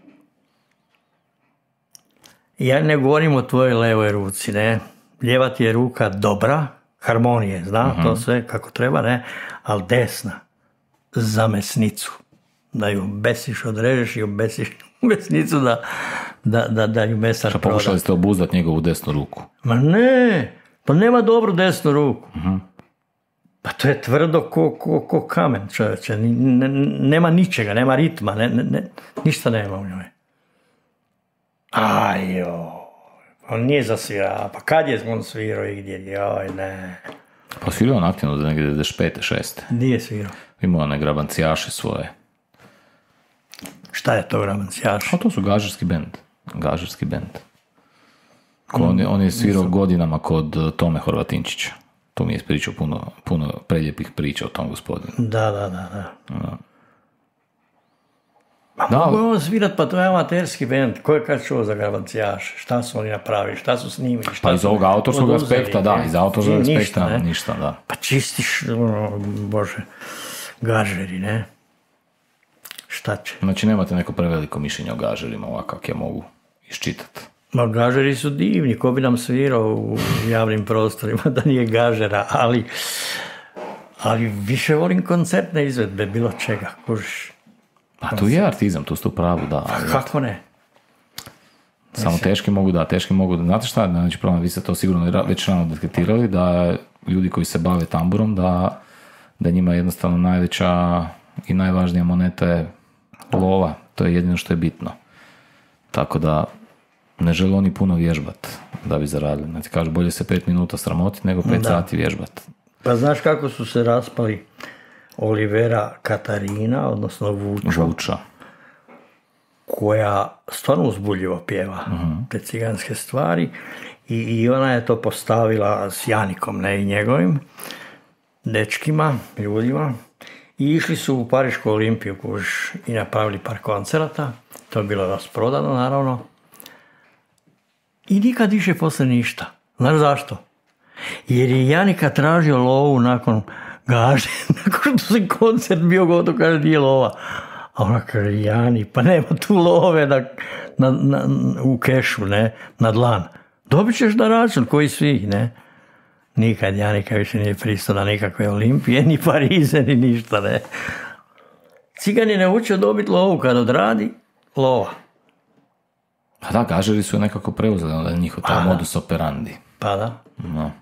Ja ne govorim o tvojoj levoj ruci, ne? Lijeva ti je ruka dobra, harmonije, zna, to sve kako treba, ne? Ali desna, za mesnicu. Da ju obesiš, odrežeš i obesiš u mesnicu da ju mesar proda. Pokušali ste obuzdati njegovu desnu ruku. Ma ne, pa nema dobru desnu ruku. Pa to je tvrdo ko kamen, čovječe. Nema ničega, nema ritma, ništa nema u njoj. On nije zasvirao. Pa kad je on svirao i gdje? Joj, ne. Pa svirao on aktivno do negdje 95. 6. Nije svirao. Imao one grabancijaše svoje. Šta je to grabancijaš? To su gažarski bend. On je svirao godinama kod Tome Horvatinčića. To mi je ispričao puno preljepih priča o tom gospodinu. Da. Mogu je on svirat, pa to je amaterski bend. Ko je kad čuo za grabancijaš? Šta su oni napravili? Šta su snimili? Pa iz ovog autorskog aspekta, da. Iz autorskog aspekta ništa, da. Pa čistiš, bože, gažeri, ne? Šta će? Znači nemate neko preveliko mišljenje o gažerima, ovako kak ja mogu iščitati. Ma gažeri su divni, ko bi nam svirao u javnim prostorima da nije gažera, ali više volim koncertne izvedbe, bilo čega, kužiš. Pa tu je artizam, tu ste u pravu, da. Kako ne? Samo teški mogu da. Znate šta, znači problem, vi ste to sigurno već rano detektirali, da ljudi koji se bave tamburom, da njima jednostavno najveća i najvažnija moneta je lova. To je jedino što je bitno. Tako da ne žele oni puno vježbati da bi zaradili. Znači kažu, bolje se 5 minuta sramotiti nego 5 sati vježbati. Pa znaš kako su se raspali Olivera Katarina, odnosno Vuča, koja stvarno uzbuljivo pjeva te ciganske stvari i ona je to postavila s Janikom, ne i njegovim dečkima, ljudima, i išli su u Parišku olimpiju i napravili par koncerata. To je bilo rasprodano, naravno. I nikad više posle ništa. Znaš zašto? Jer je Janika tražio lovu nakon gaže, nakon što se koncert bio gotov, kaže nije lova. A ona kaže, Jani, pa nema tu love u kešu, ne, na dlan. Dobit ćeš na račun, koji svi, ne. Nikad Janika više nije pristao na nikakve olimpije, ni Parize, ni ništa, ne. Cigan je naučio dobiti lovu kad odradi, lova. Pa da, gažeri su nekako preuzeli onda njihov taj modus operandi. Pa da. No.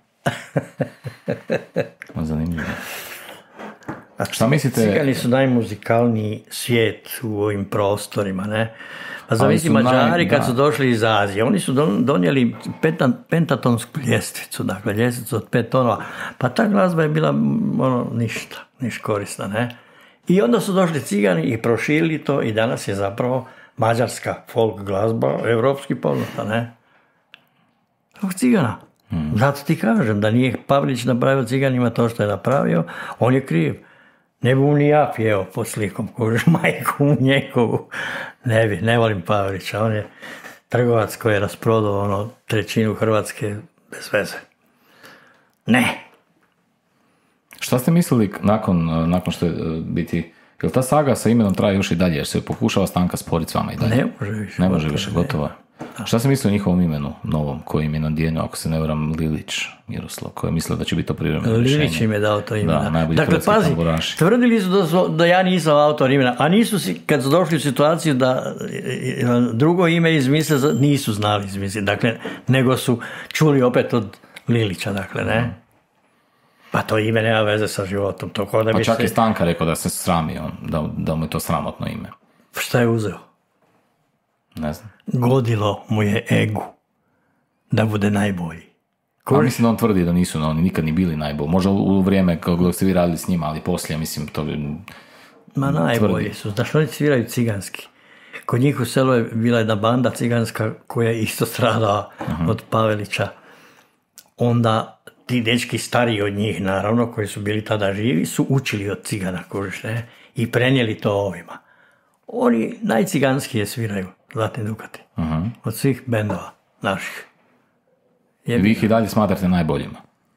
Zanimljivo. Šta mislite? Cigani su najmuzikalniji svijet u ovim prostorima, ne? Pa zamisli Mađari kad su došli iz Azije, oni su donijeli pentatonsku ljestvicu, dakle ljestvicu od 5 tonova, pa ta glazba je bila ništa korisna, ne? I onda su došli Cigani i proširili to i danas je zapravo mađarska folk glazba evropski poznata, ne? Kako Cigana? Zato ti kažem da nije Pavlić napravio Ciganima to što je napravio, on je kriv. Ne bi mu ni ja pjeo pod slikom, kužiš, majku njegovu. Ne volim Pavlića, on je trgovac koji je rasprodao 1/3 Hrvatske bez veze. Ne. Šta ste mislili nakon što je biti, jel ta saga sa imenom traje još i dalje, jer se pokušava Stanka sporiti s vama i dalje? Ne može više, gotovo je. Šta se misli o njihovom imenu, novom, koji im je nadijenio, ako se ne varam, Lilić Miroslav, koji je mislio da će biti to privremeno rješenje? Lilić im je dao to ime. Da, najbolji dakle, pazi, tamburaši. Tvrdili su da ja nisam autor imena, a nisu si, kad su došli u situaciju da drugo ime izmisle, nisu znali izmisliti, dakle, nego su čuli opet od Lilića, dakle, ne? Pa to ime nema veze sa životom. To da pa čak i Stanka rekao da se srami on, da mu je to sramotno ime. Šta je uzeo? Ne znam. Godilo mu je egu da bude najbolji. A mislim da on tvrdi da nisu oni nikad ni bili najbolji. Možda u vrijeme kako ste vi radili s njima, ali poslije, mislim, to bi... Ma najbolji su. Znaš, oni sviraju ciganski. Kod njih u selu je bila jedna banda ciganska koja je isto stradala od Pavelića. Onda ti dečki stariji od njih, naravno, koji su bili tada živi, su učili od cigana, kužiš, ne? I prenijeli to ovima. Oni najciganskije sviraju Zlatni Dukati. Od svih bendova naših. Vi ih i dalje smatrate najboljima?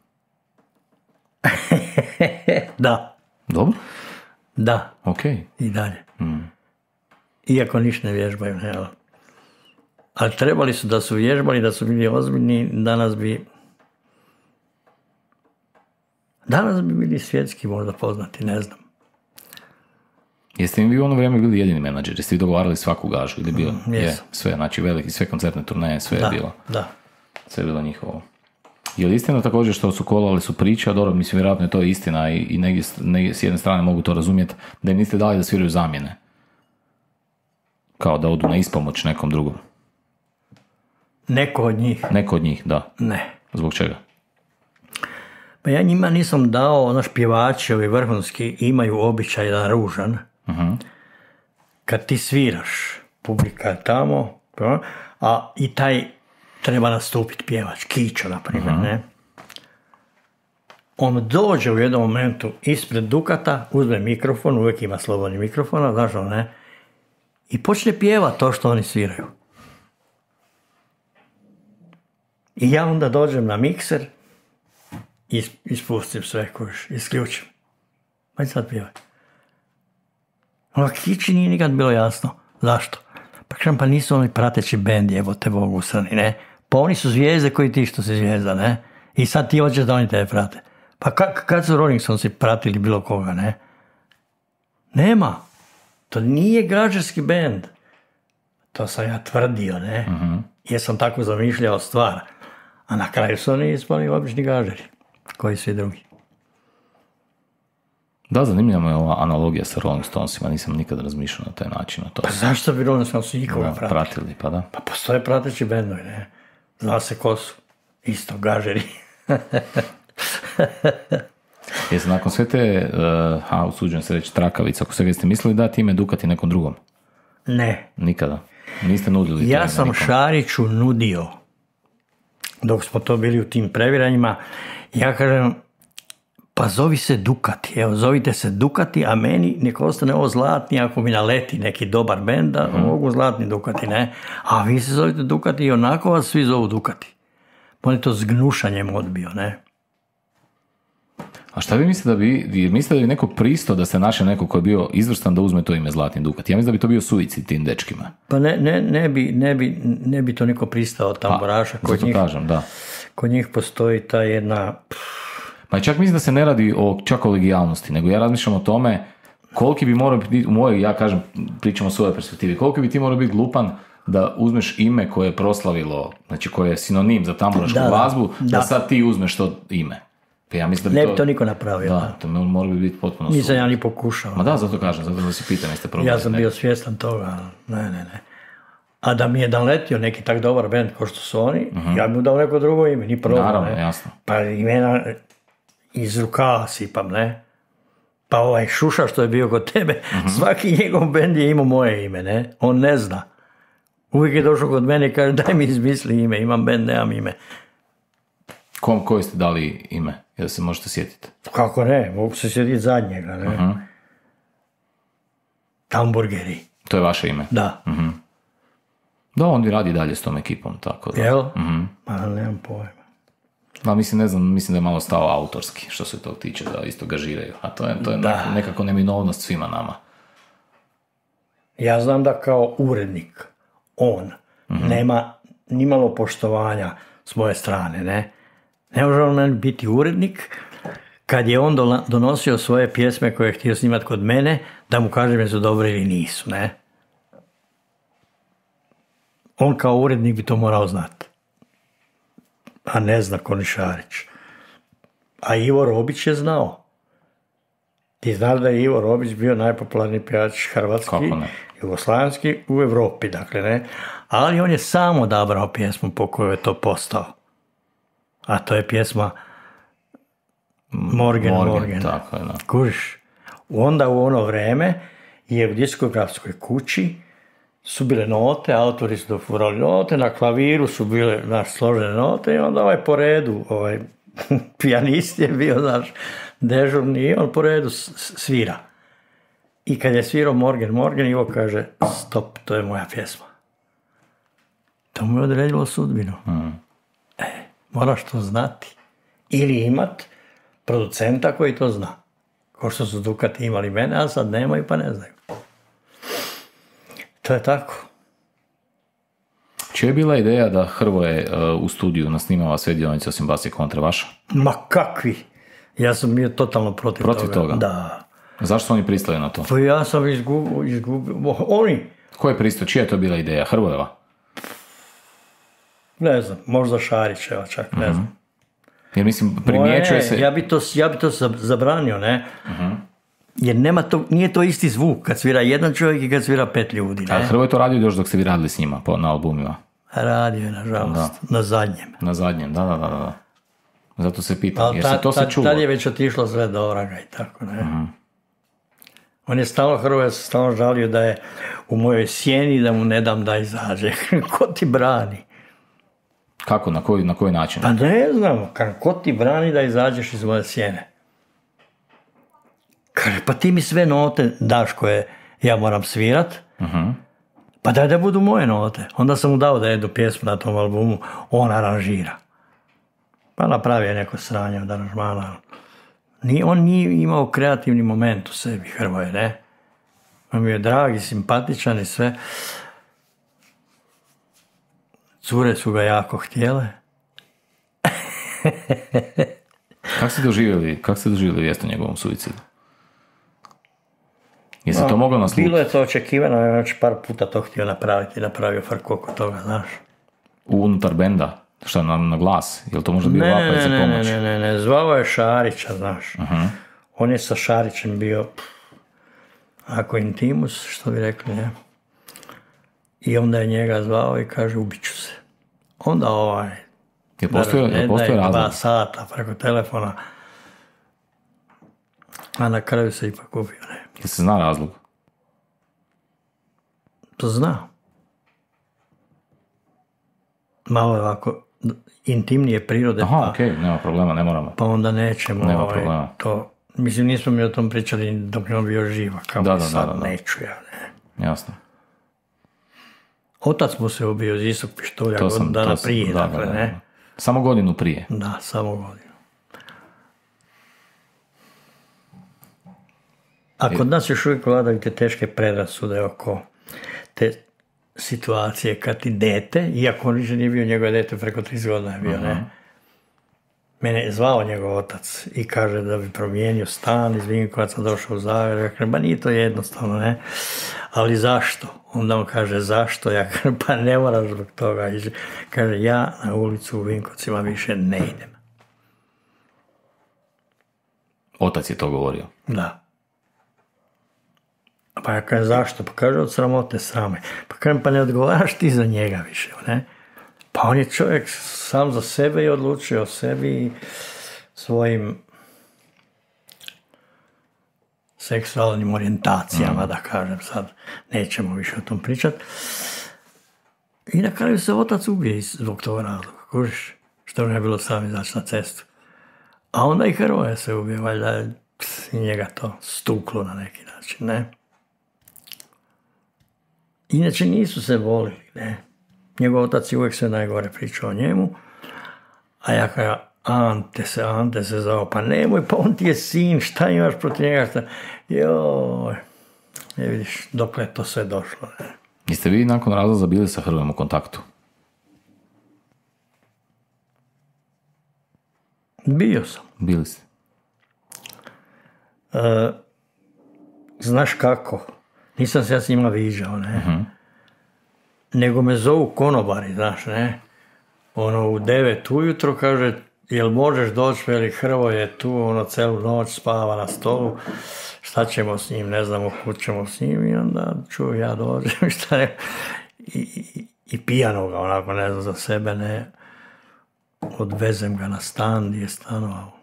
Da. Dobro? Da. Ok. I dalje. Iako ništa ne vježbaju. Ne, ali trebali su da su vježbali, da su bili ozbiljni, danas bi bili svjetski možda poznati, ne znam. Jeste im vi u ono vrijeme bili jedini menadžer? Jeste vi dogovarali svaku gažu? Ili bio? Sve, znači veliki, sve koncertne turneje, sve je bilo. Da. Sve je bilo njihovo. Je li istina također što su kolali su priča, dobro, mislim, vjerojatno je to istina i negdje s jedne strane mogu to razumjeti, da im niste dali da sviraju zamjene? Kao da odu na ispomoć nekom drugom? Neko od njih, da. Ne. Zbog čega? Pa ja njima nisam dao, pjevači ovi vrhunski imaju običaj da ružan. Kad ti sviraš, publika je tamo, a i taj treba nastupiti pjevač, Kićo, na primjer, ne? On dođe u jednom momentu ispred Dukata, uzme mikrofon, uvijek ima slobodni mikrofon, znaš ne? I počne pjevati to što oni sviraju. I ja onda dođem na mikser, ispustim sve kojiš, isključim. Ajde sad pjevaj. Kići nije nikad bilo jasno. Zašto? Pa nisu oni prateći bendi, evo te Bogu usrani, ne? Pa oni su zvijezde koji ti što si zvijezda, ne? I sad ti hoćeš da oni tebe prate. Pa kad su Rolling Stonesi pratili bilo koga, ne? Nema. To nije gađarski bend. To sam ja tvrdio, ne? Jer sam tako zamišljao stvar. A na kraju su oni ispali obični gažeri. Koji svi drugi. Da, zanimljiva je ova analogija sa Rolling Stonesima. Nisam nikad razmišljao na taj način. Pa zašto bi Rolling Stonesi nikoga pratili? Pa da. Pa postoje prateći bendovi, ne? Zna se ko su. Isto gažeri. Jeste nakon sve te, usuđujem se reći, trakavice, ako svega ste mislili dati ime Dukati nekom drugom? Ne. Nikada? Niste nudili? Ja sam Šariću nudio, dok smo to bili u tim previranjima, ja kažem, pa zovi se Dukati, evo, zovite se Dukati, a meni nek ostane ovo zlatni, ako mi naleti neki dobar bend, da mogu zlatni Dukati, ne? A vi se zovite Dukati i onako vas svi zovu Dukati. On je to s gnušanjem odbio, ne? A šta vi mislite da bi neko pristao da se našao neko koji je bio izvrstan da uzme to ime Zlatni Dukat? Ja mislim da bi to bio suicid tim dečkima. Pa ne bi to niko pristao tamburaša. Kod njih postoji ta jedna... Pa čak mislim da se ne radi o čak kolegijalnosti, nego ja razmišljam o tome koliki bi morao biti, ja kažem, pričam o svojoj perspektivi, koliki bi ti morao biti glupan da uzmeš ime koje je proslavilo, znači koje je sinonim za tamburašku glazbu, da sad ti uzmeš to ime. Pa ja mislim da ne bi to niko napravio. Da, to mora bi biti potpuno nisam ja ni pokušao. Ma da, zato kažem, zato da si pitam, jeste probali. Ja sam bio svjestan toga, ne. A da mi je naletio neki tak dobar band kao što su oni, ja bi mu dao neko drugo ime, ni problem. Naravno, jasno. Pa imena iz rukava sipam, ne? Pa ovaj Šuša što je bio kod tebe, svaki njegov bend je imao moje ime, ne? On ne zna. Uvijek je došao kod mene i kaže, daj mi izmisli ime, imam bend, nemam ime. Koji ste dali ime? Jel se možete sjetiti? Kako ne, mogu se sjetiti zadnjega, ne? Hamburgeri. To je vaše ime? Da. Da, on radi dalje s tom ekipom, tako da. Jel? Pa nemam pojma. Da, mislim da je malo stao autorski, što se tog tiče, da isto gažiraju. A to je nekako neminovnost svima nama. Ja znam da kao urednik, on nema nimalo poštovanja s moje strane, ne? Ne može on biti urednik kad je on donosio svoje pjesme koje je htio snimati kod mene, da mu kažem jesu dobre ili nisu, ne? On kao urednik bi to morao znati. A ne zna ko ni Šarić. A Ivo Robić je znao. Ti znaš da je Ivo Robić bio najpopularniji pjevač hrvatski, jugoslavenski u Europi, dakle, ne? Ali on je sam odabrao pjesmu po kojoj je to postao. A to je pjesma Morgen. Tako je, da. Kužiš. Onda u ono vreme je u diskografskoj kući su bile note, autori su dofurali note, na klaviru su bile složene note i onda po redu, pijanist je bio dežurni i on po redu svira. I kad je svirao Morgen, Ivo kaže, stop, to je moja pjesma. To mu je odredilo sudbinu. Moraš to znati. Ili imat producenta koji to zna. Ko što su Dukati imali mene, a sad nemaju pa ne znaju. To je tako. Čija je bila ideja da Hrvoje u studiju nasnimava sve dionice osim bas i kontra vaša? Ma kakvi? Ja sam bio totalno protiv toga. Protiv toga? Da. Zašto su oni pristali na to? Pa ja sam izgubio. Oni, Ko je pristao? Čija je to bila ideja? Hrvojeva? ne znam, možda Šarićeva čak, ne znam. Jer mislim, primjećuje se... Ja bi to zabranio, ne? Jer nije to isti zvuk kad svira jedan čovjek i kad svira 5 ljudi, ne? A Hrvoj to radio još dok ste vi radili s njima na albumima? Radio je, nažalost, na zadnjem. Na zadnjem, da. Zato se pitam, jer se to se čulo. Tad je već otišlo sve do Oraga i tako, ne? On je Hrvoje se stalno žalio da je u mojoj sjeni, da mu ne dam da izađe. Ko ti brani? Kako, na koji način? Pa ne znam, ko ti brani da izađeš iz moje sjene? Kaže, pa ti mi sve note daš koje ja moram svirat, pa daj da budu moje note. Onda sam mu dao da jednu pjesmu na tom albumu, on aranžira. Pa napravio neko sranje od aranžmana. On nije imao kreativni moment u sebi, Hrvoje, ne? On mi je drag i simpatičan i sve. Cure su ga jako htjele. Kako ste doživjeli vijest o njegovom suicidu? Jesi to moglo naslutiti? Bilo je to očekivano, ja već par puta to htio napraviti, napravio farkoko toga, znaš. Unutar benda? Šta, na glas? Je li to možda bio vapaj za pomoć? Ne, zvao je Šarića, znaš. On je sa Šarićem bio ako intimus, što bi rekli, ne. I onda je njega zvao i kaže, ubiću se. Onda Je postoje razlog? 2 sata preko telefona, a na kraju se ipak ubio, ne. Jel se zna razlog? To zna. Malo je ovako intimnije prirode. Aha, okej, nema problema, ne moramo. Pa onda nećemo nema problema. To. Mislim, nismo mi o tom pričali dok je on bio živa. Kao da. Neću ja, ne. Jasno. Otac mu se ubio iz istog pištolja dana prije, dakle, ne. Samo godinu prije? Da, samo godinu. A kod nas još uvijek vladaju te teške predrasude oko te situacije kad ti dete, iako on više nije bio njegove dete, preko 30 godina je bio, ne. Mene je zvao njegov otac i kaže da bi promijenio stan iz Vinkovaca, došao u Zagreb. Ja kažem, ba nije to jednostavno, ne. Ali zašto? Onda on kaže, zašto? Ja kažem, pa ne moraš zbog toga. Kaže, ja na ulicu u Vinkovcima više ne idem. Otac je to govorio? Da. Pa ja kažem, zašto? Pa kaže, od sramote srame. Pa kažem, pa ne odgovaraš ti za njega više, ne? Pa on je čovjek sam za sebe i odlučio o sebi i svojim seksualnim orijentacijama, da kažem sad. Nećemo više o tom pričat. I na kraju se otac ubije zbog toga razloga, kužiš? Što ne je bilo sam izaći na cestu. A onda i Hrvoje se ubije, valjda je njega to stuklo na neki način, ne? Inače nisu se volili, ne? Njegov otac je uvijek sve najgore pričao o njemu, a ja kažem, Ante se zvao, pa nemoj, pa on ti je sin, šta imaš protiv njega, joj, ne vidiš, dokle je to sve došlo, ne? Jeste vi nakon razlaza bili sa Hrvojem u kontaktu? Bio sam. Bili ste? Znaš kako, nisam se ja s njima viđao, ne? Nego me zovu konobari, znaš, ne? U 9 ujutro kaže, jel možeš doći, veli Hrvoje je tu, celu noć spava na stolu, šta ćemo s njim, ne znamo kud ćemo s njim, i onda čuju ja dođem, šta ne, i pijanoga, onako, ne znam za sebe, ne, odvezem ga na stan gdje je stanovao.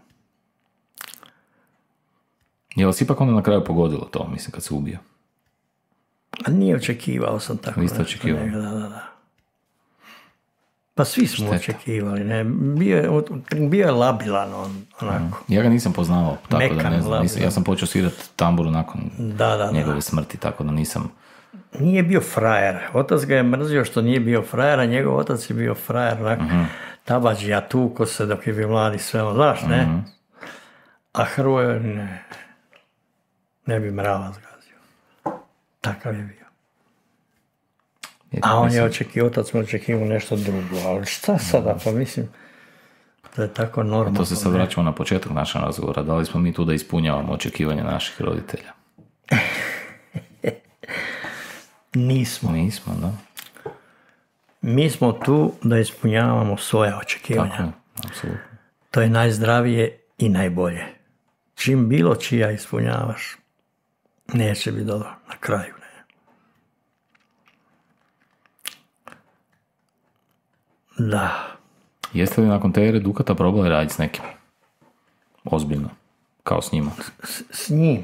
Je vas ipak onda na kraju pogodilo to, mislim, kad se ubio? A nije očekivao sam tako. Niste očekivali? Da. Pa svi smo očekivali, ne. Bio je labilan on, onako. Ja ga nisam poznavao, tako Mekan, da ne znam. Ja sam počeo svirati tamburu nakon njegove smrti, tako da nisam... Nije bio frajer. Otac ga je mrzio što nije bio frajer, a njegov otac je bio frajer, onako. Tabađija, tuko se dok je bio mladi, sve ono, znaš, ne? A Hrvoje, ne bi mrava zgazio. Takav je bio. A on je očekivao, otac mu očekivao nešto drugo, ali šta sada, pa mislim... To je tako normalno. To se sad vraćamo na početak našeg razgovora. Da li smo mi tu da ispunjavamo očekivanja naših roditelja? Nismo. Nismo, da. Mi smo tu da ispunjavamo svoje očekivanja. Tako je, apsolutno. To je najzdravije i najbolje. Čim bilo čija ispunjavaš, neće biti dobro na kraju. Ne. Da. Jeste li nakon te ere Dukata probali raditi s nekim? Ozbiljno. Kao s njima. S njim.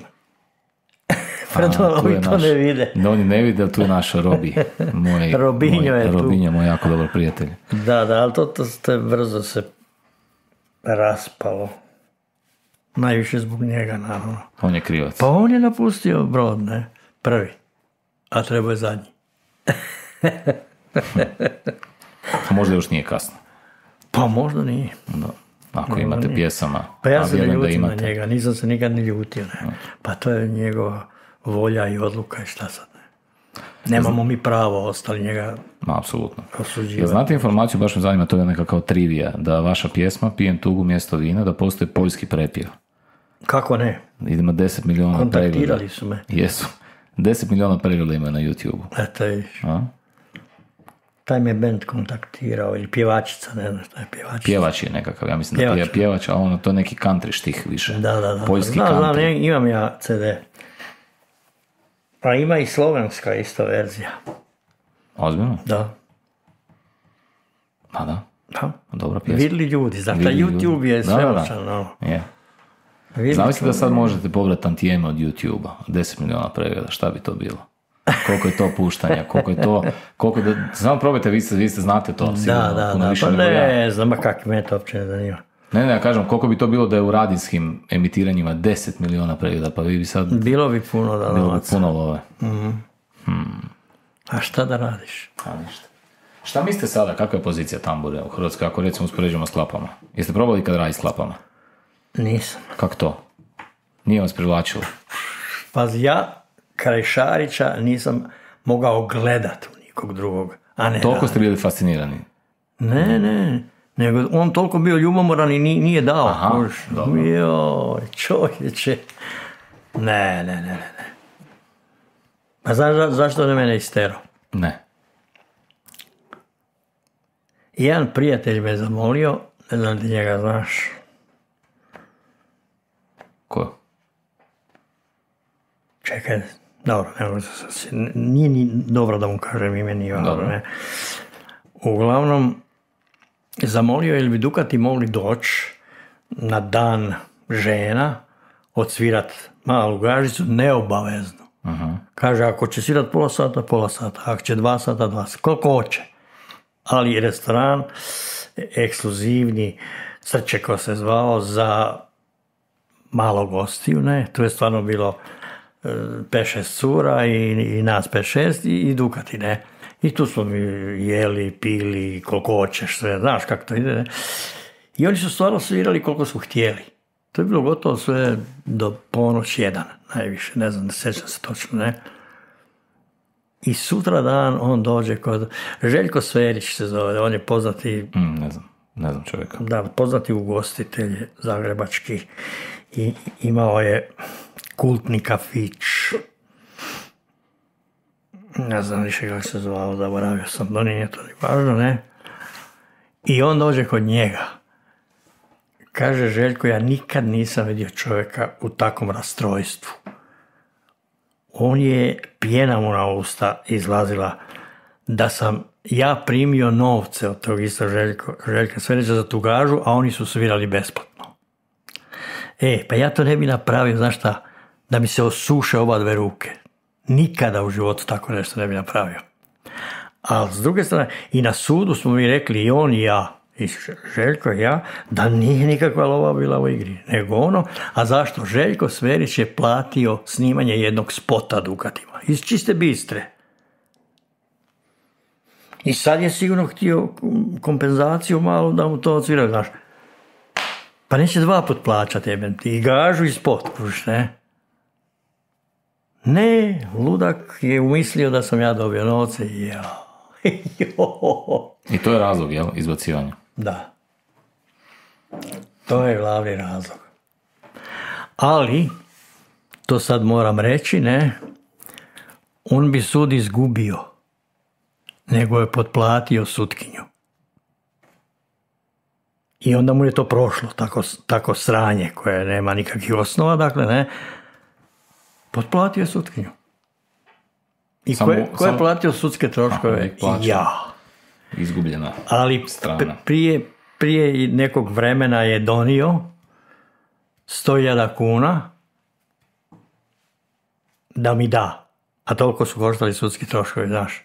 Ovi to ne vide. Oni ne vide, ali tu je naš Robi. Robinjo je tu. Robinjo, moj jako dobar prijatelj. Da, ali to je brzo se raspalo. Najviše zbog njega, naravno. On je krivac. Pa on je napustio brod, ne? Prvi. A trebao je zadnji. Možda još nije kasno. Pa možda nije. Da. Ako imate pjesama. Pa ja se ne ljutim na njega, nisam se nikad ni ljutio. Ne? Pa to je njegova volja i odluka i šta sad. Ne? Nemamo mi pravo ostali njega apsolutno. osuđivati. Ja, znate informaciju, baš me zanima, to je neka kao trivija, da vaša pjesma Pijem tugu mjesto vina, da postoji poljski prepjev. Kako ne? Ima 10 miliona pregleda. Kontaktirali su me. Jesu. 10 miliona pregleda ima na YouTube-u. Eto vidiš. Taj me band kontaktirao, ili pjevačica, ne znam šta je pjevačica. Pjevač je nekakav, ja mislim da je pjevač, a ono to je neki country štih više. Da. Poljski country. Znam, imam ja CD. Pa ima i slovenska isto verzija. Ozbiljno? Da. Pa da. Da. Dobra pjesma. Vidli ljudi, znači YouTube je sveočan. Je. Znali ste da sad možete pogledati tantijeme od YouTube-a, 10 miliona pregleda, šta bi to bilo? Koliko je to puštanja, samo probajte, vi ste znate to sigurno. Da, pa ne znam, kak me to uopće ne zanima. Ne, ja kažem, koliko bi to bilo da je u radijskim emitiranjima 10 miliona pregleda, pa vi bi sad... Bilo bi puno da bilo bi puno love. A šta da radiš? A ništa. Šta mislite sada, kakva je pozicija tambure u Hrvatskoj, ako recimo uspoređujemo s Klapama? Jeste probali kad radi s Klapama? Nisam. Kako to? Nije vas privlačilo? Pa ja kraj Šarića nisam mogao gledat u nikog drugog. Toliko ste bili fascinirani? Ne. Nego on toliko bio ljubomoran i nije dao. Aha, dobro. Joj, čovječe. Ne. Pa zašto ne mene isterao? Ne. Jedan prijatelj me zamolio, ne znam ti njega znaš. Ko? Čekaj, dobro, nije ni dobro da mu kažem ime, nije dobro, ne. Uglavnom, zamolio je li bi Dukati mogli doći na dan žena odsvirat malu gažicu, neobavezno. Kaže, ako će svirat pola sata, ako će 2 sata, 2 sata, koliko hoće. Ali restoran, ekskluzivni, Srčeko se zvao, za malo gostiju, ne, tu je stvarno bilo 5-6 cura i nas 5-6 i Dukati, ne. I tu smo mi jeli, pili, koliko hoćeš, sve, znaš kako to ide, ne. I oni su stvarno svirali koliko su htjeli. To je bilo gotovo sve do ponoć 1, najviše, ne znam, ne sjećam se točno, ne. I sutra dan on dođe kod Željko Sverić se zove, on je poznati... Ne znam čovjeka. Da, poznati ugostitelj zagrebački i imao je kultni kafić. Ne znam više kako se zvao, zaboravio sam, no nije to ni važno, ne. I on dođe kod njega. Kaže Željko, ja nikad nisam vidio čovjeka u takvom rastrojstvu. On je, pjena mu na usta izlazila, da sam ja primio novce od tog isto Željka Sverića za tu gažu, a oni su svirali besplatno. Pa ja to ne bi napravio, znaš šta, da mi se osuše oba dve ruke. Nikada u životu tako nešto ne bi napravio. Ali s druge strane, i na sudu smo mi rekli, i on i ja, i Željko i ja, da nije nikakva lova bila u igri, nego ono, a zašto? Željko Sverić je platio snimanje jednog spota Dukatima, iz čiste Bistre. I sad je sigurno htio kompenzaciju malo da mu to odsviraju, znaš. Pa neće 2 put plaćati, jebem ti, i gažu i spot, kuš, ne? Ne, ludak je umislio da sam ja dobio novce i I to je razlog, jel, izbacivanja? Da. To je glavni razlog. Ali, to sad moram reći, ne, on bi sud izgubio, nego je potplatio sutkinju. I onda mu je to prošlo, tako sranje koje nema nikakvih osnova, dakle, ne, potplatio je sutkinju. I ko je platio sudske troškove? Ja. Izgubljena ali strana. Prije nekog vremena je donio 100.000 kuna da mi da. A toliko su koštali sudski troškovi, znaš.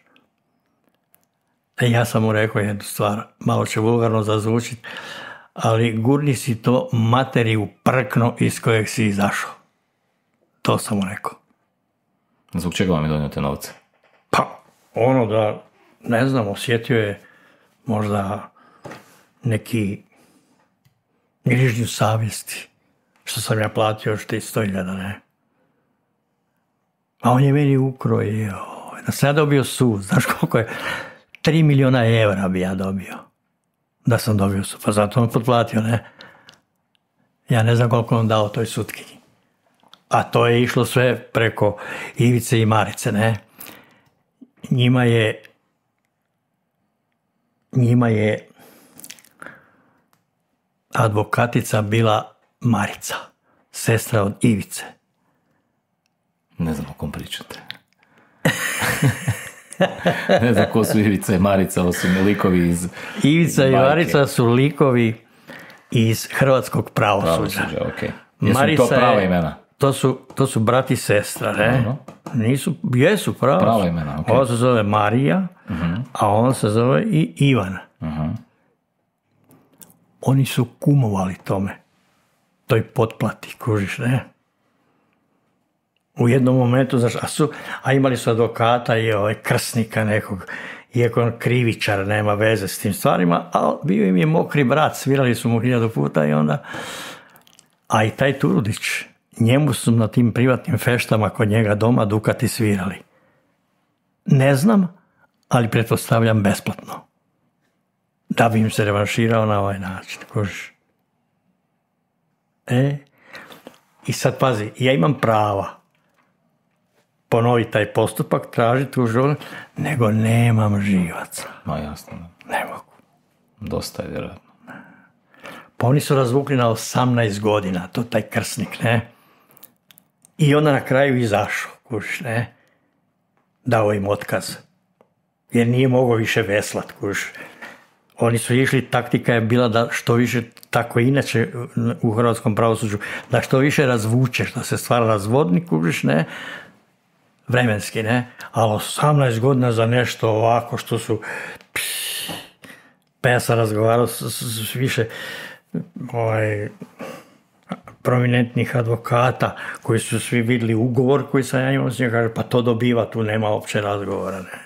Ja sam mu rekao jednu stvar, malo će vulgarno zazvučiti, ali gurni si to materi u prkno iz kojeg si izašao. To sam mu rekao. Zbog čega vam je donio te novce? Pa, ono da, ne znam, osjetio je možda neki grižnju savjesti, što sam ja platio još 100.000, ne. A on je meni ukro, da sam ja dobio sud, znaš koliko je, 3 milijuna evra bi ja dobio, da sam dobio sud, pa zato on potplatio, ne. Ja ne znam koliko on dao toj sutkinji. A to je išlo sve preko Ivice i Marice, ne. Njima je advokatica bila Marica, sestra od Ivice. Ne znam o kom pričate. Ne znam ko su Ivica i Marica, osim likovi iz Ivica i Marica su likovi iz hrvatskog pravosuđa. Okay. Jesu to prava imena? To su brat i sestra, ne? Jesu prava imena, ok. Ona se zove Marija, a on se zove i Ivan. Oni su kumovali toj potplati, kužiš, ne? U jednom momentu, znaš, a imali su advokata i krsnika nekog, iako on krivičar, nema veze s tim stvarima, ali bio im je mokri brat, svirali su mu 1000 puta i onda... A i taj Turudić, njemu su na tim privatnim feštama kod njega doma Dukati svirali. Ne znam, ali pretpostavljam besplatno. Da bi im se revanširao na ovaj način. Kužiš. I sad pazi, ja imam prava ponoviti taj postupak, tražiti tužbu, nego nemam živaca. Ma jasno. Ne mogu. Dosta je vjerojatno. Pa oni su razvukli na 18 godina, to taj krsnik, ne? I onda na kraju izašao, kužiš, ne? Dao im otkaz. Jer nije mogao više veslat, kužiš. Oni su išli, taktika je bila da što više, tako inače u hrvatskom pravosuđu, da što više razvučeš, da se stvar razvodni, kužiš, ne? Vremenski, ne? Ali 18 godina za nešto ovako što su... Pa ja sam razgovarao s više prominentnih advokata koji su svi vidjeli ugovor koji sam ja imao s njega, kaže pa to dobiva, tu nema uopće razgovora, ne.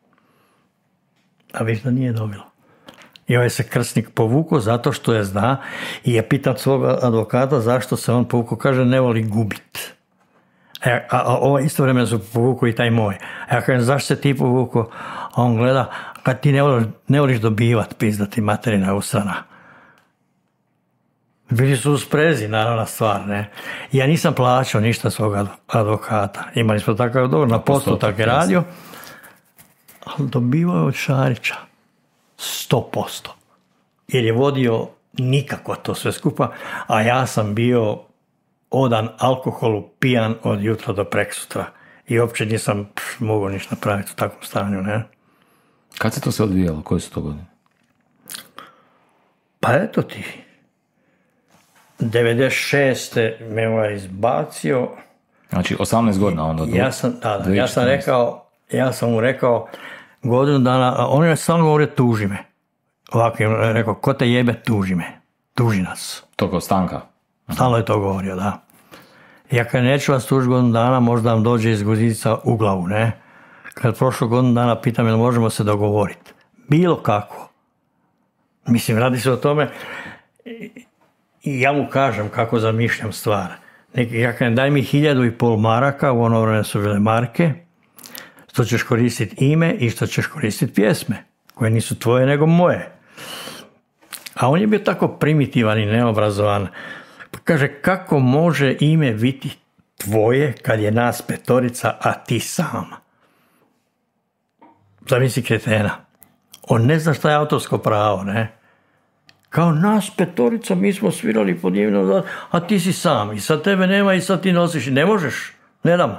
A viš da nije dobilo. I ovaj se krsnik povukao zato što je zna i ja pitam svog advokata zašto se on povukao, kaže ne voli gubit. A ovo isto vremena su povukao i taj moj. A ja kažem zašto se ti povukao? A on gleda, kad ti ne voliš dobivat, pizdati materina usrana. Bili su u sprezi, naravna stvar, ne. Ja nisam plaćao ništa svog advokata. Imali smo takav dogovor, na postotak je radio, ali dobivao je od Šarića 100%. Jer je vodio nikako to sve skupa, a ja sam bio odan alkoholu, pijan od jutra do preksutra. I uopće nisam mogao ništa napraviti u takvom stanju, ne. Kad se to sve odvijalo? Koje su to godine? Pa eto ti. 96. me ovaj izbacio. Znači 18 godina onda. Ja sam mu rekao godinu dana, on je stalno govorio tuži me. Ovako je rekao, ko te jebe, tuži me. Tuži nas. To kao Stanka? Stalno je to govorio, da. Ja kad neću vas tuži godinu dana, možda vam dođe iz guzica u glavu, ne? Kad prošlo godinu dana, pitam jel možemo se dogovoriti. Bilo kako. Mislim, radi se o tome i ja mu kažem kako zamišljam stvar. Ja kažem, daj mi 1.500 maraka, u ono vreme su bile marke, što ćeš koristiti ime i što ćeš koristiti pjesme, koje nisu tvoje nego moje. A on je bio tako primitivan i neobrazovan. Pa kaže, kako može ime biti tvoje kad je nas 5, a ti sam? Zamisli kretena. On ne zna šta je autorsko pravo, ne? Kao nas 5, mi smo svirali pod imenom, a ti si sam. I sad tebe nema i sad ti nosiš. Ne možeš. Ne dam.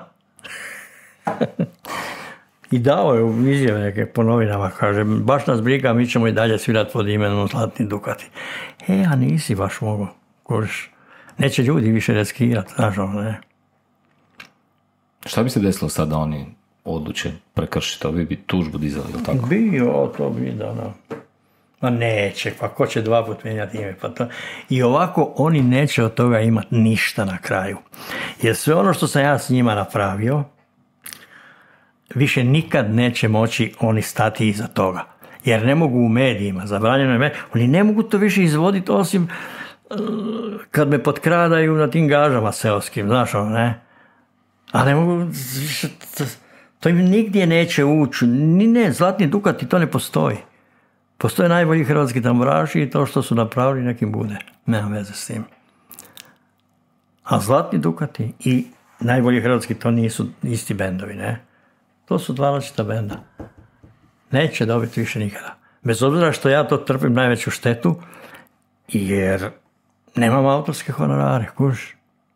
I dao je u izjave neke po novinama, kaže, baš nas briga, mi ćemo i dalje svirati pod imenom Zlatni Dukati. A nisi baš mogao, kužiš. Neće ljudi više riskirati, znaš ono, ne. Šta bi se desilo sad da oni odluče prekršiti? Ovi bi tužbu dizali, ili tako? To bi da, no. Ma neće, pa ko će 2 puta mijenjati ime? Pa to. I ovako oni neće od toga imati ništa na kraju. Jer sve ono što sam ja s njima napravio, više nikad neće moći oni stati iza toga. Jer ne mogu u medijima, zabranjeno je medijima, oni ne mogu to više izvoditi osim kad me potkradaju na tim gažama seoskim, znaš ono, ne? A ne mogu, to im nigdje neće ući, ne, Zlatni Dukati, to ne postoji. Postoje najbolji hrvatski tamburaši i to što su napravili nekim bude. Nema veze s tim. A Zlatni Dukati i najbolji hrvatski to nisu isti bendovi, ne? To su 2 različita benda. Neće dobiti više nikada. Bez obzira što ja to trpim najveću štetu, jer nemam autorske honorare, kužiš.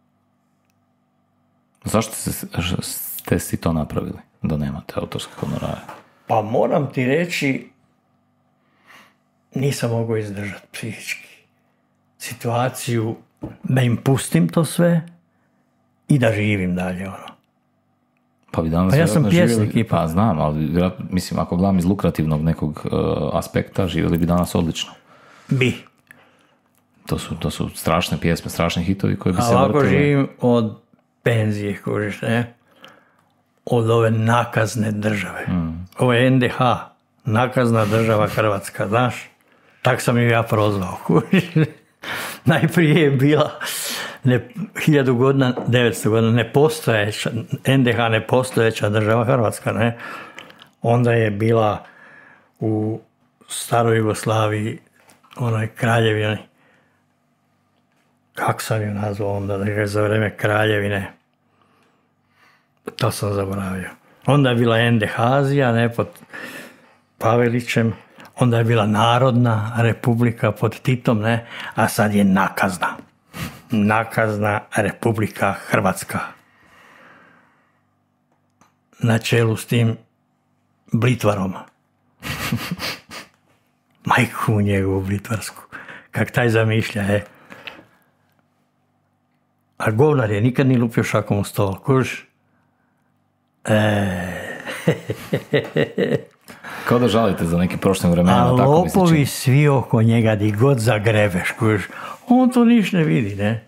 Zašto ste si to napravili, da nemate autorske honorare? Pa moram ti reći, nisam mogao izdržati psihički situaciju da im pustim to sve i da živim dalje, ono. Pa bi danas ja sam pjesnik. Pa znam, ali mislim, ako gledam iz lukrativnog nekog aspekta, živjeli bi danas odlično. Bi. To su strašne pjesme, strašni hitovi koji bi se vrtili. Ovako živim od penzije, kužiš, ne? Od ove nakazne države. Ovo je NDH, nakazna država Hrvatska, znaš? Tak sam ju ja prozvao, kužiš. Najprije je bila 1000 godina, 900 godina nepostojeća, NDH nepostojeća država Hrvatska, ne? Onda je bila u staroj Jugoslaviji, onoj kraljevini, kako sam ju nazvao onda, za vrijeme kraljevine, to sam zaboravio. Onda je bila NDH-azija, ne, pod Pavelićem, onda je bila Narodna republika pod Titom, ne, a sad je nakazna Republika Hrvatska. Na čelu s tim Blitvarom. Majku njegovu Blitvarsku. Kak taj zamišlja, A govnar je, nikad ni lupio šakom u stol, kužiš? Kao da žalite za nekim prošlim vremenima. A lopovi svi oko njega di god zagrebeš, kužiš. On to niš ne vidi, ne?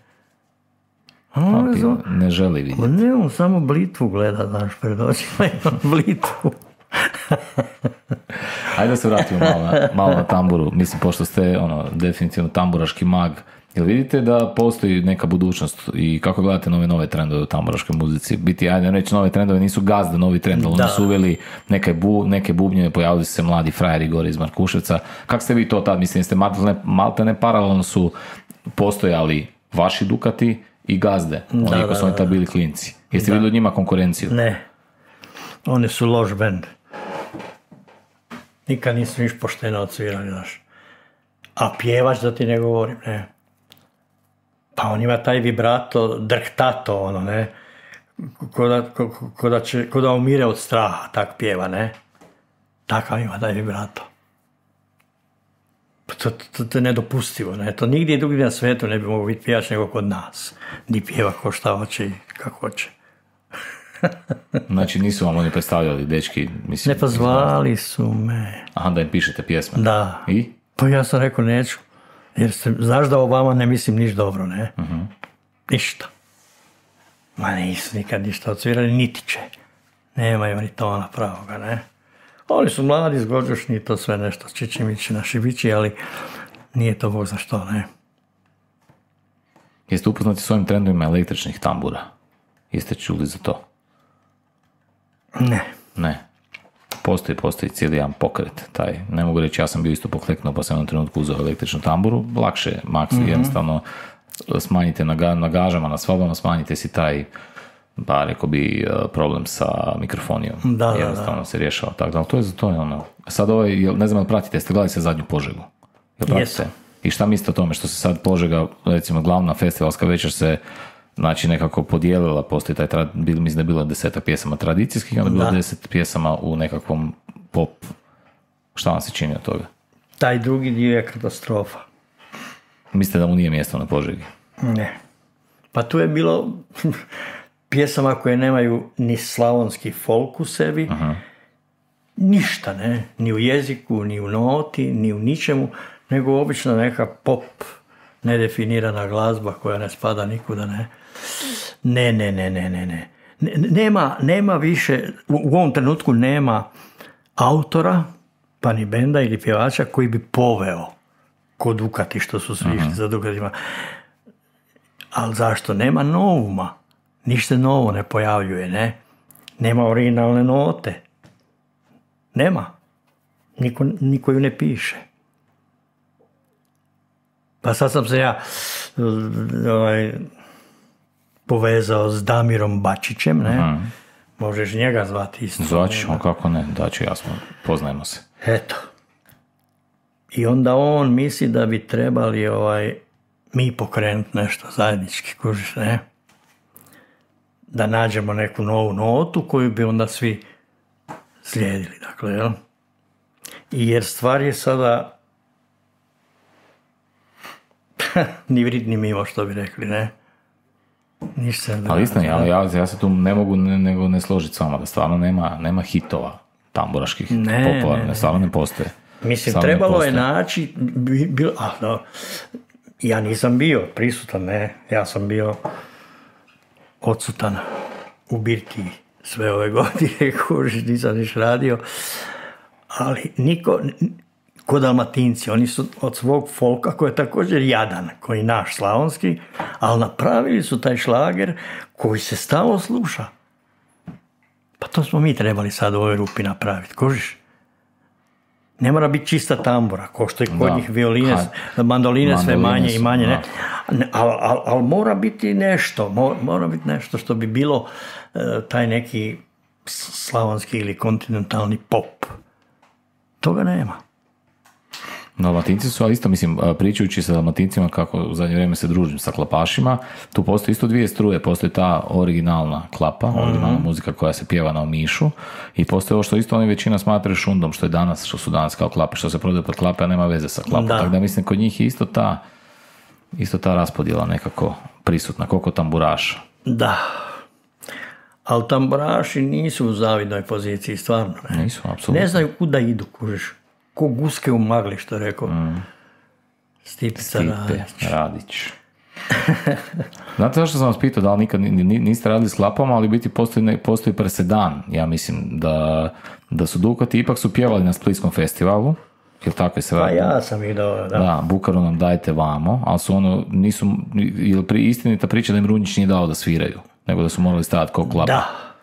Ne želi vidjeti. Ne, on samo Blitvu gleda, znaš, pred očima ima Blitvu. Ajde da se vratimo malo na tamburu. Mislim, pošto ste definitivno tamburaški mag, jel vidite da postoji neka budućnost i kako gledate nove trendove u tamburaškoj muzici? Biti, ajde reći, nove trendove nisu gazde, novi trend, ali oni su uveli neke bubnjeve, pojavili su se mladi frajeri gore iz Markuševca. Kako ste vi to tad, mislim, ste maltene paralelno su postojali vaši Dukati i gazde, oni ko su oni tad bili klinci. Jeste vidjeli od njima konkurenciju? Ne, oni su loš bend. Nikad nisu niš pošteno odsvirali, znaš. A pjevač, da ti ne govorim, ne. Pa on ima taj vibrato, drktato, ne. Ko da umire od straha, tak pjeva, ne. Takav ima taj vibrato. To je nedopustivo, ne. To nigdje drugdje na svijetu ne bi mogao biti pjevač nego kod nas. Di pjeva ko šta hoće i kako hoće. Znači nisu vam oni predstavljali, dečki? Mislim, ne, pa zvali su me. Aha, da im pišete pjesme? Da. I? Pa ja sam rekao neću. Jer znaš da o vama ne mislim niš dobro, ne? Uh-huh. Ništa. Ma nisu nikad ništa odsvirali, niti će. Nemaju ni tona pravoga, ne? Oni su mladi, zgođošni, to sve nešto čičimići, našibići, ali nije to bog za što, ne? Jeste upoznati s ovim trendovima električnih tambura? Jeste čuli za to? Ne. Ne. postoji cijeli jedan pokret, taj, ne mogu reći, ja sam bio isto pokleknuo pa sam u jednom trenutku uzeo električnu tamburu, lakše je, jednostavno smanjite na gažama, na svobodno, smanjite si taj, pa rekao bi, problem sa mikrofonijom, jednostavno se rješava, tako da, to je ono. Sad ne znam, pratite, ste gledali se zadnju Požegu? Jesam. I šta mislite o tome što se sad Požega, recimo glavna festivalska večer se znači nekako podijelila, postoji taj, mislim da je bilo 10 pjesama tradicijskih, onda je bilo 10 pjesama u nekakvom pop. Šta vam se čini od toga? Taj drugi dio je katastrofa. Mislite da mu nije mjesto na Požegi? Ne. Pa tu je bilo pjesama koje nemaju ni slavonski folk u sebi, ništa, ne, ni u jeziku, ni u noti, ni u ničemu, nego obično neka pop, nedefinirana glazba koja ne spada nikuda, ne. Ne. Nema više, u ovom trenutku nema autora, pa ni benda ili pjevača koji bi poveo ko Dukati što su svi išli za Dukatima. Ali zašto? Nema novuma. Ništa novo ne pojavljuje, ne. Nema originalne note. Nema. Niko ju ne piše. Pa sad sam se ja povezao s Damirom Bačićem, ne? Možeš njega zvati isto. Zvaćemo, kako ne, daću, jasno, poznajemo se. Eto. I onda on misli da bi trebali mi pokrenuti nešto zajednički, kužiš, ne? Da nađemo neku novu notu koju bi onda svi slijedili, dakle, jel? I jer stvar je sada ni vrit ni mimo, što bi rekli, ne? Ali istina, ja se tu ne mogu nego ne složiti s vama, da stvarno nema hitova tamburaških, popularnih, stvarno ne postoje. Mislim, trebalo je naći, ja nisam bio prisutan, ne, ja sam bio odsutan u birtiji sve ove godine, kužiš, nisam niš radio, ali niko, ko Dalmatinci, oni su od svog folka, koji je također jadan, koji naš slavonski, ali napravili su taj šlager koji se stalno sluša. Pa to smo mi trebali sad u ovoj rupi napraviti, kužiš? Ne mora biti čista tambura, ko što je kod njih violine, mandoline sve manje i manje, ne. Ali mora biti nešto, mora biti nešto što bi bilo taj neki slavonski ili kontinentalni pop. Toga nema. Dalmatinci su, ali isto mislim, pričajući sa Dalmatincima kako u zadnje vrijeme se družim sa klapašima, tu postoji isto dvije struje, postoji ta originalna klapa, originalna muzika koja se pjeva na Omišu i postoji ovo što isto oni većina smatraju šundom, što su danas kao klape, što se prodaje pod klape, a nema veze sa klapom. Tako da mislim, kod njih je isto ta raspodjela nekako prisutna, koliko tamburaša. Da. Ali tamburaši nisu u zavidnoj poziciji, stvarno. Ne? Nisu, apsolutno. Ne znaju kuda idu, kužiš. Ko guske u magli, što je rekao Stipe Radić. Znate zašto sam vas pitao, da li nikad niste radili s klapama, ali biti postoji presedan, ja mislim, da su Dukati ipak su pjevali na Splitskom festivalu, jer tako je se radi. Pa ja sam vidio, da. Da, Bukaru nam dajte vamo, ali su nisu, istinita priča da im Runjić nije dao da sviraju, nego da su morali stavati kao klapa.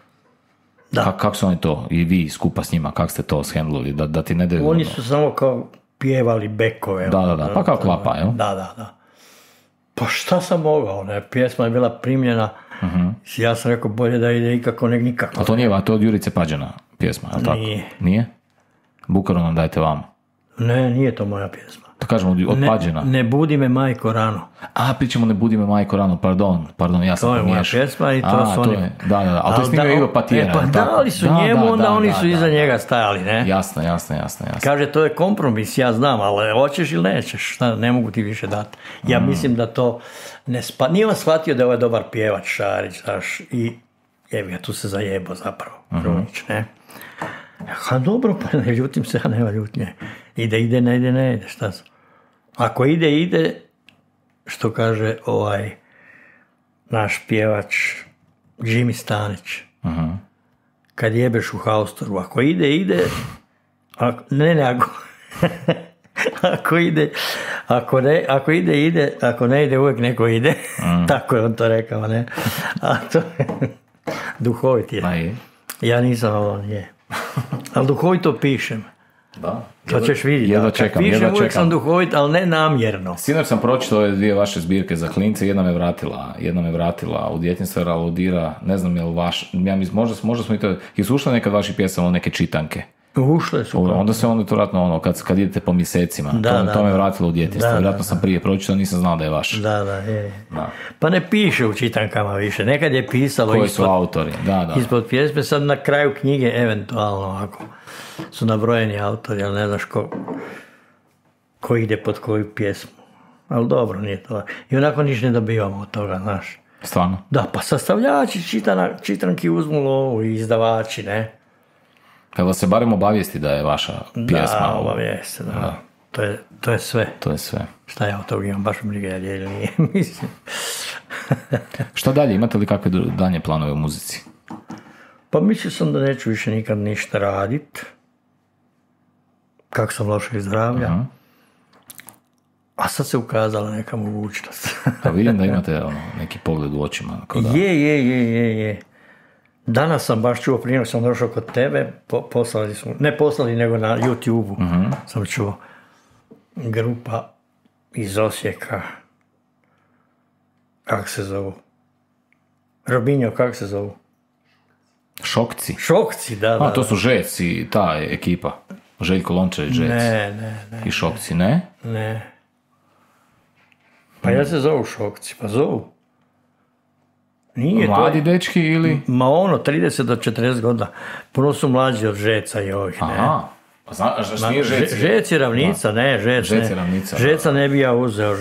Da. Kako su oni to, i vi skupa s njima, kako ste to shendlili, da ti ne daju... Oni su samo kao pjevali bekove. Da, pa kao klapa, jel? Da. Pa šta sam mogao, ne? Pjesma je bila primljena, ja sam rekao bolje da ide ikako nek nikako. A to nije, to od Jurice Pađana pjesma, jel tako? Nije? Bukaru nam dajte vamo. Ne, nije to moja pjesma. To kažemo od Pađana. Ne budi me majko rano. Pričamo ne budi me majko rano, pardon, ja sam pomiješao. To je moja pjesma i to su oni... Da, ali to je snimio Ivo Patjera. Pa dali su njemu, onda oni su iza njega stajali, ne? Jasno. Kaže, to je kompromis, ja znam, ali hoćeš ili nećeš, ne mogu ti više dati. Ja mislim da to ne nije on shvatio da je ovaj dobar pjevač Šarić, znaš, i jebi, tu se zajebao zapravo, Runjić, ne? Ha, dobro, pa ne ljutim se, a nema ljutnje. Ide, ne ide, šta sam? Ako ide, što kaže naš pjevač Jimmy Stanić. Kad jebeš u haustoru, ako ide, ako ide, ako ne ide, uvijek neko ide. Tako je on to rekao, ne? A to je duhovit je. Ja nisam, on je. Ali duhovito pišem. Da. To ćeš vidjeti. Jedva čekam, pišem, uvijek sam duhovit, ali ne namjerno. Sinoć sam pročitao ove 2 vaše zbirke za klince, jedna me vratila u djetinjstvo jer aludira, ne znam je li možda smo i to, jesu ušle nekad vaši pjesama u neke čitanke? Ušle su. Onda se onda to vratno kad idete po mjesecima, to me vratilo u djetinjstvo, vjerojatno sam prije pročitao, nisam znao da je vaš. Je. Da. Pa ne piše u čitankama više, nekad je pisalo koji su autori, ispod pjesme, sad na kraju knjige eventualno ako su nabrojeni autori, ali ne znaš ko ide pod koju pjesmu. Ali dobro, nije to. I onako ništa ne dobivamo od toga, znaš. Stvarno? Da, pa sastavljači čitanki uzmu lovu i izdavači, ne. Kad vas se barem obavijesti da je vaša pjesma. Da, obavijesti, da. To je sve. To je sve. Šta ja od toga imam, baš briga, jer nije, mislim. Šta dalje, imate li kakve danje planove u muzici? Pa mislio sam da neću više nikad ništa radit. Kako sam lošeg zdravlja. Uh-huh. A sad se ukazala neka mogućnost. Pa vidim da imate neki pogled u očima. Je. Danas sam baš čuo, prije sam došao kod tebe, poslali nego na YouTube-u. Uh-huh. Sam čuo grupa iz Osijeka. Kako se zovu? Robinjo, kako se zovu? Šokci, da. A, to su Žeci, ta ekipa. Željko Lončar i Žeci. Ne. I Šokci, ne? Ne. Pa ja se zovu Šokci, pa zovu. Nije mladi dečki ili? 30 do 40 godina. Puno su mlađi od Žeca i ovih, ne. Aha. Nije Žec? Žec je ravnica, ne, Žec ne. Je ravnica. Žeca ne bi ja uzeo,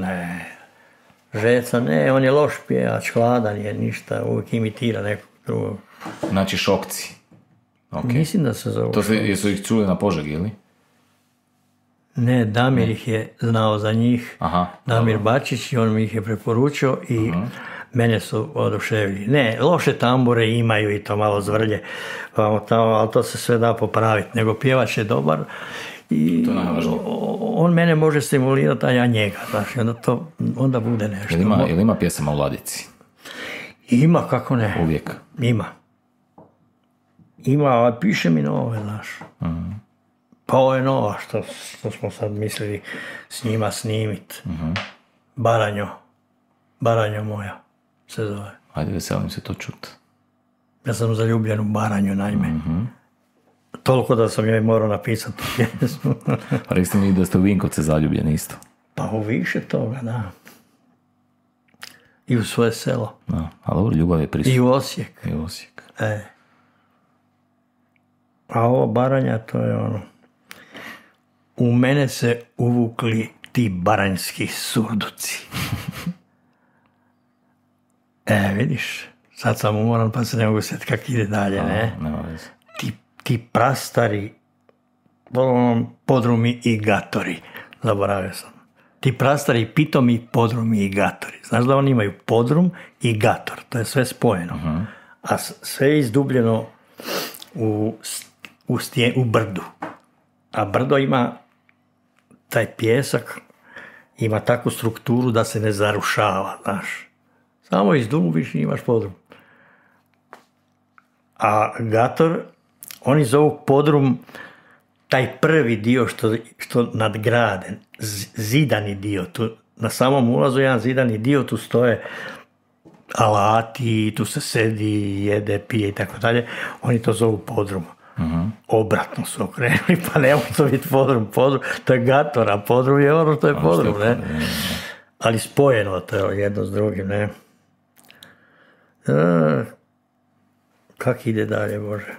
Žeca ne, on je loš pjevač, hladan je, ništa, uvijek imitira nekog drugog. Znači Šokci. Okay. Mislim da se zovu. Jesu ih čuli na Požegi, ili? Ne, Damir ih je znao za njih. Aha. Damir Bačić i on mi ih je preporučio i mene su oduševili. Ne, loše tambure imaju i to malo zvrlje, ali to se sve da popraviti. Nego pjevač je dobar i on mene može stimulirati, a ja njega. Znači, onda bude nešto. Jel ima pjesama u ladici? Ima, kako ne. Uvijek? Ima, ali piše mi nove, znaš. Uh-huh. Pa ovo je nova što smo sad mislili s njima snimit. Uh-huh. Baranjo moja se zove. Ajde, veselim se to čut. Ja sam zaljubljen u Baranju, naime. Uh-huh. Toliko da sam joj morao napisati pjesmu. Pa rekli ste mi da ste u Vinkovce zaljubljeni isto. Pa u više toga, da. I u svoje selo. Da, ali dobro, ljubav je prisutna. I u Osijek. A ovo Baranja, to je ono. U mene se uvukli ti baranjski surduci. Vidiš, sad sam umoran pa se ne mogu sjetiti kako ide dalje, ne? Nema veze. Ti prastari podrumi i gatori. Zaboravio sam. Ti prastari pitomi podrumi i gatori. Znaš da oni imaju podrum i gator. To je sve spojeno. Uh-huh. A sve je izdubljeno u brdu. A brdo ima taj pjesak, ima takvu strukturu da se ne zarušava, znaš. Samo izdubiš i imaš podrum. A gator, oni zovu podrum taj prvi dio što nadgrade, zidani dio. Tu, na samom ulazu jedan zidani dio, tu stoje alati, tu se sedi, jede, pije i tako dalje. Oni to zovu podrum. Uh-huh. Obratno su okrenuli, pa ne mogu to biti podrum, to je gator, a podrum je ono što je podrum, ne? Ali spojeno to je jedno s drugim, ne? Kak ide dalje, Bože?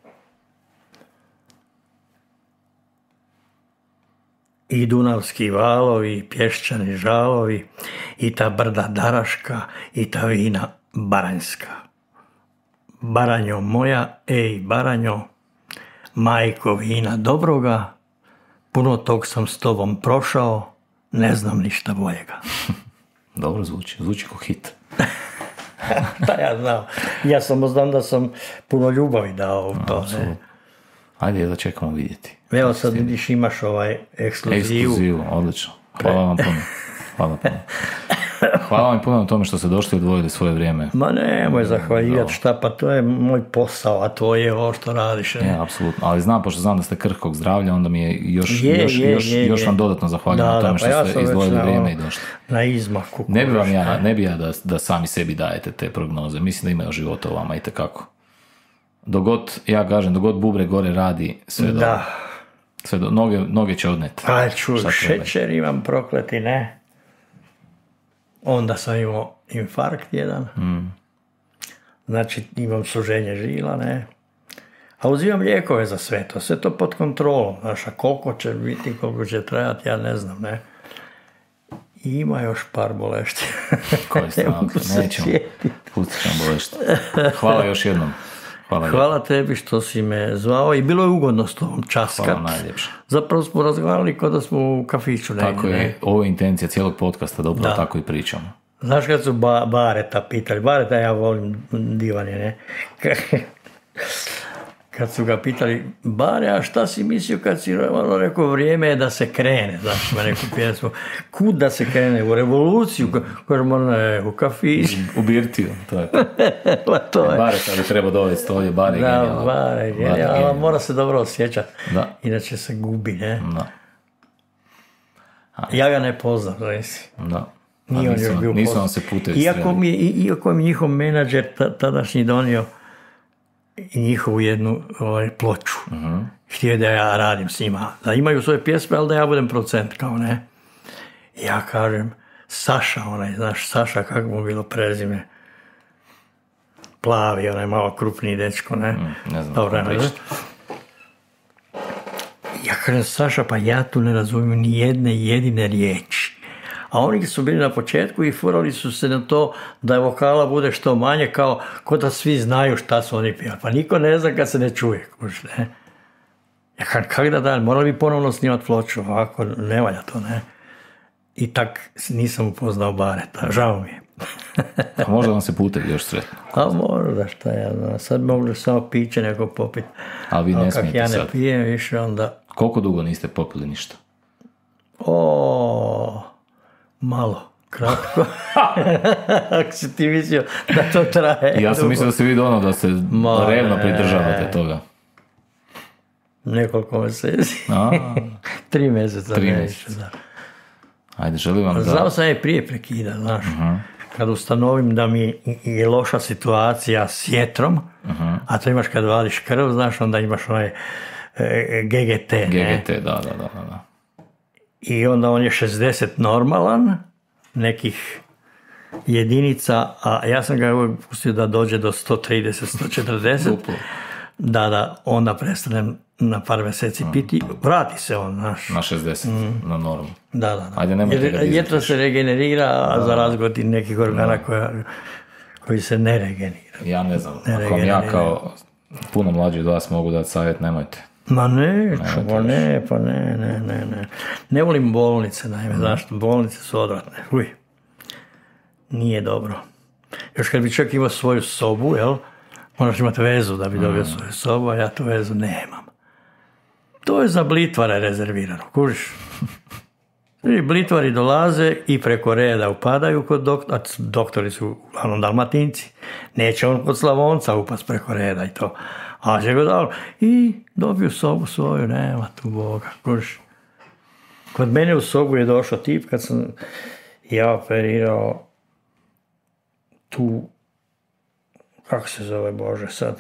I dunavski valovi, i pješčani žalovi, i ta brda daraška, i ta vina baranjska. Baranjo moja, ej Baranjo, majko vina dobroga, puno tog sam s tobom prošao, ne znam ništa boljega. Dobro zvuči ko hit. Da, ja znam. Ja samo znam da sam puno ljubavi dao u to. Ne? Ajde, da čekamo vidjeti. Evo sad vidiš, imaš ovaj ekskluzivu. Odlično. Hvala vam puno. Hvala vam puno na tome što ste došli i odvojili svoje vrijeme. Ma nemoj zahvaljivati, šta, pa to je moj posao, a to je ovo što radiš. Ne, apsolutno, ali pošto znam da ste krhkog zdravlja, onda mi je još vam dodatno zahvaljujem na tome što ste izdvojili vrijeme i došli. Na izmaku. Ne bi ja da sami sebi dajete te prognoze, mislim da ima života u vama itekako. Dogod bubre gore radi, sve do noge će odneti. Aj čuj, šećer imam prokleti, ne? Onda sam imao infarkt jedan. Znači imam suženje žila, ne? A uzimam lijekove za sve to pod kontrolom. Znaš, a koliko će biti, koliko će trajati, ja ne znam, ne? I ima još par bolešti. Koji stavak, nećemo. Pustit ćemo bolešti. Hvala još jednom. Hvala tebi što si me zvao i bilo je ugodno s tobom časkat. Hvala najljepše. Zapravo smo razgovarali kao da smo u kafiću. Tako je, ovo je intencija cijelog podcasta da upravo tako i pričamo. Znaš kad su Bareta pitali, Bareta ja volim, divan je, ne? Kad su ga pitali, Bare, a šta si mislio kad si rekao vrijeme je da se krene, znaš, ima neku pjesmu, kud da se krene, u revoluciju, u kafić. U birtiju, to je to. Bare sad bi treba dovesti ovdje, Bare je genijalan. Da, Bare je genijalan, ali mora se dobro osjećati, inače se gubi, ne? Da. Ja ga ne poznam, znači. Da. Nisu vam se putevi sreli. Iako mi njihov menadžer tadašnji donio i njihovu jednu ploču. Htio da ja radim s njima. Da imaju svoje pjesme, ali da ja budem producent, kao ne. Ja kažem, Saša, znaš, Saša, kako mu bilo prezime. Plavi, malo krupniji dečko, ne. Ne znam, dobro, ja kažem, Saša, pa ja tu ne razumijem ni jedne jedine riječi. A oni su bili na početku i furali su se na to da vokala bude što manje, kao da svi znaju šta su oni pjevali. Pa niko ne zna kad se ne čuje. Ne? Ja kako da dalje, morali bi ponovno snimati ploču, ovako ne valja to, ne. I tak nisam upoznao Bareta, žao mi je. A možda vam se putevi još sretno. A možda, šta ja znam, sad mogu samo piće neko popiti. Ali vi ne smijete sad. sad. Ja ne pijem više, onda... Koliko dugo niste popili ništa? Malo, kratko. Ako si ti mislio da to traje. Ja sam mislio da se vidi da se revno pridržavate toga. Nekoliko mjeseci. 3 mjeseca. 3 mjeseca. Ajde, želim vam da... Znao sam je prije prekida, znaš. Kad ustanovim da mi je loša situacija s jetrom, a to imaš kad vadiš krv, znaš, onda imaš onaj GGT. GGT, da. I onda on je 60 normalan, nekih jedinica, a ja sam ga uvijek pustio da dođe do 130, 140. Da, onda prestanem na par mjeseci piti, vrati se on, znaš. Na 60, na normu. Da. Ajde, jer jetro se regenerira, a za razliku od nekih organa koji se ne regenerira. Ja ne znam, ako vam ja kao puno mlađi od vas mogu dati savjet, nemojte. Ma ne. Ne volim bolnice, naime, zašto? Bolnice su odvratne. Nije dobro. Još kad bi čak imao svoju sobu, jel? Moraš imati vezu da bi dobio svoju sobu, a ja tu vezu nemam. To je za blitvare rezervirano, kužiš? Blitvari dolaze i preko reda upadaju kod doktora, doktori su uglavnom Dalmatinci. Neće on kod Slavonca upast preko reda i to. A će ga dao i dobiju sobu svoju, nema tu Boga, kužiš. Kod mene u sobu je došao tip kad sam ja operirao tu, kako se zove, Bože, sad.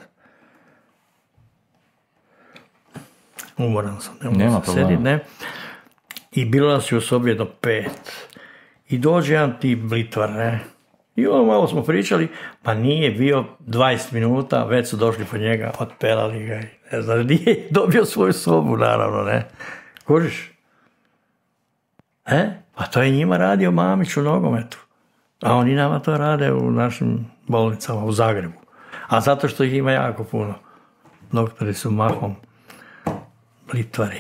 Umoran sam, ne mogu se sediti, ne. I bilo nas je u sobi jedno 5. I dođe jedan tip blitvar, ne. I ono malo smo pričali, pa nije bio 20 minuta, već su došli po njega, otpelali ga i ne znam, nije dobio svoju sobu, naravno, ne. Kužiš? Pa to je njima radio Mamić u nogometu. A oni nama to rade u našim bolnicama u Zagrebu. A zato što ih ima jako puno. Doktori su mahom blitvari.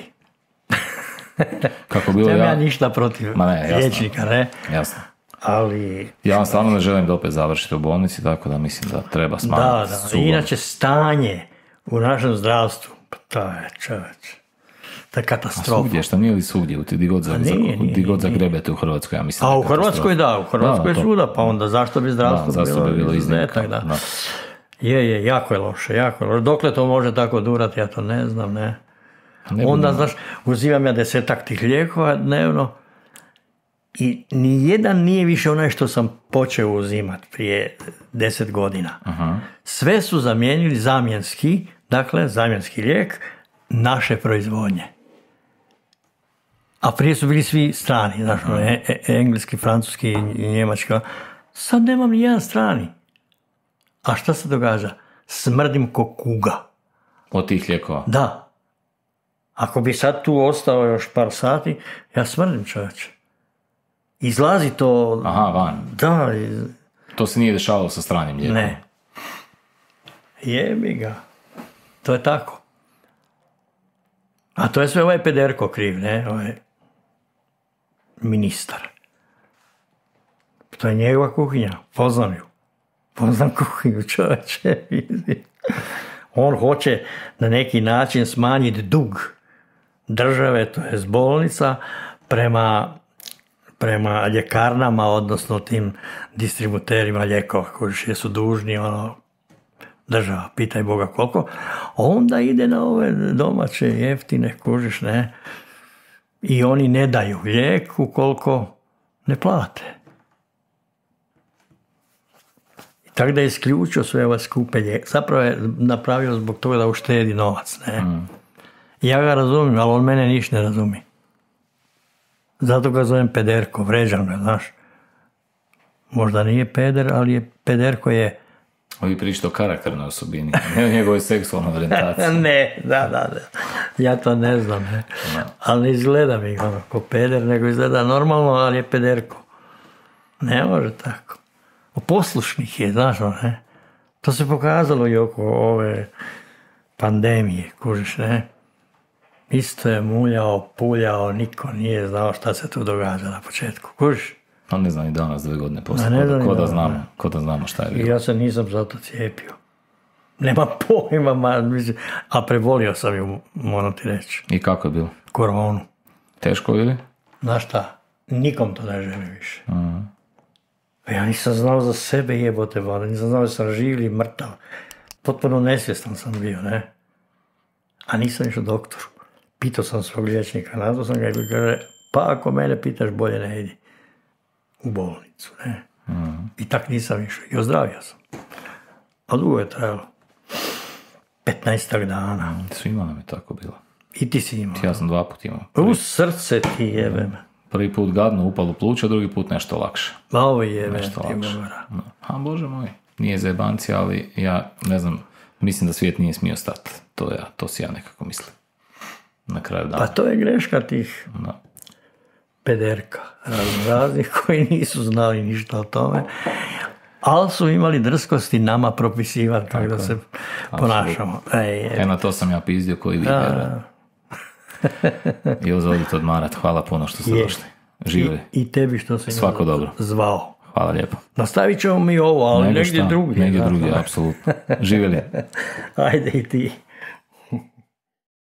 Kako bilo ja ništa protiv liječnika, ne? Jasno. Ali... Ja vam stvarno ne želim da opet završite u bolnici, tako da mislim da treba smanjiti. Da. Inače stanje u našem zdravstvu, to je čoveč. To je A katastrofa. svugdje, šta nije li svugdje? Di god zagrebete u Hrvatskoj, ja mislim. A u Hrvatskoj da, u Hrvatskoj je svuda, pa onda zašto bi zdravstvo bilo izuzetak, da. Je, jako je loše. Dokle to može tako durati, ja to ne znam, ne. Onda, znaš, uzimam ja 10 tih lijekova dnevno i nijedan nije više onaj što sam počeo uzimati prije 10 godina. Aha. Sve su zamijenili zamjenski lijek naše proizvodnje. A prije su bili svi strani, znaš, engleski, francuski i njemački. Sad nemam ni jedan strani. A šta se događa? Smrdim ko kuga. Od tih lijekova? Da. Ako bi sad tu ostao još par sati, ja smrdim, čovječe. Izlazi to... Aha, van. Da. To se nije dešavalo sa stranim lijekom? Ne. Jebi ga. To je tako. A to je sve ovaj pederko kriv, ne? Ovaj ministar. To je njegova kuhinja. Poznam ju. Poznam kuhinju, čovječe. On hoće na neki način smanjiti dug države, to je bolnica, prema ljekarnama, odnosno tim distributerima lijekova koji su dužni, država, pitaj Boga koliko, onda ide na ove domaće jeftine, kužiš, ne, i oni ne daju lijek ukoliko ne plate. I tako da je isključio sve ove skupe lijeke. Zapravo je napravio zbog toga da uštedi novac, ne. Ja ga razumijem, ali on mene ništa ne razumi. Zato ga zovem pederko, vređam ga, znaš. Možda nije peder, ali pederko je... Ovi pričate o karakternoj osobini, ne o njegovoj seksualnoj orijentaciji. Ne, da. Ja to ne znam, ne. Ali ne izgleda mi ko peder, nego izgleda normalno, ali je pederko. Ne može tako. Poslušnih je, znaš, ne. To se pokazalo i oko ove pandemije, kužiš, ne. Isto je muljao, puljao, niko nije znao šta se tu događa na početku, kužiš. Pa ne znam i danas 2 godine poslije, ko da znamo šta je bilo. I ja se nisam zato cijepio. Nema pojma, a prebolio sam ju, moram ti reći. I kako je bilo? Koronu. Teško ili? Znaš šta, nikom to ne želi više. Ja nisam znao za sebe, jebote, nisam znao da sam živ ili mrtav. Potpuno nesvjestan sam bio, ne? A nisam išao doktoru. Pitao sam svog liječnika, nazvao sam ga i kaže, pa ako mene pitaš, bolje ne idi u bolnicu, ne? I tak nisam išao. I ozdravio sam. A dugo je trajalo. 15 dana. Svima nam je tako bilo. I ti si imao. Ja sam 2 puta imao. U srce ti jebe me. Prvi put gadno upalo pluća, drugi put nešto lakše. Ma ovo jebe nešto ti lakše. govora. A Bože moj, nije zajebanci, ali ja ne znam, mislim da svijet nije smio stati. To si ja nekako mislim. Na kraju dana. Pa to je greška tih pederka raznih koji nisu znali ništa o tome, ali su imali drskosti nama propisivati kako da se ponašamo. Na to sam ja pizdio koji vi vjerujete. I uzvodite odmarat. Hvala puno što ste došli. Živjeli. I tebi što se svako dobro zvao. Hvala lijepo. Nastavit ćemo mi ovo, ali negdje drugdje. Negdje drugdje, apsolutno. Živjeli. Ajde i ti.